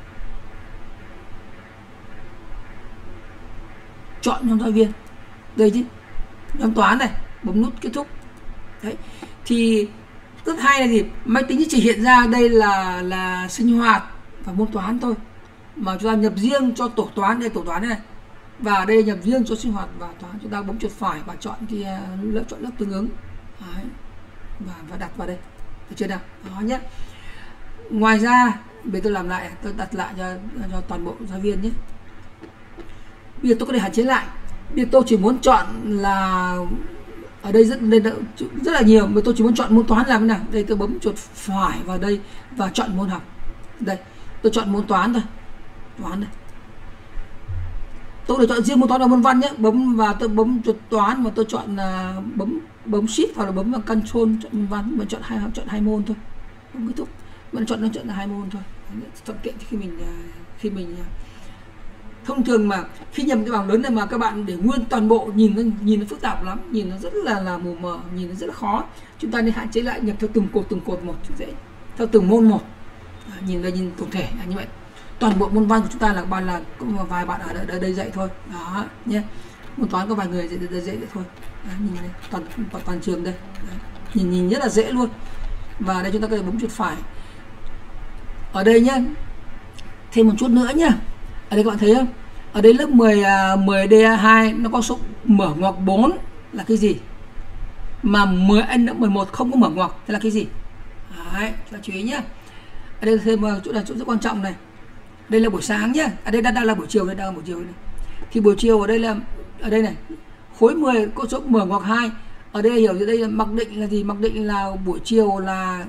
chọn nhóm giáo viên đây chứ, nhóm toán này, bấm nút kết thúc. Đấy, thì rất hay là gì, máy tính chỉ hiện ra đây là sinh hoạt và môn toán thôi, mà chúng ta nhập riêng cho tổ toán, đây tổ toán này, và đây nhập riêng cho sinh hoạt và toán. Chúng ta bấm chuột phải và chọn cái chọn lớp tương ứng. Đấy, và đặt vào đây, được chưa nào? Đó nhé. Ngoài ra bây giờ tôi làm lại, tôi đặt lại cho toàn bộ giáo viên nhé. Bây giờ tôi có thể hạn chế lại. Bây giờ tôi chỉ muốn chọn là ở đây rất là nhiều, mà tôi chỉ muốn chọn môn toán làm thế nào. Đây tôi bấm chuột phải vào đây và chọn môn học. Đây, tôi chọn môn toán thôi. Toán đây. Tôi để chọn riêng môn toán và môn văn nhé. Tôi bấm chuột toán và tôi chọn bấm shift hoặc là bấm vào control chọn môn văn, mà chọn hai môn thôi. Không kết thúc. Mình chọn là 2 môn thôi. Thuận tiện khi mình thông thường mà khi nhập cái bảng lớn này mà các bạn để nguyên toàn bộ nhìn nó phức tạp lắm, nhìn nó rất là mù mờ, nhìn nó rất là khó. Chúng ta nên hạn chế lại, nhập theo từng cột một dễ, theo từng môn một. Nhìn tổng thể như vậy. Toàn bộ môn văn của chúng ta là có vài bạn ở đây dạy thôi. Đó nhé. Môn toán có vài người dạy thôi. Đó, nhìn đây, toàn trường đây. Đó. Nhìn rất là dễ luôn. Và đây chúng ta có thể bấm chuột phải. Ở đây nhé, thêm một chút nữa nhé. Ở đây các bạn thấy không? Ở đây lớp 10 DA2 nó có số mở ngoặc 4 là cái gì? Mà 11 không có mở ngoặc, thế là cái gì? Đấy, chúng ta chú ý nhé. Ở đây thêm chỗ là chỗ rất quan trọng này. Đây là buổi sáng nhé. Ở đây đang là buổi chiều, đây đang là buổi chiều này. Thì buổi chiều ở đây này, khối 10 có số mở ngoặc 2. Ở đây hiểu, ở đây là mặc định là gì? Mặc định là buổi chiều là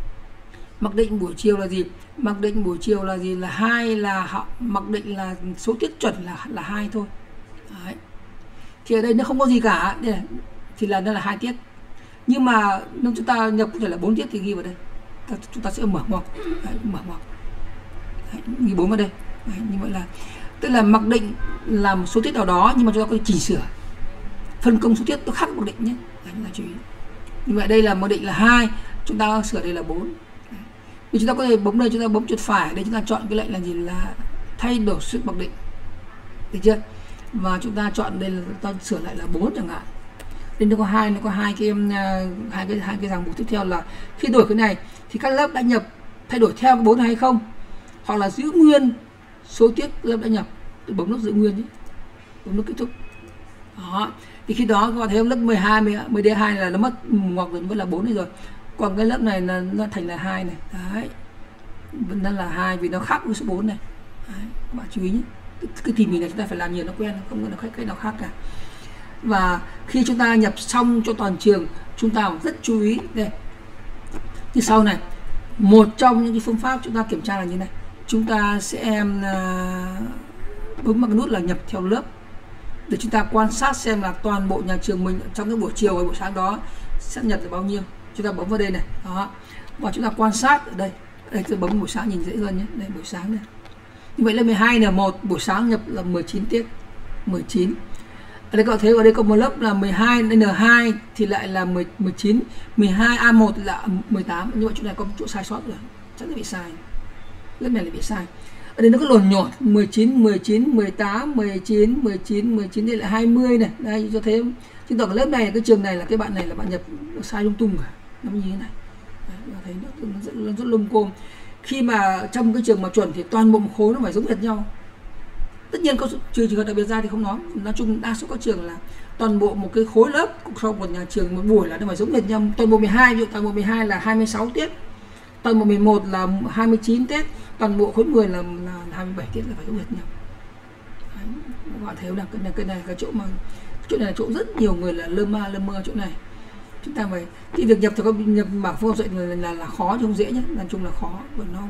gì? Mặc định buổi chiều là gì? Là 2, là họ mặc định là số tiết chuẩn là 2 thôi. Đấy. Thì ở đây nó không có gì cả, đây này, thì là nó là 2 tiết. Nhưng mà nếu chúng ta nhập có thể là 4 tiết thì ghi vào đây. Chúng ta sẽ mở ngoặc. Đấy, mở ngoặc. Ghi 4 vào đây. Đấy, như vậy là tức là mặc định là một số tiết nào đó, nhưng mà chúng ta có thể chỉnh sửa phân công số tiết nó khác mặc định nhé. Đấy, chúng ta chú ý. Như vậy đây là mặc định là 2, chúng ta sửa đây là 4. Vì chúng ta có thể bấm đây, chúng ta bấm chuột phải đây, chúng ta chọn cái lệnh là gì? Là thay đổi sức mặc định. Được chưa? Và chúng ta chọn đây là ta sửa lại là 4 chẳng hạn. Nên nó có hai cái ràng buộc tiếp theo là khi đổi cái này thì các lớp đã nhập thay đổi theo cái 4 hay không, hoặc là giữ nguyên số tiết lớp đã nhập. Tôi bấm nút giữ nguyên nhé, bấm nút kết thúc. Đó, thì khi đó các bạn thấy lớp 12 10D2 là nó mất ngoặc rồi, vẫn là 4 này rồi. Còn cái lớp này là nó thành là 2 này. Đấy, vẫn đang là 2 vì nó khác với số 4 này. Đấy, các bạn chú ý nhé. Cái tỉ mỉ này chúng ta phải làm nhiều nó quen, không có cách nào khác cả. Và khi chúng ta nhập xong cho toàn trường, chúng ta rất chú ý đây. Như sau này, một trong những cái phương pháp chúng ta kiểm tra là như này. Chúng ta sẽ bấm vào cái nút là nhập theo lớp để chúng ta quan sát xem là toàn bộ nhà trường mình trong cái buổi chiều và buổi sáng đó sẽ nhập được bao nhiêu. Chúng ta bấm vào đây này, đó, và chúng ta quan sát ở đây. Đây tôi bấm buổi sáng nhìn dễ hơn nhé. Đây buổi sáng này. Như vậy là 12 là 1, buổi sáng nhập là 19 tiết, 19. Ở đây các bạn thấy ở đây có một lớp là 12 N2 thì lại là 19, 12 A1 là 18. Như vậy chỗ này có chỗ sai sót rồi, chắc là bị sai. Lớp này là bị sai. Ở đây nó có lồn nhổn 19, 19, 18, 19, 19, 19 đây là 20 này. Đây cho thấy chứng tỏ cái lớp này, cái trường này là cái bạn này là bạn nhập sai lung tung cả. Nó như thế này. Đấy, thấy nó rất lung côm. Khi mà trong cái trường mà chuẩn thì toàn bộ một khối nó phải giống hệt nhau. Tất nhiên có trừ trường hợp đặc biệt ra thì không nói chung đa số các trường là toàn bộ một cái khối lớp sau một nhà trường một buổi là nó phải giống hệt nhau. Toàn bộ 12, ví dụ toàn bộ 12 là 26 tiết, toàn bộ 11 là 29 tiết, toàn bộ khối 10 là 27 tiết, là phải giống hệt nhau. Đấy, các bạn thấy là cái này cái chỗ này là chỗ rất nhiều người là lơ mơ chỗ này. Chúng ta phải cái việc nhập bảng phương pháp dạy là khó chứ không dễ nhé, nói chung là khó và nó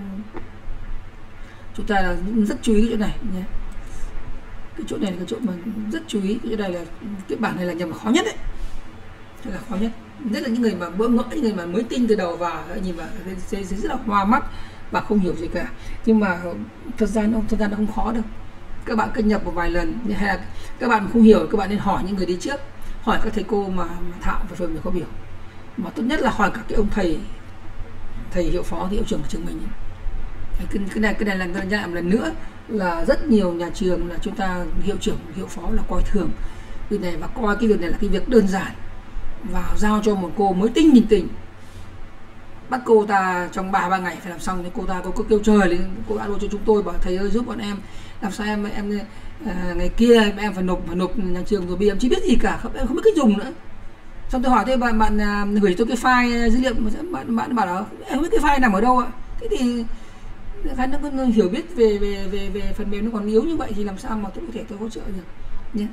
chúng ta là rất chú ý cái chỗ này nhé. Cái chỗ này là cái chỗ mà rất chú ý. Cái chỗ này là cái bảng này là nhập khó nhất đấy, là khó nhất. Nhất là những người mà bỡ ngỡ, những người mà mới tin từ đầu vào nhìn vào sẽ rất là hoa mắt và không hiểu gì cả. Nhưng mà thật ra nó không khó đâu. Các bạn cứ nhập một vài lần, hay là các bạn không hiểu các bạn nên hỏi những người đi trước, hỏi các thầy cô mà thạo và phần có biểu, mà tốt nhất là hỏi các cái ông thầy hiệu phó, thì hiệu trưởng của trường mình. Cái này là tôi nhắc một lần nữa là rất nhiều nhà trường là chúng ta hiệu trưởng hiệu phó là coi thường việc này và coi cái việc này là cái việc đơn giản và giao cho một cô mới tinh nhìn tình, bắt cô ta trong 3 ngày phải làm xong. Thì cô ta có kêu trời lên, cô alo cho chúng tôi bảo thầy ơi giúp bọn em làm sao em ngày kia em phải nộp nhà trường rồi, bây giờ em chưa biết gì cả, em không biết cách dùng nữa. Xong tôi hỏi thế bạn gửi tôi cái file dữ liệu, bạn bảo là em không biết cái file nằm ở đâu ạ. Thế thì khả năng hiểu biết về phần mềm nó còn yếu như vậy thì làm sao mà tôi có thể hỗ trợ được nhé.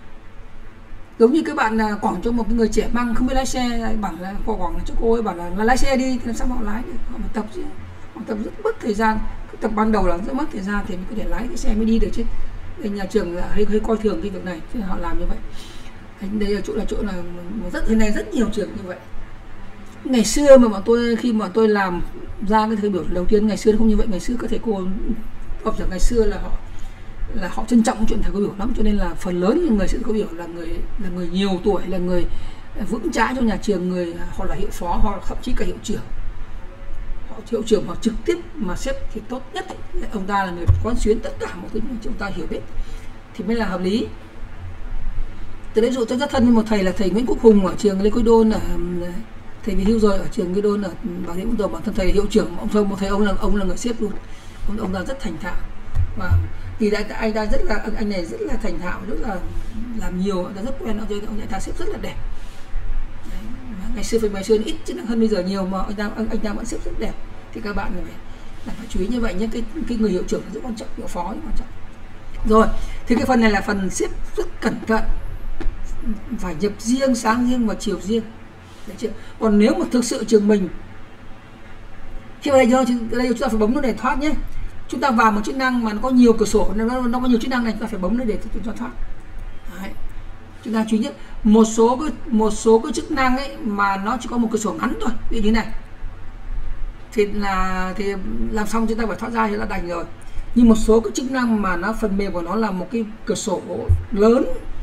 Giống như các bạn quảng cho một người trẻ măng không biết lái xe, bảo là quảng cho cô ấy bảo là lái xe đi thì làm sao mà họ lái được, họ phải tập chứ, họ tập rất mất thời gian. Cái tập ban đầu là rất mất thời gian thì mới có thể lái cái xe mới đi được chứ. Đây nhà trường là hơi coi thường cái việc này chứ họ làm như vậy. Đây là chỗ là rất thế này, rất nhiều trường như vậy. Ngày xưa mà khi mà tôi làm ra cái thời biểu đầu tiên, ngày xưa nó không như vậy. Ngày xưa các thầy cô học trưởng ngày xưa là họ trân trọng chuyện thầy cô biểu lắm, cho nên là phần lớn những người thầy cô biểu là người nhiều tuổi, là người vững chãi trong nhà trường, người hoặc là hiệu phó hoặc là thậm chí cả hiệu trưởng. Hiệu trưởng hoặc trực tiếp mà xếp thì tốt nhất ấy. Ông ta là người quán xuyến tất cả mọi thứ chúng ta hiểu biết thì mới là hợp lý. Từ đấy dụ tôi rất thân với một thầy là thầy Nguyễn Quốc Hùng ở trường Lê Quý Đôn, ở thầy về hưu rồi, ở trường Lê Đôn ở Bà Rịa Vũng Tàu. Bản thân thầy là hiệu trưởng, ông là người xếp luôn. Ông ta rất thành thạo và thì anh này rất là thành thạo, rất là làm nhiều, đã rất quen, ông ta xếp rất là đẹp. Đấy, Ngày xưa phần mềm xưa ít chức năng hơn bây giờ nhiều mà anh ta vẫn xếp rất đẹp. Thì các bạn phải chú ý như vậy nhé. Cái người hiệu trưởng rất quan trọng, hiệu phó rất quan trọng. Rồi, thì cái phần này là phần xếp rất cẩn thận, phải nhập riêng, sáng riêng và chiều riêng. Được chưa? Còn nếu mà thực sự trường mình khi vào đây chúng ta phải bấm nút này thoát nhé. Chúng ta vào một chức năng mà nó có nhiều cửa sổ, nó có nhiều chức năng này, chúng ta phải bấm nó để cho thoát. Đấy. Chúng ta chú ý nhé, một số cái chức năng ấy mà nó chỉ có một cửa sổ ngắn thôi, ví dụ như này, thì làm xong chúng ta phải thoát ra thì là đành rồi. Nhưng một số cái chức năng mà nó phần mềm của nó là một cái cửa sổ lớn,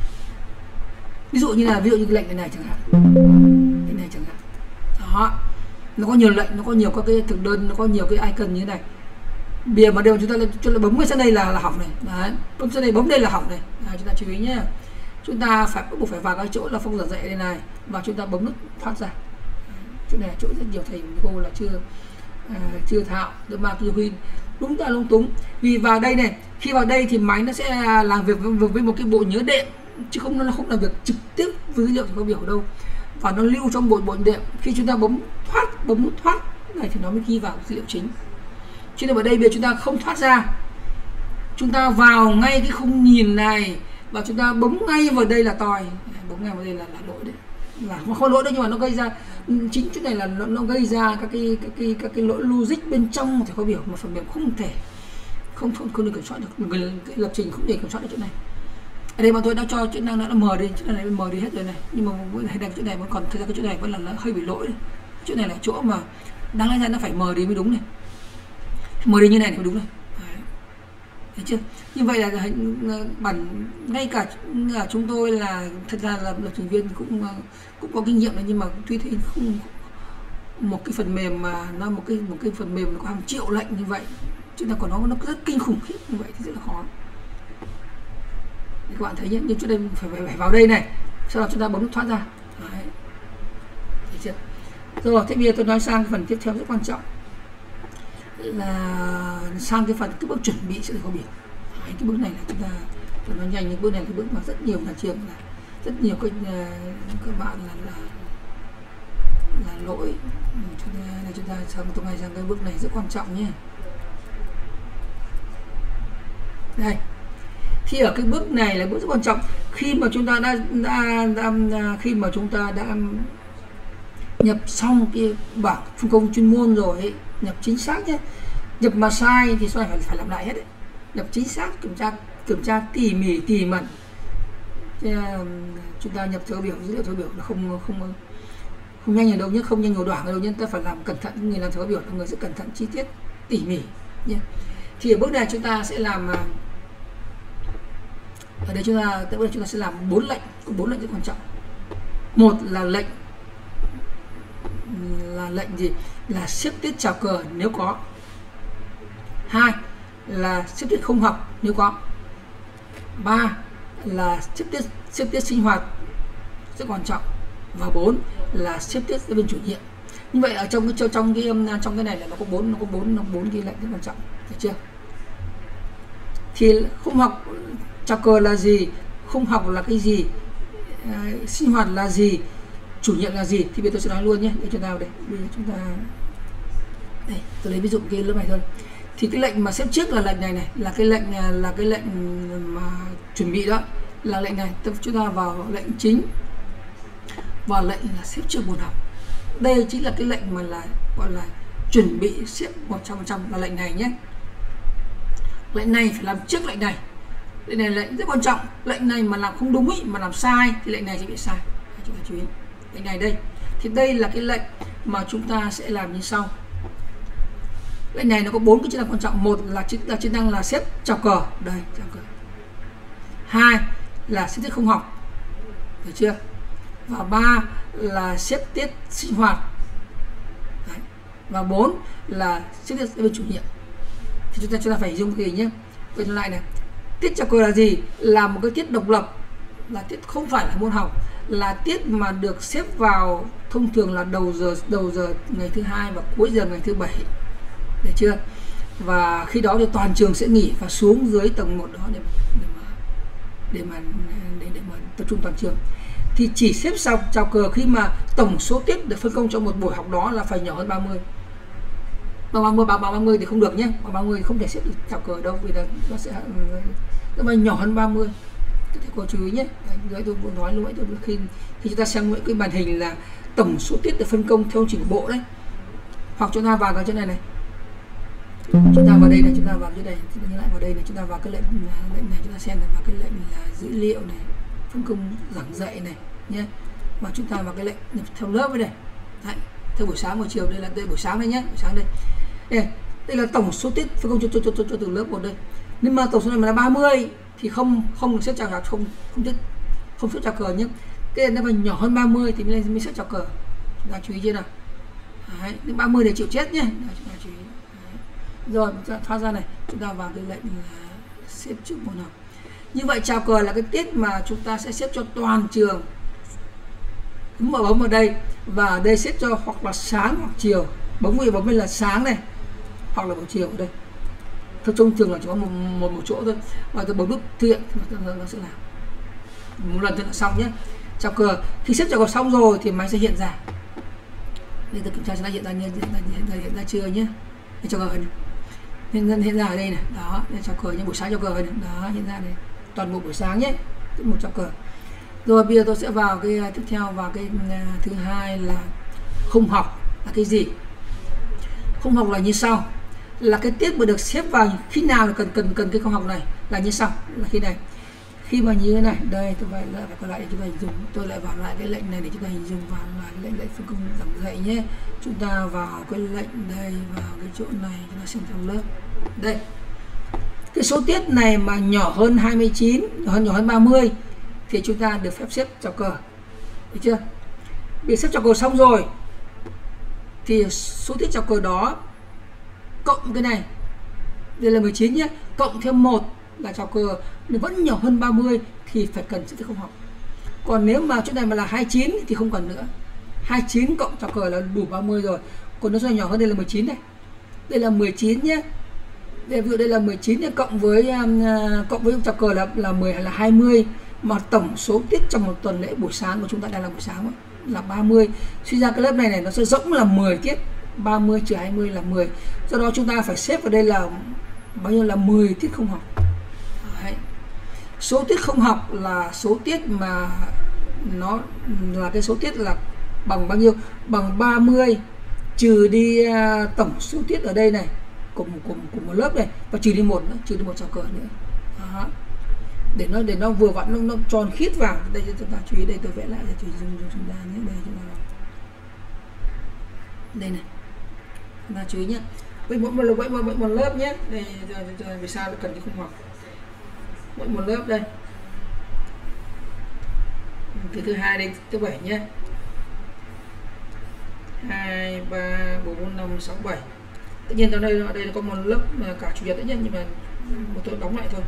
ví dụ như cái lệnh này chẳng hạn, cái này chẳng hạn, đó, nó có nhiều lệnh, nó có nhiều các cái thực đơn, nó có nhiều cái icon như thế này. Bìa mà đều chúng ta bấm cái sang đây là hỏng này, đấy, bấm sang đây, bấm đây là hỏng này. Đấy, chúng ta chú ý nhé. Chúng ta buộc phải vào cái chỗ là phông giảng dạy đây này và chúng ta bấm nút thoát ra. Chỗ này là chỗ rất nhiều thầy cô là chưa thạo, được mà cứ huy đúng ta lung túng. Vì vào đây này, khi vào đây thì máy nó sẽ làm việc với một cái bộ nhớ đệm, chứ nó không làm việc trực tiếp với dữ liệu có biểu đâu, và nó lưu trong bộ đệm. Khi chúng ta bấm nút thoát này thì nó mới ghi vào dữ liệu chính. Chứ ở đây bây giờ chúng ta không thoát ra, chúng ta vào ngay cái khung nhìn này và chúng ta bấm ngay vào đây là tòi, bấm ngay vào đây là lỗi đấy, là không lỗi đâu, nhưng mà nó gây ra chính chỗ này là nó gây ra các cái lỗi logic bên trong thì có biểu mà phần mềm không được kiểm soát được, người lập trình không thể kiểm soát được chỗ này. Ở đây bọn tôi đã cho chức năng nó mờ đi, chỗ này mờ đi hết rồi này, nhưng mà hình này chỗ này vẫn còn, thực ra cái chỗ này vẫn là hơi bị lỗi đấy. Chỗ này là chỗ mà đáng lẽ ra nó phải mờ đi mới đúng này, mờ đi như này thì mới đúng này. Thấy chưa? Như vậy là bản ngay cả chúng tôi là thật ra là lập trình viên cũng có kinh nghiệm đấy, nhưng mà tuy thế không, một cái phần mềm mà nó một cái phần mềm nó có hàng triệu lệnh như vậy, chúng ta còn nó rất kinh khủng khiếp như vậy thì rất là khó. Thì các bạn thấy nhé, nhưng chúng ta phải vào đây này, sau đó chúng ta bấm nút thoát ra. Đấy. Thấy chưa? Rồi, thế bây giờ tôi nói sang cái phần tiếp theo rất quan trọng, là sang cái bước chuẩn bị sẽ có biểu. Đấy, cái bước này là chúng ta nói nhanh, nhưng bước này là cái bước mà rất nhiều nhà trường là rất nhiều các bạn là lỗi. Chúng ta sang cái bước này rất quan trọng nhé. Đây, khi ở cái bước này là bước rất quan trọng, khi mà chúng ta đã nhập xong cái bảng phân công chuyên môn rồi ấy, nhập chính xác nhé. Nhập mà sai thì phải làm lại hết đấy. Nhập chính xác, kiểm tra tỉ mẩn. Chúng ta nhập dữ liệu số biểu là không nhanh ở đâu nhé, không nhanh ở đoạn ở đâu nhé, ta phải làm cẩn thận. Người làm số biểu là người sẽ cẩn thận, chi tiết, tỉ mỉ nhé. Thì ở bước này chúng ta sẽ làm, ở đây chúng ta sẽ làm 4 lệnh, có 4 lệnh rất quan trọng. Một là lệnh gì? Là xếp tiết chào cờ nếu có. 2 là xếp tiết không học nếu có. 3 là xếp tiết sinh hoạt rất quan trọng. Và 4 là xếp tiết giáo viên chủ nhiệm. Như vậy ở trong cái này là nó có 4 cái lệnh rất quan trọng, được chưa? Thì không học chào cờ là gì, không học là cái gì, sinh hoạt là gì, chủ nhiệm là gì, thì bây giờ tôi sẽ nói luôn nhé. Để chúng ta vào đây, bây giờ chúng ta đây, tôi lấy ví dụ cái lớp này thôi. Thì cái lệnh mà xếp trước là lệnh này là cái lệnh mà chuẩn bị đó, là lệnh này. Chúng ta vào lệnh chính, vào lệnh là xếp trước buồn học. Đây chính là cái lệnh mà gọi là chuẩn bị xếp 100% là lệnh này nhé. Lệnh này phải làm trước lệnh này. Lệnh này là lệnh rất quan trọng. Lệnh này mà làm không đúng ý, mà làm sai thì lệnh này sẽ bị sai. Chúng ta chú ý lệnh này đây. Thì đây là cái lệnh mà chúng ta sẽ làm như sau. Lệnh này nó có 4 cái chức năng quan trọng. Một là chức năng là xếp chào cờ, đây chào cờ. 2 là xếp tiết không học, được chưa? Và 3 là xếp tiết sinh hoạt. Đấy. Và 4 là xếp tiết giáo viên chủ nhiệm. Thì chúng ta phải dùng cái gì nhé? Quay lại này. Tiết chào cờ là gì? Là một cái tiết độc lập, là tiết không phải là môn học, là tiết mà được xếp vào thông thường là đầu giờ ngày thứ Hai và cuối giờ ngày thứ Bảy, được chưa? Và khi đó thì toàn trường sẽ nghỉ và xuống dưới tầng 1 đó để mà tập trung toàn trường. thì chỉ xếp sau chào cờ khi mà tổng số tiết được phân công trong một buổi học đó là phải nhỏ hơn 30. Bằng 30 thì không được nhé, bằng 30 thì không thể xếp được chào cờ đâu, vì là nó sẽ nhỏ hơn 30. Thầy cô chú ý nhé. Đấy, tôi muốn nói lúc nãy khi chúng ta xem cái màn hình là tổng số tiết được phân công theo trình bộ đấy. Hoặc chúng ta vào cái chỗ này này, chúng ta vào đây này, chúng ta vào chỗ này, chúng ta nhớ lại vào đây này, chúng ta vào cái lệnh này, chúng ta xem vào cái lệnh là dữ liệu này, phân công giảng dạy này nhé, và chúng ta vào cái lệnh theo lớp với này. Đấy, theo buổi sáng buổi chiều, đây là buổi sáng đây nhé, buổi sáng đây là tổng số tiết phân công cho từng lớp một đây. Nhưng mà tổng số này mà là 30 thì không được xếp chào không xếp chào cờ nhé. Cái này nó phải nhỏ hơn 30 thì mới xếp chào cờ. Chúng ta chú ý chưa nào? Đấy, đến 30 để chịu chết nhé. Đấy, chúng ta chú ý. Đấy. Rồi chúng ta thoát ra này, chúng ta vào cái lệnh là xếp chữ môn học. Như vậy chào cờ là cái tiết mà chúng ta sẽ xếp cho toàn trường. Bấm vào đây và ở đây xếp cho hoặc là sáng hoặc chiều. Bấm lên là sáng này, hoặc là buổi chiều ở đây. Thôi trong trường là chỉ có một chỗ thôi, và tôi bấm nút thực hiện nó sẽ làm một lần cho nó xong nhé. Chào cờ khi xếp chào cờ xong rồi thì máy sẽ hiện ra. Đây tôi kiểm tra sẽ hiện ra chưa nhé. Đây chào cờ này hiện ra ở đây này, đó đây chào cờ nhé, buổi sáng chào cờ này, đó hiện ra đây toàn bộ buổi sáng nhé, một chào cờ. Rồi bây giờ tôi sẽ vào cái tiếp theo, vào cái thứ hai là không học là cái gì. Không học là như sau, là cái tiết mà được xếp vào khi nào là cần cái không học này là như sau, là khi này, khi mà như thế này, đây tôi phải quay lại để chúng ta hình dung, tôi lại vào lại cái lệnh này để chúng ta hình dung vào lại cái lệnh phân công giảng dạy nhé. Chúng ta vào cái lệnh đây, vào cái chỗ này chúng ta xem trong lớp đây, cái số tiết này mà nhỏ hơn 29, nhỏ hơn 30 thì chúng ta được phép xếp chào cờ, được chưa? Bị xếp chào cờ xong rồi thì số tiết chào cờ đó cộng cái này, đây là 19 nhé, cộng thêm 1 là chào cờ vẫn nhỏ hơn 30 thì phải cần sẽ không học. Còn nếu mà chỗ này mà là 29 thì không cần nữa. 29 cộng chào cờ là đủ 30 rồi. Còn nó nhỏ hơn, đây là 19 này. Đây là 19 nhé. Ví dụ đây là 19 nhé, cộng với chào cờ là 10 hay là 20, mà tổng số tiết trong một tuần lễ buổi sáng của chúng ta đang là buổi sáng là 30. Suy ra cái lớp này nó sẽ rỗng là 10 tiết, 30 trừ 20 là 10. Do đó chúng ta phải xếp vào đây là bao nhiêu, là 10 tiết không học. Đấy. Số tiết không học là số tiết mà nó là cái số tiết là bằng bao nhiêu, bằng 30 trừ đi tổng số tiết ở đây này của một lớp này, và trừ đi một nữa, trừ đi một chào cờ nữa. Đó. Để nó vừa vặn, nó tròn khít vào. Đây chúng ta chú ý, đây tôi vẽ lại để chú ý dùng cho chúng ta nhé. Đây chúng ta đây này, chúng ta chú ý nhé. Với mỗi một lớp nhé. Đây vì sao lại cần cái không học. Mỗi một lớp đây. Thứ hai đây, thứ 7 nhé. 2 3 4 5 6 7. Tự nhiên ở đây có một lớp cả chủ nhật đấy nhé, nhưng mà một tôi đóng lại thôi.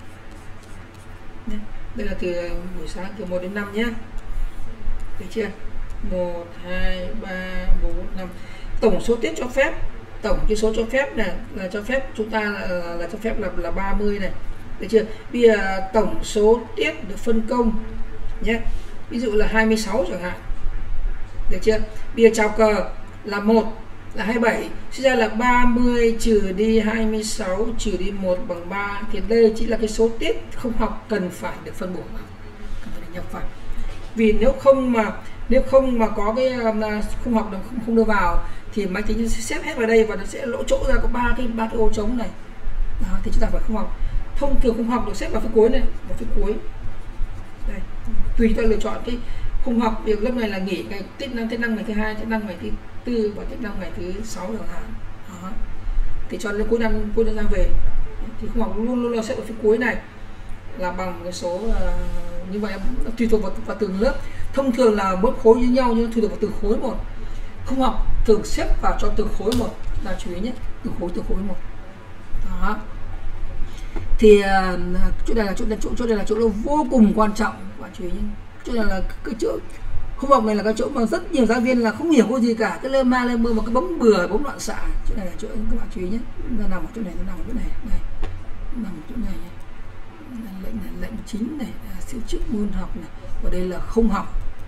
Đây là từ buổi sáng từ 1 đến 5 nhé. Được chưa? 1 2 3 4 5. Tổng số tiết cho phép, tổng cái số cho phép này là cho phép chúng ta là cho phép là 30 này. Được chưa? Bây giờ tổng số tiết được phân công nhé. Ví dụ là 26 chẳng hạn. Được chưa? Bây giờ chào cờ là 1 là 27, suy ra là 30 trừ đi 26 trừ đi 1 bằng 3, thì đây chính là cái số tiết không học cần phải được phân bổ vào, cần phải được nhập vào. Vì nếu không mà có cái không học được không đưa vào thì máy tính sẽ xếp hết vào đây và nó sẽ lỗ chỗ ra có ba cái ô trống này. Đó, thì chúng ta phải không học. Thông thường không học được xếp vào phía cuối này, vào phía cuối. Đây, tùy ta lựa chọn cái không học. Việc lớp này là nghỉ ngày tiết năng ngày thứ 2, tiết năng ngày thứ 4 và tiết năng ngày thứ 6 chẳng hạn. Đó. Thì cho đến cuối năm ra về thì không học luôn là xếp ở phía cuối này là bằng cái số như vậy, tùy thuộc vào từng lớp. Thông thường là mỗi khối như nhau nhưng tùy thuộc vào từng khối một. Không học thường xếp vào cho từng khối một, là chú ý nhé, từng khối một. Đó. Thì chỗ đây là chỗ nó vô cùng quan trọng, bạn chú ý nhé. Chỗ này là cái chỗ không học này là cái chỗ mà rất nhiều giáo viên là không hiểu có gì cả, cái lơ mơ mà cái bấm bừa, bấm loạn xạ. Chỗ này là chỗ các bạn chú ý nhé, nó nằm ở chỗ này, nó nằm ở chỗ này, đây, nằm ở chỗ này, lệnh chính này, siêu chức môn học này, và đây là không học.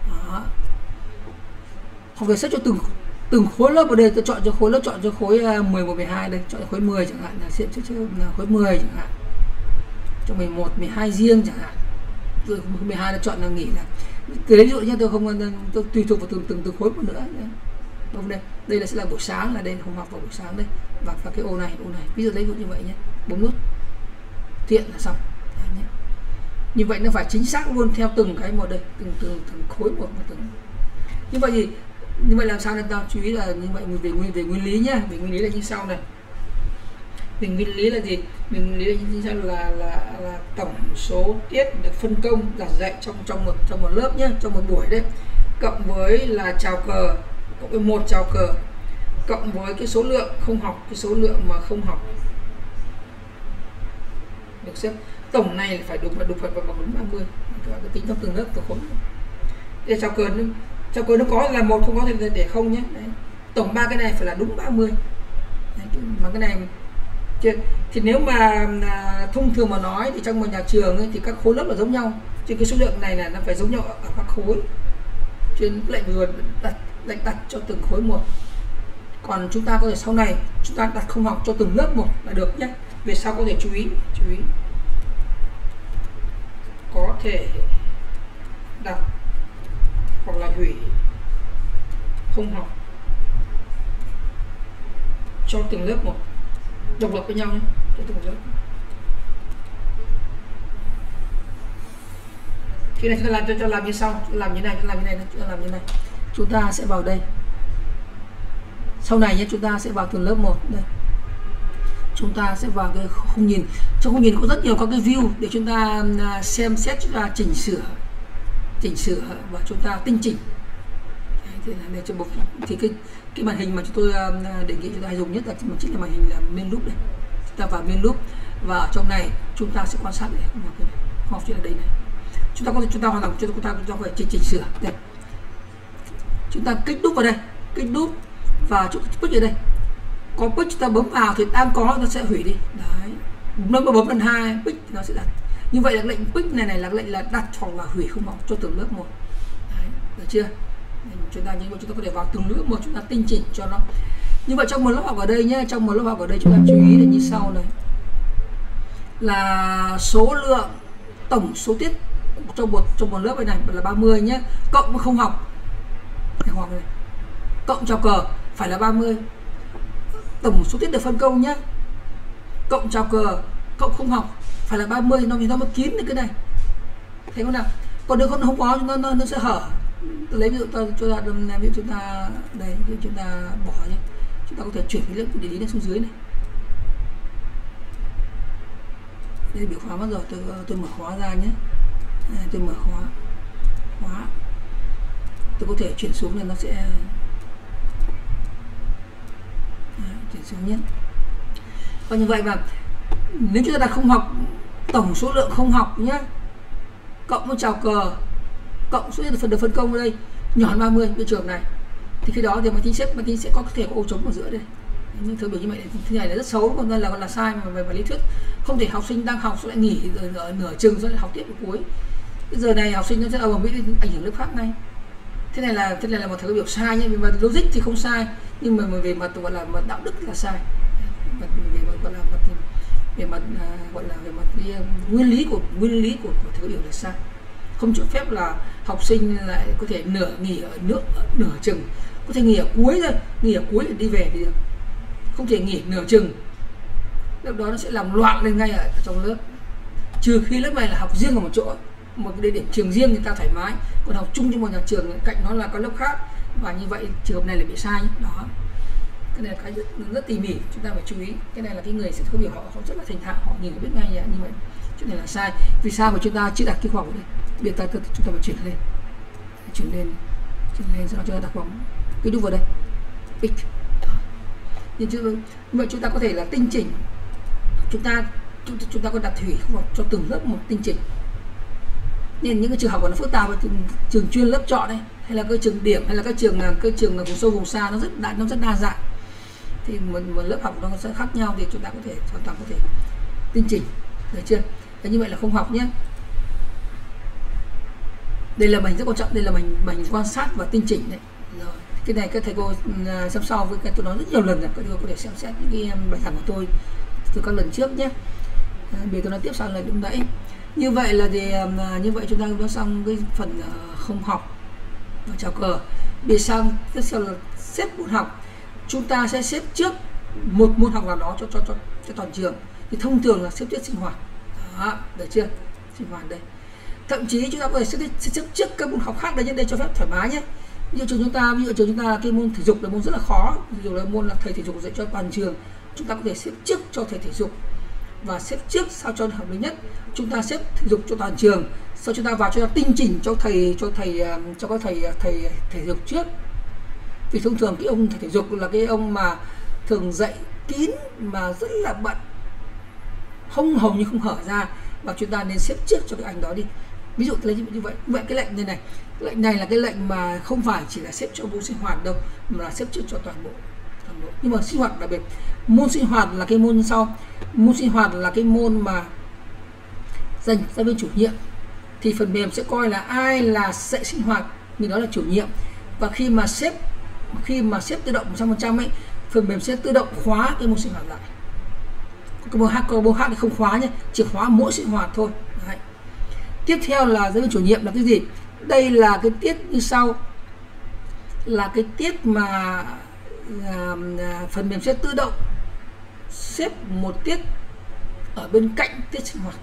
Đó. Học về sách cho từng khối lớp ở đây, tôi chọn cho khối lớp, chọn cho khối 11 12 đây, chọn cho khối 10 chẳng hạn, là xếp cho khối 10 chẳng hạn, cho 11 12 riêng chẳng hạn. Rồi 12 là chọn là nghỉ, là từ đấy ví dụ như tôi không, tôi tùy thuộc vào từng khối một nữa. Không, đây là sẽ là buổi sáng, là đây không học vào buổi sáng đây, và cái ô này, ví dụ lấy dụ như vậy nhé, bấm nút tiện là xong. Đấy nhé. Như vậy nó phải chính xác luôn theo từng cái một đây, từng khối một từng. Như vậy thì như vậy làm sao nên ta chú ý là như vậy về nguyên lý nhá. Về nguyên lý là như sau này. Về nguyên lý là gì? Nguyên lý là như sau, là tổng số tiết được phân công giảng dạy trong một lớp nhé, trong một buổi đấy, cộng với là chào cờ, cộng với 1 chào cờ, cộng với cái số lượng không học, cái số lượng mà không học được xếp tổng này phải đúng phải bằng đúng 30. Cái tính trong từng lớp từng khối. Để chào cờ nó có là 1, không có thì để không nhé. Đấy. Tổng 3 cái này phải là đúng 30. Đấy, mà cái này thì nếu mà thông thường mà nói thì trong một nhà trường ấy, thì các khối lớp là giống nhau, chứ cái số lượng này là nó phải giống nhau ở các khối. Trên lệnh vừa đặt cho từng khối một. Còn chúng ta có thể sau này chúng ta đặt không học cho từng lớp một là được nhé. Về sau có thể chú ý có thể đặt hoặc là hủy không học cho từng lớp một, độc lập với nhau nhé, cho từng lớp. Khi này cho làm như sau, làm như này. Chúng ta sẽ vào đây. Sau này nhé, chúng ta sẽ vào từng lớp một đây. Chúng ta sẽ vào cái khung nhìn. Trong khung nhìn có rất nhiều các cái view để chúng ta xem xét, chúng ta chỉnh sửa và chúng ta tinh chỉnh. Thì cái màn hình mà chúng tôi đề nghị chúng ta dùng nhất là chính là màn hình là main loop đây. Chúng ta vào main loop và ở trong này chúng ta sẽ quan sát này, học chuyện ở đây này. Chúng ta hoàn toàn chúng ta phải chỉnh sửa đây. Chúng ta kích đúp vào đây, kích đúp và chúng ta push ở đây. Có push chúng ta bấm vào thì đang có nó sẽ hủy đi. Đấy. Nó bấm lần 2 push thì nó sẽ đặt. Như vậy là lệnh push này là lệnh là đặt hoặc là hủy không học cho từng lớp một. Đấy, được chưa? Chúng ta có thể vào từng lớp một, chúng ta tinh chỉnh cho nó. Như vậy trong một lớp học ở đây nhé, trong một lớp học ở đây chúng ta chú ý là như sau này, là số lượng tổng số tiết trong một lớp này là 30 nhé, cộng không học này, cộng chào cờ phải là 30, tổng số tiết được phân công nhé, cộng chào cờ cộng không học phải là 30, nó mới kín được cái này, thấy không nào? Còn nếu không có nó sẽ hở. Tôi lấy ví dụ cho ra ví dụ chúng ta đây, chúng ta bỏ nhé, chúng ta có thể chuyển cái lượng địa lý lên xuống dưới này. Đây biểu khóa mất rồi, tôi mở khóa ra nhé. Tôi mở khóa, tôi có thể chuyển xuống nên nó sẽ chuyển xuống nhé. Và như vậy mà nếu chúng ta đặt không học, tổng số lượng không học nhé, cộng với chào cờ cộng số lượng được phân công ở đây nhỏ hơn 30 cái trường này, thì khi đó thì máy tính sẽ có thể có ô trống ở giữa đây. Nhưng thường biểu như vậy thì này là rất xấu, còn là sai mà về lý thuyết không thể học sinh đang học sẽ lại nghỉ ở nửa chừng rồi lại học tiếp ở cuối. Cái giờ này học sinh nó sẽ bị ảnh hưởng lớp khác ngay. Thế này là một thứ biểu sai nhé. Về mặt logic thì không sai, nhưng mà về mặt gọi là mặt đạo đức là sai. Về mặt nguyên lý của thứ biểu là sai. Không cho phép là học sinh lại có thể nghỉ ở nửa chừng, có thể nghỉ ở cuối thôi, nghỉ ở cuối để đi về thì được, không thể nghỉ nửa chừng. Lúc đó nó sẽ làm loạn lên ngay ở trong lớp. Trừ khi lớp này là học riêng ở một chỗ, một cái địa điểm trường riêng thì ta thoải mái, còn học chung trong một nhà trường cạnh nó là có lớp khác, và như vậy trường hợp này là bị sai nhé. Đó, cái này là cái rất tỉ mỉ, chúng ta phải chú ý. Cái này là cái người sẽ không hiểu, họ rất là thành thạo, họ nhìn biết ngay như vậy. Chuyện này là sai. Vì sao mà chúng ta chưa đặt cái khoảng ở đây? Bây giờ chúng ta phải chuyển lên sau đó chúng ta đặt khoảng cái đúc vào đây. Nhưng mà chúng ta có thể là tinh chỉnh, chúng ta có đặt hủy không cho từng lớp một tinh chỉnh. Nên những cái trường học của nó phức tạp, trường chuyên lớp chọn này, hay là cái trường điểm, hay là các trường vùng sâu vùng xa, nó rất đa dạng, thì một lớp học nó sẽ khác nhau, thì chúng ta hoàn toàn có thể tinh chỉnh, được chưa? Thế như vậy là không học nhé. Đây là mảnh rất quan trọng, đây là mảnh quan sát và tinh chỉnh đấy. Rồi cái này các thầy cô xem sau với cái tôi nói rất nhiều lần rồi, các thầy cô có thể xem xét những cái bài giảng của tôi từ các lần trước nhé. Bây tôi nói tiếp sau là lúc nãy. Như vậy là thì như vậy chúng ta đã xong cái phần không học và chào cờ. Bây sang tiếp theo là xếp môn học. Chúng ta sẽ xếp trước một môn học nào đó cho toàn trường. Thì thông thường là xếp tiết sinh hoạt. Đó, được chưa? Sinh hoạt đây. Thậm chí chúng ta có thể xếp trước các môn học khác đấy, đây cho phép thoải mái nhé. Ví dụ chúng ta là cái môn thể dục là môn rất là khó, ví dụ là môn là thầy thể dục dạy cho toàn trường, chúng ta có thể xếp trước cho thầy thể dục và xếp trước sao cho hợp lý nhất. Chúng ta xếp thể dục cho toàn trường, sau chúng ta vào cho tinh chỉnh cho các thầy thể dục trước. Vì thông thường cái ông thầy thể dục là cái ông mà thường dạy kín mà rất là bận, hầu như không hở ra, và chúng ta nên xếp trước cho cái anh đó đi. Ví dụ lấy như vậy cái lệnh này lệnh này là cái lệnh mà không phải chỉ là xếp cho môn sinh hoạt đâu, mà là xếp trước cho toàn bộ. Nhưng mà sinh hoạt đặc biệt, môn sinh hoạt là cái môn sau. Môn sinh hoạt là cái môn mà dành giáo viên chủ nhiệm, thì phần mềm sẽ coi là ai là dạy sinh hoạt, người đó là chủ nhiệm. Và khi mà xếp tự động 100% ấy, phần mềm sẽ tự động khóa cái môn sinh hoạt lại. Cái môn khác thì không khóa nhé, chỉ khóa mỗi sinh hoạt thôi. Đấy. Tiếp theo là giáo viên chủ nhiệm là cái gì? Đây là cái tiết như sau, là cái tiết mà phần mềm sẽ tự động xếp một tiết ở bên cạnh tiết sinh hoạt.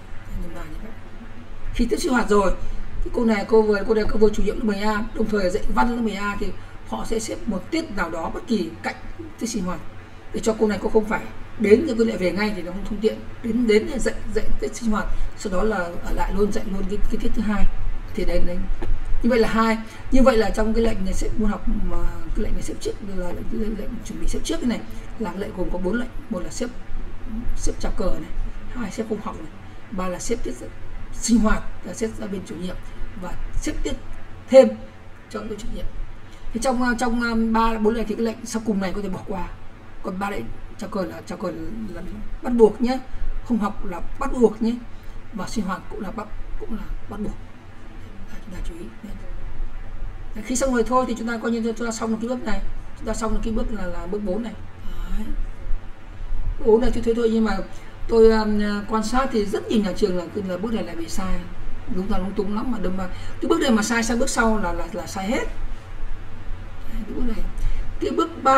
Khi tiết sinh hoạt rồi thì cô vừa chủ nhiệm lớp 10A, đồng thời dạy văn lớp 10A, thì họ sẽ xếp một tiết nào đó bất kỳ cạnh tiết sinh hoạt để cho cô này cô không phải đến rồi cô lại về ngay thì nó không thông tiện, đến dạy tiết sinh hoạt, sau đó là ở lại luôn dạy luôn cái tiết thứ hai. Thì đấy như vậy là hai. Như vậy là trong cái lệnh này xếp môn học, mà cái lệnh này xếp trước là lệnh chuẩn bị xếp trước cái này là lệnh gồm có 4 lệnh. Một là xếp chào cờ này, hai xếp không học này, ba là xếp tiết sinh hoạt, là xếp giáo viên chủ nhiệm, và xếp tiết thêm cho giáo viên chủ nhiệm. Thì trong 3-4 lệnh thì cái lệnh sau cùng này có thể bỏ qua. Còn 3 lệnh chào cờ là bắt buộc nhé, không học là bắt buộc nhé, và sinh hoạt cũng là bắt buộc. Chúng ta chú ý. Khi xong rồi thôi thì chúng ta coi như chúng ta xong được cái bước này, chúng ta xong được cái bước là bước 4 này. Đấy. Bước 4 này thôi, nhưng mà tôi quan sát thì rất nhiều nhà trường là bước này lại bị sai, đúng là lung tung lắm, mà cái bước này mà sai sang bước sau là sai hết. Đấy, cái bước này, cái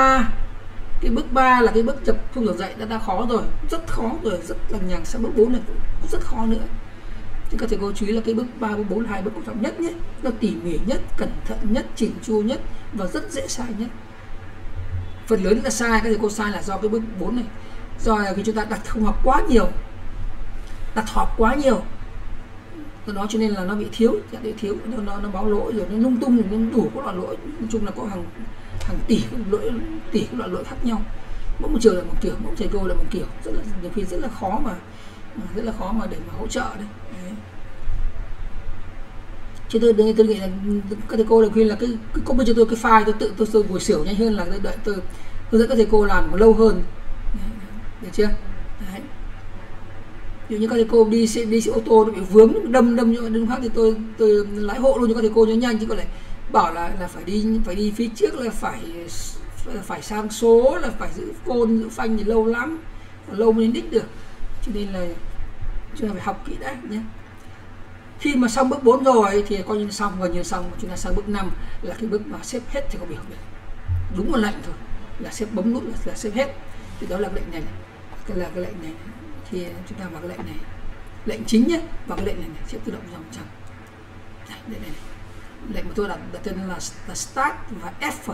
bước 3 là cái bước tập không được dạy đã khó rồi, rất khó rồi, rất là nhằng. Sang bước 4 này cũng rất khó nữa. Thì các thầy cô chú ý là cái bước 3, bước 4 là hai bước quan trọng nhất nhé, nó tỉ mỉ nhất, cẩn thận nhất, chỉnh chu nhất và rất dễ sai nhất. Phần lớn là sai, các thầy cô sai là do cái bước 4 này, do là khi chúng ta đặt không học quá nhiều, đặt họp quá nhiều, do đó cho nên là nó bị thiếu, nó báo lỗi rồi, nó lung tung, nó đủ các loại lỗi. Nói chung là có hàng tỷ các loại lỗi khác nhau, mỗi một trường là một kiểu, mỗi thầy cô là một kiểu, rất là nhiều khi rất là khó mà để mà hỗ trợ đấy. Chứ tôi nghĩ là các thầy cô lời khuyên là cái copy cho tôi cái file, tôi buổi xỉu nhanh hơn là đợi tôi hướng dẫn các thầy cô làm lâu hơn. Được chưa? Đấy. Ví dụ như các thầy cô đi xe ô tô nó bị vướng, đâm như đường khác thì tôi lái hộ luôn cho các thầy cô nhớ nhanh, chứ còn lại bảo là phải đi phía trước, là phải sang số, là phải giữ côn giữ phanh thì lâu lắm, lâu mới đến đích được. Cho nên là chúng ta phải học kỹ đã nhé. Khi mà xong bước 4 rồi thì coi như xong, gần như xong. Chúng ta sang bước 5 là cái bước mà xếp hết thì có biểu được. Đúng một lệnh thôi là xếp, bấm nút là xếp hết. Thì đó là cái lệnh này, cái lệnh này. Thì chúng ta vào cái lệnh này, lệnh chính nhé, vào cái lệnh này xếp tự động 100%. Đây này. Lệnh của tôi đặt tên là start và F.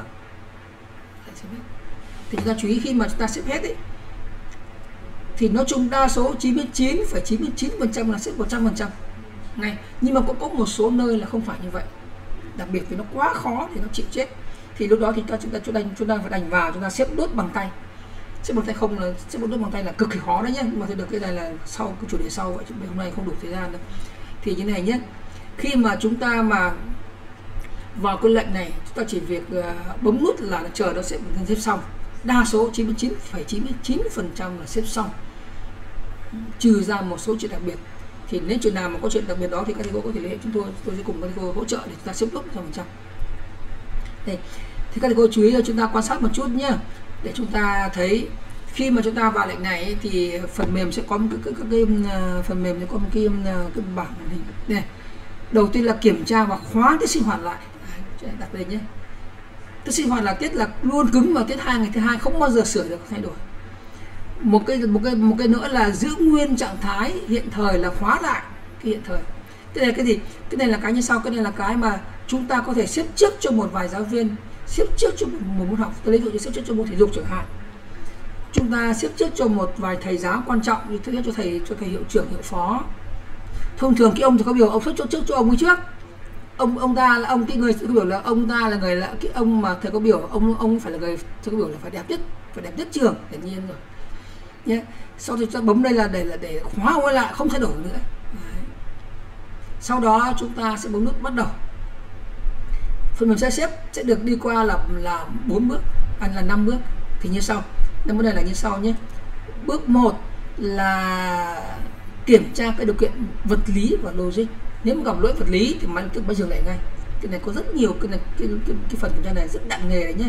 Thì chúng ta chú ý khi mà chúng ta xếp hết ấy, thì nói chung đa số 99,99% là xếp 100% ngay. Nhưng mà cũng có một số nơi là không phải như vậy, đặc biệt vì nó quá khó thì nó chịu chết. Thì lúc đó thì chúng ta phải đành vào, chúng ta xếp đốt bằng tay. Xếp bằng tay không là xếp đốt bằng tay là cực kỳ khó đấy nhé. Mà thì được cái này là sau cái chủ đề sau, vậy hôm nay không đủ thời gian đâu. Thì như này nhé, khi mà chúng ta mà vào cái lệnh này, chúng ta chỉ việc bấm nút là chờ nó sẽ xếp xong. Đa số 99,99% là xếp xong, trừ ra một số chuyện đặc biệt. Thì nếu chuyện nào mà có chuyện đặc biệt đó thì các thầy cô có thể liên hệ chúng tôi sẽ cùng các thầy cô hỗ trợ để chúng ta xếp tốt 100%. Đây, thì các thầy cô chú ý là chúng ta quan sát một chút nhé, để chúng ta thấy khi mà chúng ta vào lệnh này ấy, thì phần mềm sẽ có một cái phần mềm sẽ có một cái bảng màn hình này. Đầu tiên là kiểm tra và khóa tiết sinh hoạt lại. Đấy, đặt đây nhé. Tiết sinh hoạt là tiết là luôn cứng vào tiết 2 ngày thứ hai, không bao giờ sửa được thay đổi. Một cái nữa là giữ nguyên trạng thái hiện thời là khóa lại cái hiện thời. Cái này là cái gì? Cái này là cái như sau. Cái này là cái mà chúng ta có thể xếp trước cho một vài giáo viên, xếp trước cho một môn học. Tôi lấy dụ như xếp trước cho môn thể dục chẳng hạn. Chúng ta xếp trước cho một vài thầy giáo quan trọng, như thứ nhất cho thầy hiệu trưởng, hiệu phó. Thông thường cái ông thì có biểu ông xếp trước cho ông ấy trước. Ông ta là ông, cái người có biểu là ông ta là người, là cái ông mà thầy có biểu ông phải là người thầy có biểu là phải đẹp nhất trường, hiển nhiên rồi nhé. Sau thì chúng ta bấm đây là để khóa quay lại, không thay đổi nữa. Đấy. Sau đó chúng ta sẽ bấm nút bắt đầu. Phần mềm sẽ được đi qua là 4 bước, là 5 bước. Thì như sau. Năm bước này là như sau nhé. Bước 1 là kiểm tra cái điều kiện vật lý và logic. Nếu mà gặp lỗi vật lý thì máy tự dừng lại ngay. Cái này có rất nhiều cái phần kiểm tra này rất nặng nghề đấy nhé.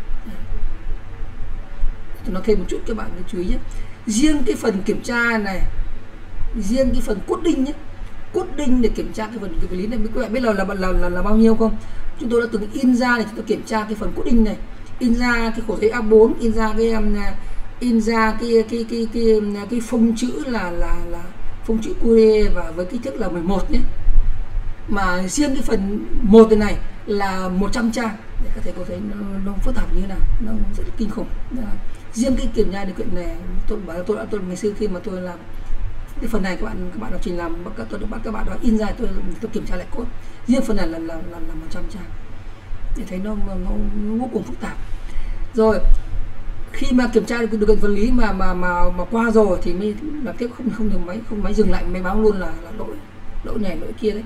Tôi nói thêm một chút các bạn chú ý nhé. Riêng cái phần kiểm tra này, riêng cái phần coding nhé, coding để kiểm tra cái phần vật lý này, các bạn biết là bao nhiêu không? Chúng tôi đã từng in ra để chúng tôi kiểm tra cái phần coding này, in ra cái khổ giấy A4, in ra cái phông chữ là phông chữ Courier và với kích thước là 11 nhé. Mà riêng cái phần 1 này là 100 trang, để các thầy có thấy nó phức tạp như thế nào, nó rất là kinh khủng. Riêng cái kiểm tra điều kiện này, tôi ngày xưa khi mà tôi làm cái phần này, các bạn học trình làm, tôi bắt các bạn đó in ra, tôi kiểm tra lại code. Riêng phần này là 100 trang, để thấy nó vô cùng phức tạp. Rồi khi mà kiểm tra được điều kiện vật lý mà qua rồi thì mới làm tiếp, không máy dừng lại, máy báo luôn là lỗi này lỗi kia đấy.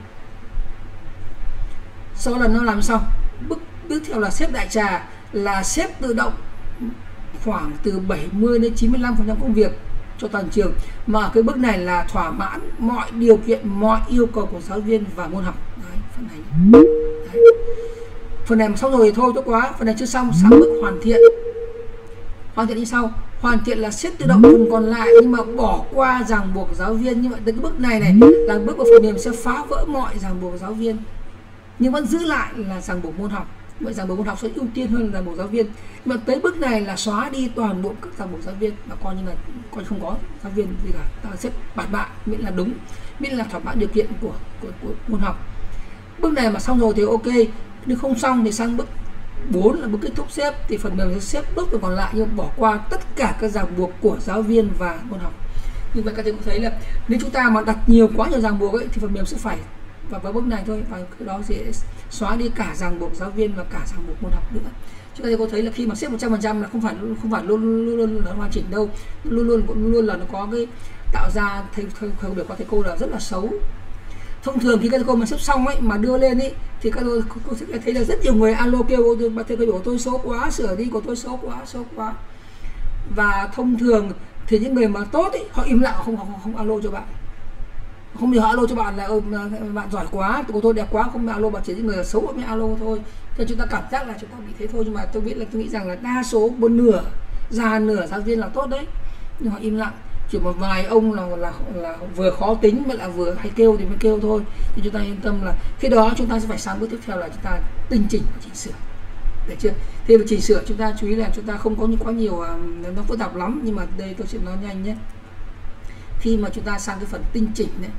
Sau lần nó làm xong, bước tiếp theo là xếp đại trà, là xếp tự động khoảng từ 70 đến 95% công việc cho toàn trường, mà cái bước này là thỏa mãn mọi điều kiện, mọi yêu cầu của giáo viên và môn học. Đấy, phần này. Đấy. Phần này mà xong rồi thì thôi tốt quá. Phần này chưa xong, sang bước hoàn thiện. Hoàn thiện như sau. Hoàn thiện là xếp tự động phần còn lại nhưng mà bỏ qua ràng buộc giáo viên. Như vậy tới cái bước này là bước của phần mềm sẽ phá vỡ mọi ràng buộc giáo viên, nhưng vẫn giữ lại là ràng buộc môn học. Vậy ràng buộc môn học sẽ ưu tiên hơn ràng buộc giáo viên. Nhưng mà tới bước này là xóa đi toàn bộ các ràng buộc giáo viên, mà coi như là không có giáo viên gì cả. Ta xếp bản bạ, miễn là đúng, miễn là thỏa mãn điều kiện của môn học. Bước này mà xong rồi thì ok. Nếu không xong thì sang bước 4 là bước kết thúc xếp, thì phần mềm sẽ xếp bước còn lại nhưng bỏ qua tất cả các ràng buộc của giáo viên và môn học. Như vậy các thầy cũng thấy là nếu chúng ta mà đặt quá nhiều ràng buộc ấy, thì phần mềm sẽ phải vào bước này thôi, và cái đó sẽ xóa đi cả ràng buộc giáo viên và cả ràng buộc môn học nữa. Chúng ta có thấy là khi mà xếp 100% là không phải luôn là hoàn chỉnh đâu, luôn là nó có cái tạo ra thầy biểu qua thầy cô là rất là xấu. Thông thường khi các thầy cô mà xếp xong ấy mà đưa lên ấy thì các cô sẽ thấy là rất nhiều người alo kêu thầy cô biểu tôi xấu quá, sửa đi, của tôi xấu quá. Và thông thường thì những người mà tốt ấy, họ im lặng, không alo cho bạn. Không thì họ alo cho bạn là bạn giỏi quá, của tôi đẹp quá, không alo bạn, chỉ những người xấu mới alo thôi. Cho chúng ta cảm giác là chúng ta bị thế thôi, nhưng mà tôi nghĩ rằng là đa số một nửa giáo viên là tốt đấy, nhưng họ im lặng. Chỉ một vài ông là vừa khó tính mà là vừa hay kêu thì mới kêu thôi. Thì chúng ta yên tâm là khi đó chúng ta sẽ phải sang bước tiếp theo là chúng ta tinh chỉnh và chỉnh sửa, được chưa? Thì về chỉnh sửa chúng ta chú ý là chúng ta không có quá nhiều, nó phức tạp lắm, nhưng mà đây tôi sẽ nói nhanh nhé. Khi mà chúng ta sang cái phần tinh chỉnh đấy,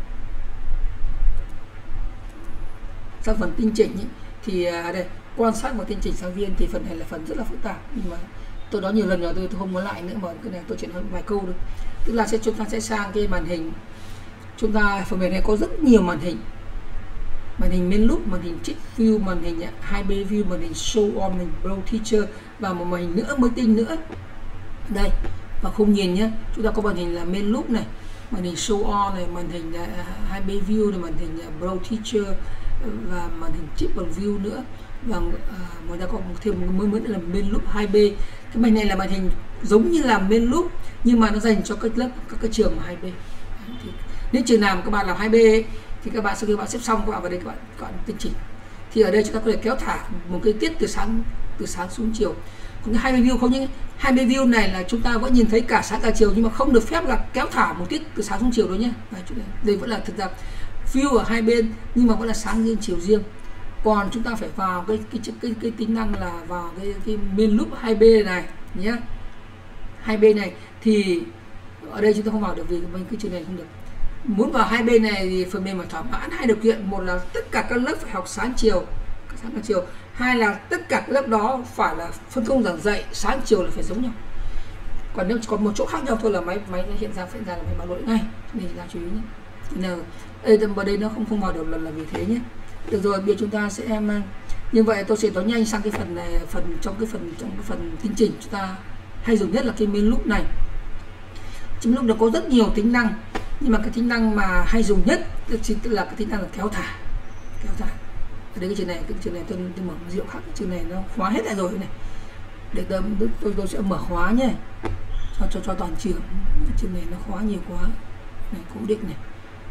sang phần tinh chỉnh ấy, thì đây quan sát và tinh chỉnh giáo viên thì phần này là phần rất là phức tạp, nhưng mà tôi nói nhiều lần rồi, tôi không muốn lại nữa, mà cái này tôi chỉ nói vài câu thôi. Tức là chúng ta sẽ sang cái màn hình, chúng ta phần mềm này có rất nhiều màn hình main loop, màn hình check view, màn hình 2B view, màn hình show on, màn hình Pro Teacher và một màn hình nữa mới tinh nữa đây. Và không nhìn nhé, chúng ta có màn hình là main loop này, màn hình show on này, màn hình 2B view này, màn hình Pro Teacher và màn hình triple view nữa, và ngoài ra có thêm một mới là main loop 2B. Cái màn này là màn hình giống như là main loop nhưng mà nó dành cho các lớp, các cái trường 2B. Thì Nếu trường nào các bạn làm 2B ấy, thì các bạn sau khi bạn xếp xong các bạn vào đây các bạn tinh chỉnh. Thì ở đây chúng ta có thể kéo thả một cái tiết từ sáng xuống chiều. Còn cái 20 view không, những 20 view này là chúng ta vẫn nhìn thấy cả sáng cả chiều, nhưng mà không được phép là kéo thả một tiết từ sáng xuống chiều đâu nhé. Đây vẫn là thực ra view ở hai bên nhưng mà vẫn là sáng riêng chiều riêng. Còn chúng ta phải vào cái tính năng là vào cái main loop 2B này nhé. 2B này thì ở đây chúng ta không vào được vì cái trường này không được. Muốn vào 2B này thì phần mềm phải thỏa mãn hai điều kiện: một là tất cả các lớp phải học sáng chiều, hai là tất cả các lớp đó phải là phân công giảng dạy sáng chiều là phải giống nhau. Còn nếu có một chỗ khác nhau thôi là máy hiện ra là máy báo lỗi ngay, nên chúng ta chú ý nhé. Ở đây nó không vào được là vì thế nhé. Được rồi, bây giờ chúng ta sẽ như vậy tôi sẽ nói nhanh sang cái phần này, trong cái phần tinh chỉnh chúng ta hay dùng nhất là cái main loop này. Trong loop nó có rất nhiều tính năng, nhưng mà cái tính năng mà hay dùng nhất chính là cái tính năng là kéo thả. Ở đây cái trường này tôi mở rượu khác, cái trường này nó khóa hết lại rồi này. Để tôi sẽ mở khóa nhé, cho toàn trường. Trường này nó khóa nhiều quá này, cố định này,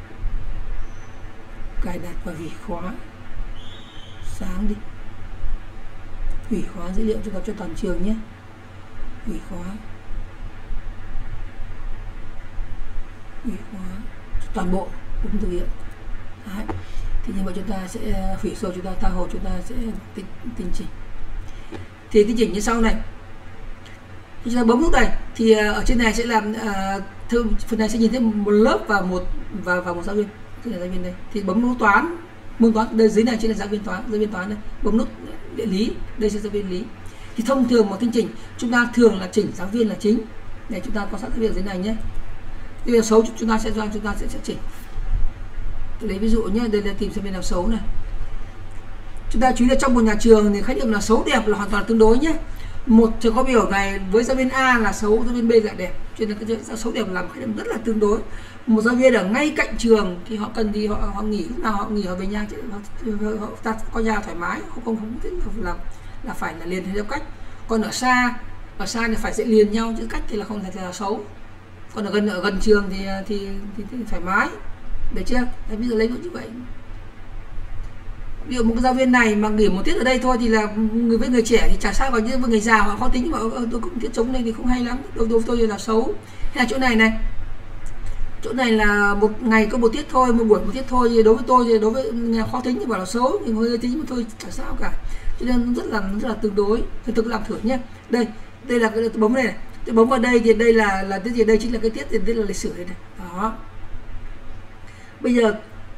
cài đặt và hủy khóa, sáng đi, hủy khóa dữ liệu cho toàn trường nhé, hủy khóa toàn bộ cũng thực hiện. Đấy. Thì như vậy chúng ta sẽ hủy rồi, chúng ta tha hồ, chúng ta sẽ tinh chỉnh. Thì tinh chỉnh như sau này, chúng ta bấm nút này thì ở trên này sẽ làm phần này sẽ nhìn thấy một lớp và một giáo viên. Đây là giáo viên đây, thì bấm nút toán, môn toán, đây dưới này chính là giáo viên toán đây, bấm nút địa lý, đây sẽ giáo viên lý. Thì thông thường một tinh chỉnh chúng ta thường là chỉnh giáo viên là chính. Để chúng ta quan sát cái việc dưới này nhé. Cái việc xấu chúng ta sẽ chỉnh. Tôi lấy ví dụ nhé, đây là tìm xem bên nào xấu này. Chúng ta chú ý là trong một nhà trường thì khái niệm là xấu đẹp là hoàn toàn tương đối nhé. Một trường có biểu này với giáo viên A là xấu, giáo viên B là đẹp, cho nên cái xấu đẹp làm khái niệm rất là tương đối. Một giáo viên ở ngay cạnh trường thì họ cần gì họ nghỉ, lúc nào họ nghỉ họ về nhà, họ có nhà thoải mái, không là phải là liền theo cách. Còn ở xa thì phải dễ liền nhau, chứ cách thì là không thể là xấu. Còn ở gần trường thì thoải mái, được chưa? Ví dụ lấy ví dụ như vậy. Ví dụ một cái giáo viên này mà nghỉ một tiết ở đây thôi thì là với người trẻ thì chả sao, và như với người già họ khó tính, mà tôi cũng tiết trống này thì không hay lắm, đối với tôi là xấu. Hay là chỗ này là một ngày có một tiết thôi, một buổi một tiết thôi, thì đối với tôi thì đối với nhà khó tính thì bảo là xấu, thì hơi tính mà thôi chả sao cả. Cho nên rất là tương đối. Thì tôi cứ làm thử nhé. Đây là cái bấm này, tôi bấm vào đây thì đây là cái gì, đây chính là cái tiết là lịch sử đây này. Đó. Bây giờ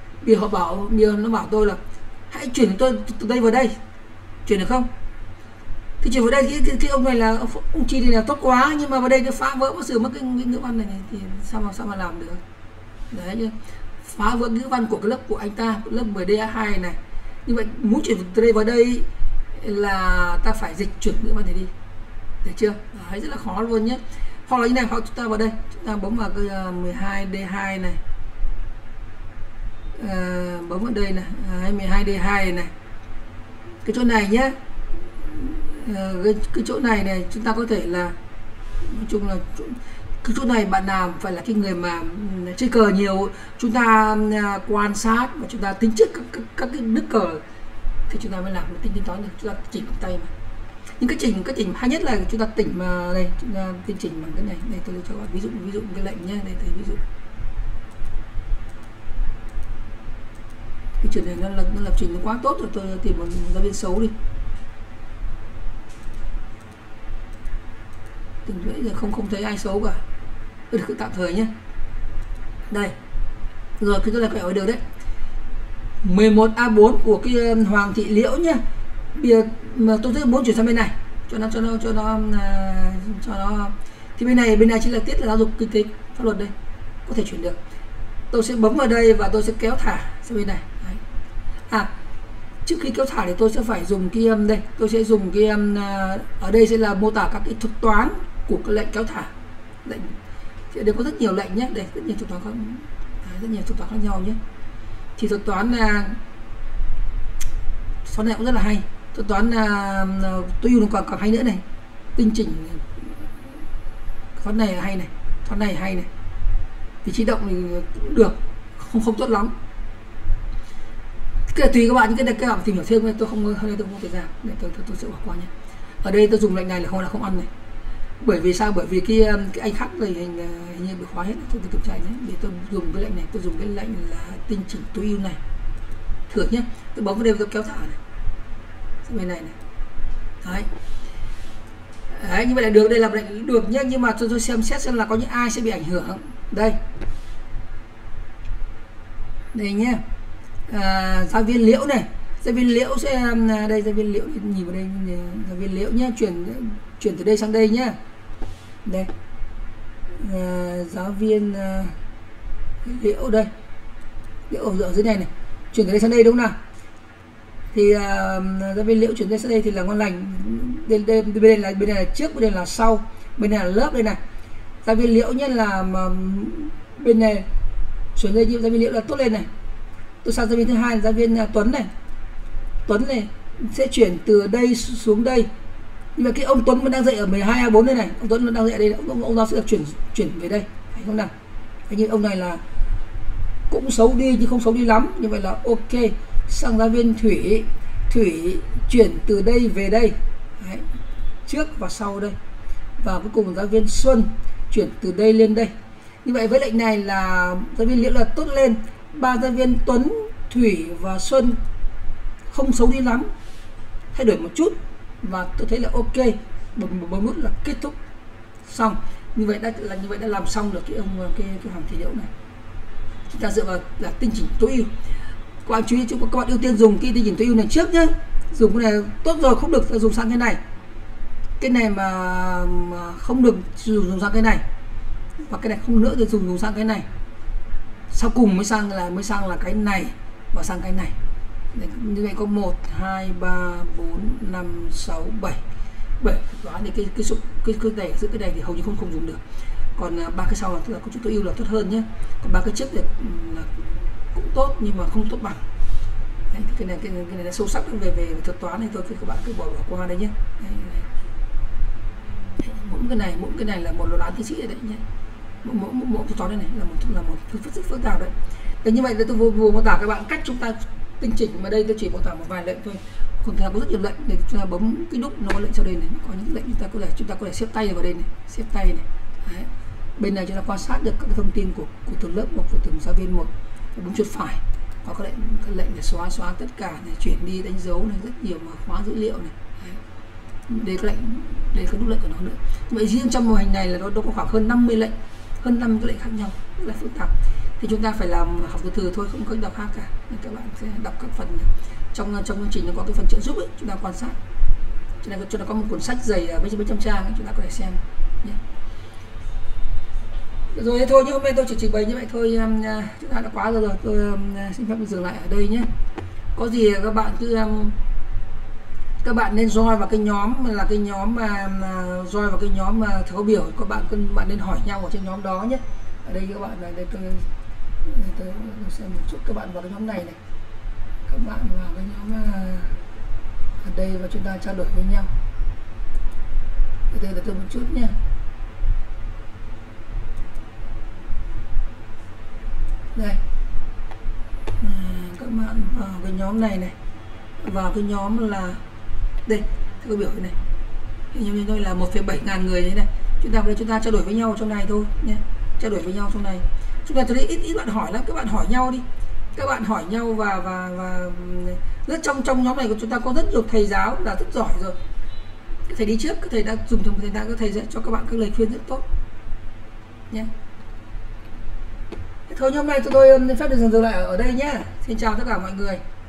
nó bảo tôi là hãy chuyển tôi từ đây vào đây, chuyển được không? Thì chuyển vào đây thì ông này là ông Chi thì là tốt quá, nhưng mà vào đây nó phá vỡ và sửa mất cái ngữ văn này thì sao mà làm được? Đấy chứ, phá vỡ ngữ văn của cái lớp của anh ta, lớp 10DA2 này. Như vậy muốn chuyển từ đây vào đây là ta phải dịch chuyển ngữ văn này đi, được chưa? Đấy, rất là khó luôn nhé. Hoặc là như này, hoặc chúng ta vào đây, chúng ta bấm vào cái 12D2 này, bấm vào đây này, 12D2 này, cái chỗ này nhé. Cái chỗ này chúng ta có thể là, nói chung là cái chỗ này bạn nào phải là cái người mà chơi cờ nhiều, chúng ta quan sát và chúng ta tính trước các cái nước cờ thì chúng ta mới làm tính toán được. Chúng ta chỉnh bằng tay mà. Nhưng cái chỉnh hay nhất là chúng ta tỉnh mà đây, chúng ta tinh chỉnh bằng cái này. Đây tôi cho bạn ví dụ cái lệnh nhé. Đây ví dụ cái chuyện này nó lập trình nó quá tốt rồi, tôi tìm một giáo viên xấu đi. Từng nãy giờ không thấy ai xấu cả. Được tạm thời nhé. Đây. Rồi cái này phải ở được đấy. 11A4 của cái Hoàng Thị Liễu nhá. Bây giờ mà tôi rất muốn chuyển sang bên này cho nó thì bên này chính là tiết là giáo dục kinh tế pháp luật đây, có thể chuyển được. Tôi sẽ bấm vào đây và tôi sẽ kéo thả sang bên này. Đấy. Trước khi kéo thả thì tôi sẽ phải dùng cái đây, tôi sẽ dùng cái ở đây sẽ là mô tả các cái thuật toán của cái lệnh kéo thả. Lệnh thì đều có rất nhiều lệnh nhé, đây rất nhiều thuật toán khác nhau nhé. Thì thuật toán sau này cũng rất là hay. Thuật toán tôi dùng còn hay nữa này, tinh chỉnh toán này là hay này, toán này hay này, thì chế động thì cũng được, không tốt lắm. Cái tùy các bạn, những cái này các bạn tìm hiểu thêm, tôi không thể ra để tôi sẽ bỏ qua nhé. Ở đây tôi dùng lệnh này là không ăn này. Bởi vì sao? Bởi vì cái anh khắc này hình như bị khóa hết. Tôi kiểm tra nhé. Để tôi dùng cái lệnh này, tôi dùng cái lệnh là tinh chỉnh tối ưu này. Thử nhé. Tôi bấm vào đây, tôi kéo thả này. Sang bên này này. Đấy. Đấy, như vậy là được, đây là lệnh được nhé. Nhưng mà tôi xem xét xem là có những ai sẽ bị ảnh hưởng. Đây. Đây nhé. Giáo viên Liễu này. Giáo viên Liễu sẽ đây, giáo viên Liễu nhìn vào đây, giáo viên Liễu nhé, chuyển từ đây sang đây nhé. Đây. Giáo viên Liễu đây. Liễu ở dưới này này. Chuyển từ đây sang đây đúng không nào? Thì giáo viên Liễu chuyển đây sang đây thì là ngon lành. Bên đây là trước, bên đây là sau, bên này là lớp đây này. Giáo viên Liễu nhé là bên này chuyển đây, giáo viên Liễu là tốt lên này. Tôi sang giáo viên thứ hai là giáo viên Tuấn này. Tuấn này sẽ chuyển từ đây xuống đây. Nhưng mà cái ông Tuấn vẫn đang dạy ở 12 A4 đây này. Ông Tuấn vẫn đang dạy ở đây, ông giáo sẽ được chuyển về đây, phải không nào? Thế như ông này là cũng xấu đi nhưng không xấu đi lắm, như vậy là ok. Sang giáo viên Thủy, Thủy chuyển từ đây về đây. Đấy. Trước và sau đây. Và cuối cùng giáo viên Xuân chuyển từ đây lên đây. Như vậy với lệnh này là giáo viên Liễu là tốt lên. Ba giáo viên Tuấn, Thủy và Xuân không xấu đi lắm, thay đổi một chút và tôi thấy là ok. Bấm nút là kết thúc xong. Như vậy đã làm xong được cái hàm thị Liễu này. Chúng ta dựa vào là tinh chỉnh tối ưu. Các bạn chú ý, các bạn ưu tiên dùng cái tinh chỉnh tối ưu này trước nhé. Dùng cái này tốt rồi, không được dùng sang cái này. Cái này mà không được dùng sang cái này, và cái này không nữa thì dùng sang cái này. Sau cùng mới sang là cái này và sang cái này. Đấy, như vậy có 1 2 3 4 5 6 7 toán thì cái này giữ cái này thì hầu như không dùng được. Còn ba cái sau là có chút tối ưu là tốt hơn nhé. Còn ba cái trước thì là cũng tốt nhưng mà không tốt bằng. Đấy, cái này là sâu sắc về thuật toán này thôi, các bạn cứ bỏ qua đây nhé. Mỗi cái này là một đồ án tiến sĩ đấy nhé. Mỗi thuật toán này là một thứ rất phức tạp đấy. Thế như vậy là tôi vừa mô tả các bạn cách chúng ta tinh chỉnh, mà đây tôi chỉ mô tả một vài lệnh thôi. Còn có rất nhiều lệnh để chúng ta bấm cái nút, nó có lệnh sau đây này, có những lệnh chúng ta có thể xếp tay vào đây này, xếp tay này. Đấy. Bên này chúng ta quan sát được các thông tin của từng lớp một, của từng giáo viên một. Bấm chuột phải có các lệnh để xóa tất cả này, chuyển đi, đánh dấu này, rất nhiều, mà khóa dữ liệu này. Đây có lệnh, đây có nút lệnh của nó nữa. Vậy riêng trong mô hình này là nó có khoảng hơn 50 lệnh, hơn 50 cái lệnh khác nhau, rất là phức tạp. Thì chúng ta phải làm học từ thôi, không có đọc khác cả. Nên các bạn sẽ đọc các phần trong chương trình, nó có cái phần trợ giúp ấy, chúng ta quan sát. Cho nên chúng ta có một cuốn sách dày mấy trăm trang ấy, chúng ta có thể xem nhé. Rồi thôi, nhưng hôm nay tôi chỉ trình bày như vậy thôi. Chúng ta đã quá rồi, tôi xin phép dừng lại ở đây nhé. Có gì các bạn cứ các bạn nên join vào cái nhóm, là cái nhóm mà join vào cái nhóm mà thấu biểu. Các bạn nên hỏi nhau ở trên nhóm đó nhé. Ở đây các bạn này, đây tôi xem một chút. Các bạn vào cái nhóm này này, các bạn vào cái nhóm ở đây và chúng ta trao đổi với nhau. Đây là tôi một chút nha. Đây, các bạn vào cái nhóm này này, vào cái nhóm là đây, thấu biểu này, nhóm tôi là 1,7 ngàn người thế này. Chúng ta trao đổi với nhau trong này thôi nhé, trao đổi với nhau trong này. Chúng ta thấy ít bạn hỏi lắm, các bạn hỏi nhau đi, các bạn hỏi nhau và rất trong nhóm này của chúng ta có rất nhiều thầy giáo là rất giỏi rồi. Các thầy đi trước, các thầy đã dùng trong thời gian, các thầy sẽ cho các bạn các lời khuyên rất tốt nhé. Thôi hôm nay tôi phép được dừng lại ở đây nhé. Xin chào tất cả mọi người.